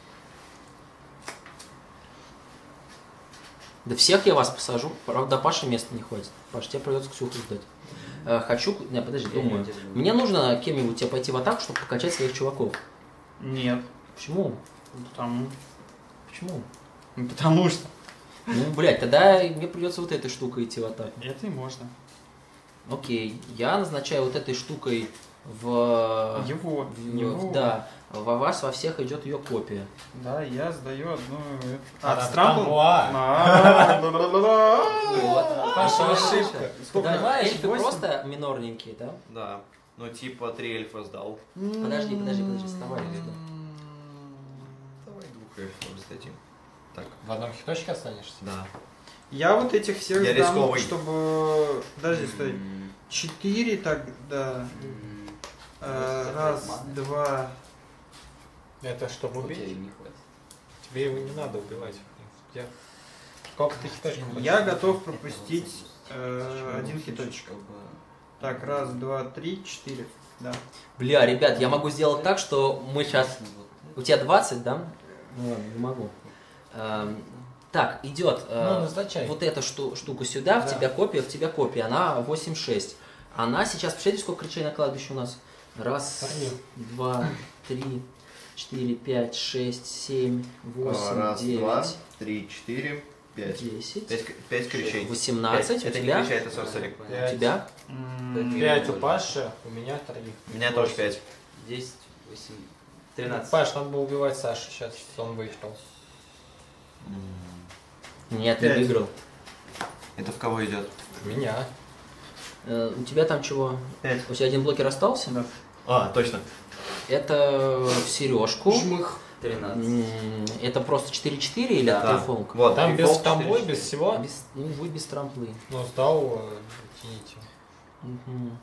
Да всех я вас посажу. Правда, Паше места не хватит. Паш, тебе придется Ксюху ждать. Э, хочу... Не, подожди, Я думаю. не удержу. Мне нужно кем-нибудь тебе пойти в атаку, чтобы покачать своих чуваков. Нет. Почему? Потому... Почему? Ну, потому что... Ну, блядь, тогда мне придется вот этой штукой идти в атаку. Это и можно. Окей, я назначаю вот этой штукой в... Его. в- Его. Да, во вас во всех идет ее копия. Да, я сдаю одну... А, А, там страмбл? была. А, ла-ла-ла-ла. Вот. Паша, Вот. ошибка. Сколько? Да, Понимаешь, эльфы восемь? просто минорненькие, да? Да. Ну, типа, три эльфа сдал. Подожди, подожди, подожди, вставай сюда. Давай двух эльфов сдадим. Так, В одном хиточке останешься? да. Я вот этих всех Я сдам, рисковый. чтобы... Подожди, стой. М, Четыре тогда. м, Э, Раз, два... Это чтобы у тебя убить? не хватит. Тебе его не надо убивать. Я... Сколько ты хиточков хочешь? Я готов пропустить э, один хиточек. Так, раз, два, три, четыре. Да. Бля, ребят, я могу сделать так, что мы сейчас... У тебя двадцать, да? Ну ладно, не могу. Эм, так, идет э, Ну, назначай. вот эту шту- штуку сюда, в Да. тебя копия, в тебя копия. Она восемь шесть. Она сейчас, посмотрите, сколько кричей на кладбище у нас. Раз, Сорви. два, три, четыре, пять, шесть, семь, восемь, Раз, два, девять, три, четыре, пять. десять, Пять, к- пять кричей. восемнадцать. У Это не тебя? крича, это сорсерик. У Пять. тебя? М, Пять у Паши, у меня три. У меня тоже пять. десять, восемь, тринадцать. Паш, надо было убивать Сашу, сейчас он выиграл. Нет, не Пять. выиграл. Это в кого идет? У меня. Э, у тебя там чего? Пять. У тебя один блокер остался? Да. А, точно. Это в сережку. Жмых. тринадцать. М, Это просто четыре-четыре или Да. трифолк? Вот, Там без трифолк тамбой, четыре. без всего. Без, ну, будет без трамплы. Ну, сдал, э, кинете. Мгм.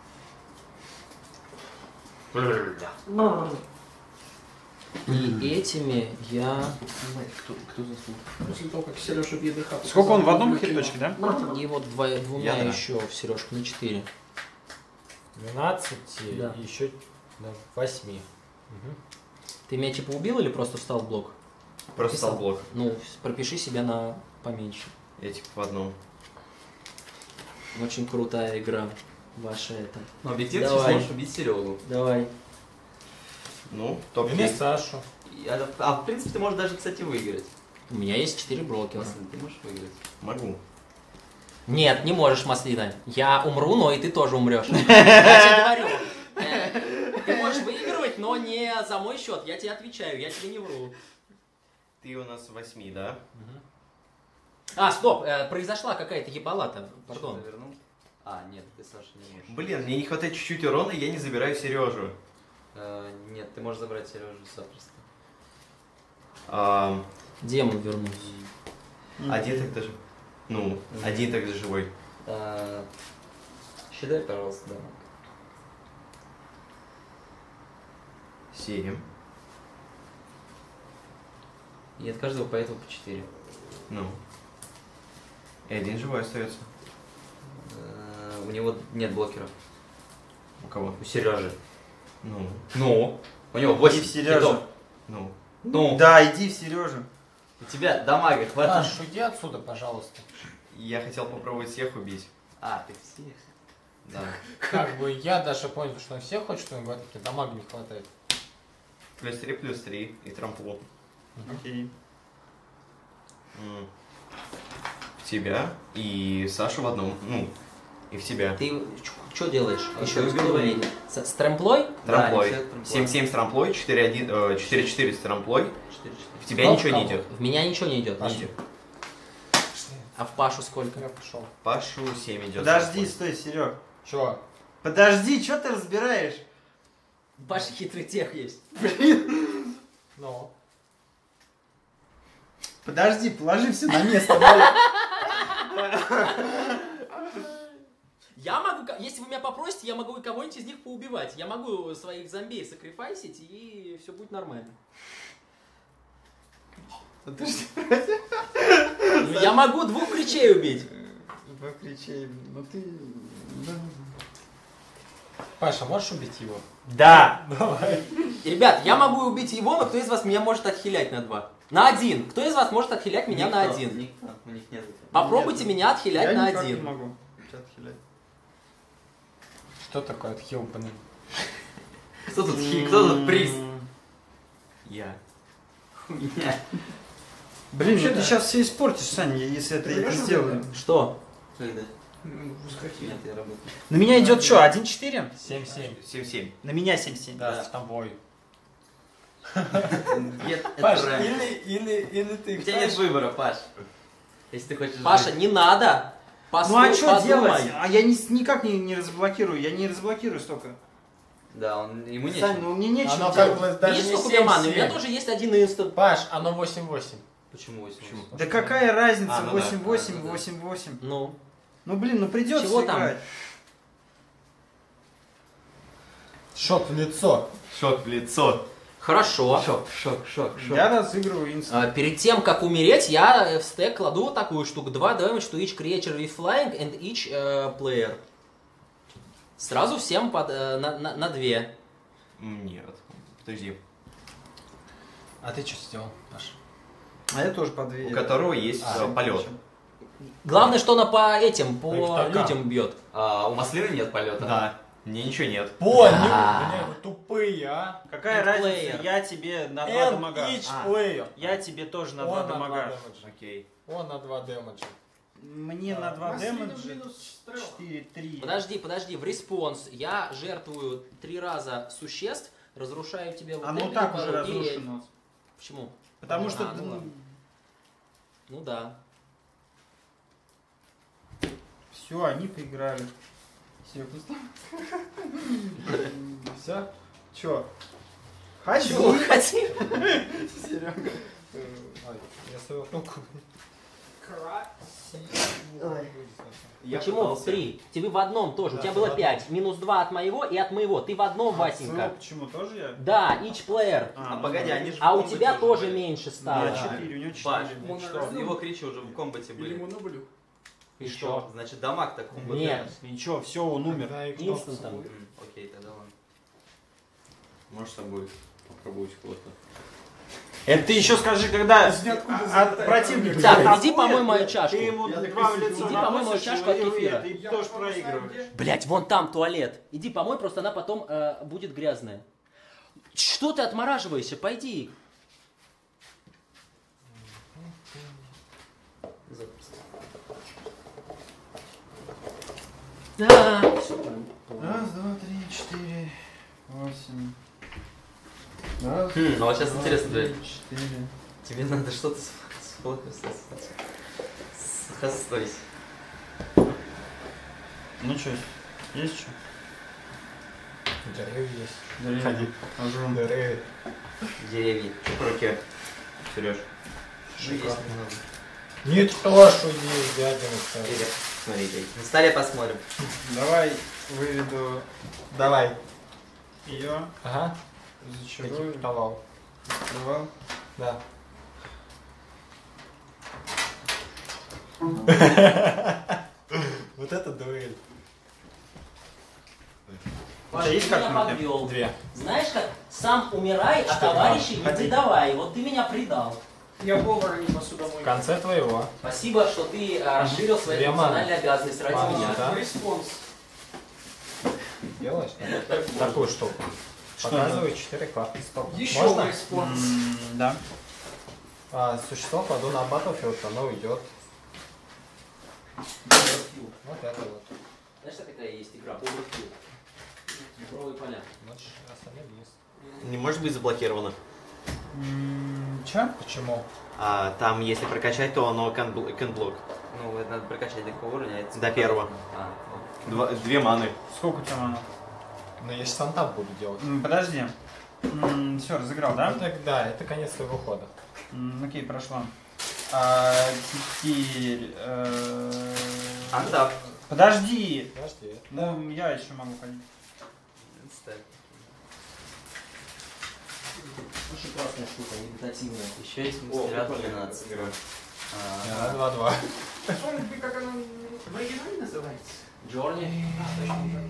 И этими я... Кто, кто заснул? После того, как Сережа в ЕДХ... Сколько он в одном выкинул. хиточке, да? И вот два- двумя Я да. еще в сережку на четыре. двенадцать Да. и еще да, восемь. Угу. Ты меня типа убил или просто встал в блок? Просто Писал. стал блок. Ну, пропиши себя на поменьше. Я типа в одном. Очень крутая игра. Ваша это. Но объективно ты Давай. сможешь убить Серегу. Давай. Ну, топ Или Сашу. А, а, в принципе, ты можешь даже, кстати, выиграть. У меня есть четыре блокера. Если ты можешь выиграть. Могу. Нет, не можешь, Маслина. Я умру, но и ты тоже умрешь. Я тебе говорю. э, Ты можешь выигрывать, но не за мой счет. Я тебе отвечаю, я тебе не вру. Ты у нас восьми, да? А, стоп, э, произошла какая-то ебалата. Пардон. Что, вернул? А, нет, ты, Саша, не можешь. Блин, мне не хватает чуть-чуть урона, и я не забираю Сережу. Э, нет, ты можешь забрать Сережу запросто. А, Демон вернулся. один так даже. Ну, один так же живой. Э, считай, пожалуйста, да. Семь. И от каждого по этому по четыре. Ну. И один живой остается. Э, у него нет блокеров. У кого? У Сережи. Ну. Ну? У него восемь Иди в Сережу. хитов. Ну. Ну? Да, иди в Сережу. У тебя дамага хватит. Паш, уйди отсюда, пожалуйста. Я хотел попробовать всех убить. А, ты всех. Да. Как бы я даже понял, что он всех хочет, что он говорит, что дамага не хватает. Плюс три, плюс три и трамплу. Окей. М. В тебя и Сашу в одном. Ну, и в тебя. Ты что делаешь? А Еще что раз я говорю? говори. С, с трамплой? Трамплой. Да, не все семь семь с трамплой, четыре один, э, четыре четыре с трамплой. четыре четыре. В тебя Кто ничего не кого? идет. В меня ничего не идет. Паша. не идет. А в Пашу сколько? Я пошел. Пашу семь идет. Подожди, стой, Серег. Чё? Подожди, что ты разбираешь? У Паши хитрый тех есть. Ну. Подожди, положи все на место. давай. Я могу, ко- если вы меня попросите, я могу и кого-нибудь из них поубивать. Я могу своих зомби сакрифайсить, и все будет нормально. Подожди. Ну, я могу двух кричей убить. Два кричей, ну ты... Паша, можешь убить его? Да! Давай. Ребят, я могу убить его, но кто из вас меня может отхилять на два? На один. Кто из вас может отхилять меня на Никто, один? Никто, у них нет. Попробуйте меня отхилять Я на никак не один. могу тебя отхилять. Что такое отхил, блин? Кто тут, хи- кто тут приз? Я. У меня. Блин, ну ты сейчас все испортишь, Саня, если это я это сделаю. Что? Когда? Нет, я работаю. На меня идет что, один четыре? семь семь. семь семь. На меня семь семь. Да, с тобой. Нет, это Паш, правильно. или, или, или ты... У тебя нет выбора, Паш. Если ты хочешь Паша, жить. не надо. Ну Постой, а что подумай. делать? А я ни- никак не, не разблокирую, я не разблокирую столько. Да, он, ему нечего. Сань, ну мне нечего Оно делать. как бы даже Видишь, не сколько у меня семь маны? У меня семь. тоже есть один инстант. Паш, оно восемь восемь. Почему восемь? Почему? Да какая разница, А, ну да. восемь восемь, А, ну да. восемь восемь. Ну. Ну блин, ну придется Чего там? играть. Шок в лицо. Шок в лицо. Хорошо. Шок, шок, шок, шок. Я разыгрываю инстант. А, перед тем, как умереть, я в стек кладу вот такую штуку. Два damage to each creature with flying and each э, player. Сразу всем под, э, на, на, на две. Нет. Подожди. А ты что сделал, Паш? А я тоже по две. У которого есть А, э, полет. Главное, что она по этим, по Их так. людям бьет. А у маслины нет полета? Да. Мне ничего нет. Понял! А. Бля, вы тупые, а? Какая And разница, player. я тебе на два And дамага. each А, player. я тебе тоже на Он два на два дамага. дэмэджа. Окей. Он на два дэмэджа. Мне на два дэмэджа четыре три. Подожди, подожди, в респонс я жертвую три раза существ, разрушаю тебе вот Оно это так пару уже и- разрушено. Почему? Потому А, что... ну ладно. Ну да. Все, они поиграли. Все, Все? Чё? Чего Ходи! хотим? Серега. Ой, я свою руку. Я Почему? пытался. Три. Тебе в одном тоже. Да, У тебя в было одном. пять. Минус два от моего и от моего. Ты в одном, А, Васенька. своего почему, тоже я? Да, each player. А, ну погоди, да. они же в А у комбате тебя уже тоже были. меньше У стало. меня Да. четыре, у него Паш, четыре. ну что, его кричи уже в комбате Или были. моноболю. И что? Значит, дамаг так комбат. Нет. Ничего, все, он умер. Да, и кто? Инстантом. М, Окей, тогда ладно. Можешь с собой попробовать кого-то. Это ты еще скажи, когда от противника Так, тебя иди помой мою чашку. Ты ему два в лицо Иди помой мою наносишь, чашку и от кефира. Ты тоже проигрываешь. Блять, вон там туалет. Иди помой, просто она потом э, будет грязная. Что ты отмораживаешься? Пойди. Да. Раз, два, три, четыре, восемь. Раз, Хм, ну а сейчас интересно, два, да, три, четыре. тебе надо что-то с схостось. Ну что, есть что? Деревья есть. Деревья. Ходи. Хожу. Деревья. Деревья. В руке. Сереж. Что есть немного. Нет, то, что есть, дядя. Или, смотрите, на столе посмотрим. Давай выведу Давай. ее, Ага. зачарую, Давал. открывал. Да. Вот это дуэль. Паша, есть ты меня как-нибудь? подвел. Две. Знаешь как? Сам умирай, а товарищи не предавай. Вот ты меня предал. Я повар, а не В посудомойка. конце твоего. Спасибо, что ты а, расширил свои Две маны. функциональные обязанности ради Маны, меня. да. Респонс. делаешь такую штуку. Что Показываю четыре карты. Стоп. Еще Можно? вейспорт. М, Да. А, существо кладу на Battlefield, оно уйдет. Вот это вот. Знаешь, что такая есть игра? Overkill. Игровые поля. Значит, остальные вниз. Не может быть заблокировано. М, Чё? Почему? А, там, если прокачать, то оно can blo- can block. Ну, это надо прокачать до какого уровня? Это До первого. А, Два, две маны. Сколько у тебя мана? Ну, я сейчас антап буду делать. М, Подожди. Все, разыграл, да? Ну, так, да, это конец твоего хода. М, Окей, прошло. А теперь... э, Антап. Подожди! Подожди. Ну, я еще могу ходить. Очень классная штука, медитативная. Еще есть мастера двенадцать. Да, два-два. Вспомни, как она в оригинале называется? Джорни. А, точно.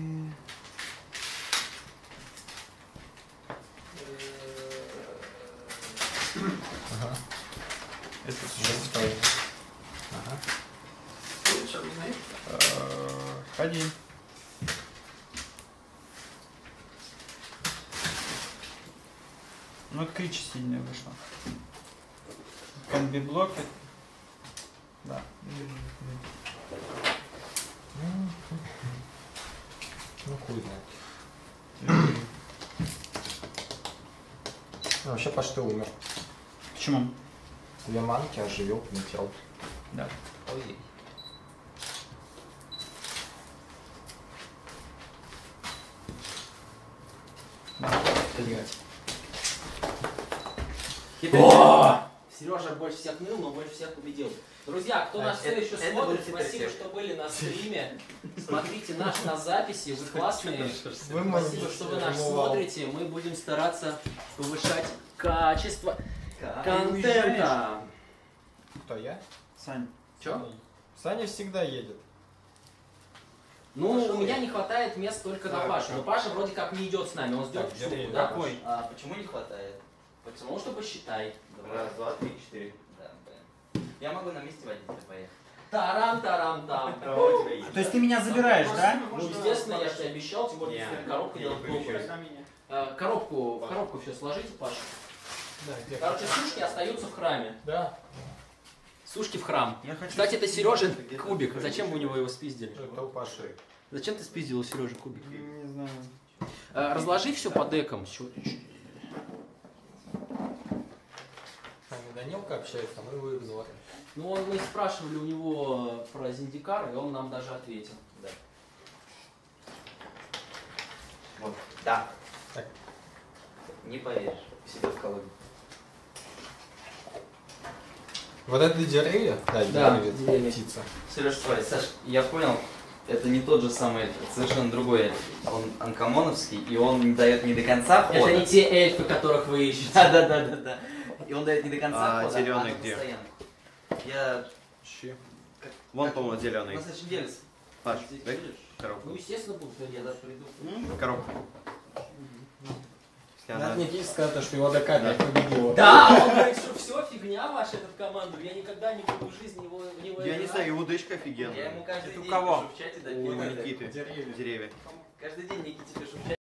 Ага. Это Шестой. Ага. Что, не знаешь? Э, Ходи. Ну, это кричи сильная вышла. Can be blocked. Да. Ну, хуй знает. Ну, вообще почти умер. Почему? Две манки оживил, полетел. Да. Ой. Блять. О! Сережа больше всех ныл, но больше всех победил. Друзья, кто А, нас все это- еще это смотрит, был спасибо, хитрый что были на стриме. Смотрите нас на записи, вы классные. Вы Спасибо, что вы нас смотрите. Мы будем стараться повышать качество контента. Кто я? Сань. Чё? Саня всегда едет. Ну, у меня не хватает мест только на Пашу. Но Паша вроде как не идет с нами, он ждет Так, штуку, где- да? Какой? А почему не хватает? Потому что посчитай. Раз, два, три, четыре. Да, блин. Я могу на месте водителя поехать. Тарам-тарам-там. То есть ты меня забираешь, да? Ну, естественно, я же тебе обещал, тем более, если коробку делать глупость. Когда меня. Э, Коробку, в коробку все сложите, Паша. Да, где? Короче, сушки остаются в храме. Да. Сушки в храм. Я хочу... Кстати, это Сережин кубик. Зачем вы у него его спиздили? Это у Паши. Зачем ты спиздил у Сережи кубик? Не знаю. Э, Разложи все по декам. С нами Данилка общается, а мы его игнорим. Ну, он, мы спрашивали у него про Зиндикар, и он нам даже ответил. Да. Вот. Да. Так. Не поверишь. Сидел в колоде. Вот это деревья? Да, Да, деревья, деревья. птица. Сереж, стой, Саш, я понял, это не тот же самый, это совершенно другой. Он анкомоновский, и он не дает не до конца хода. Это не те эльфы, которых вы ищете. Да, да, да, да, да. И он дает не до конца А хода, зелёный а на где? постоянно. Я... Щи. Вон, по-моему, зеленый. На следующей неделе. Паш, Здесь дай будешь? коробку. Ну, естественно, будут. Я даже приду. Коробку. Если она- Надо мне Киев сказать, что его докапать победил. Да, он говорит, что все фигня ваша, этот команду. Я никогда не буду в жизни его, в него Я не играть. знаю, его дычка Я офигенная. ему каждый Это у день кого? пишу в чате, да, У пишу. Никиты. Деревья. Деревья. Каждый день Никите пишу в чате.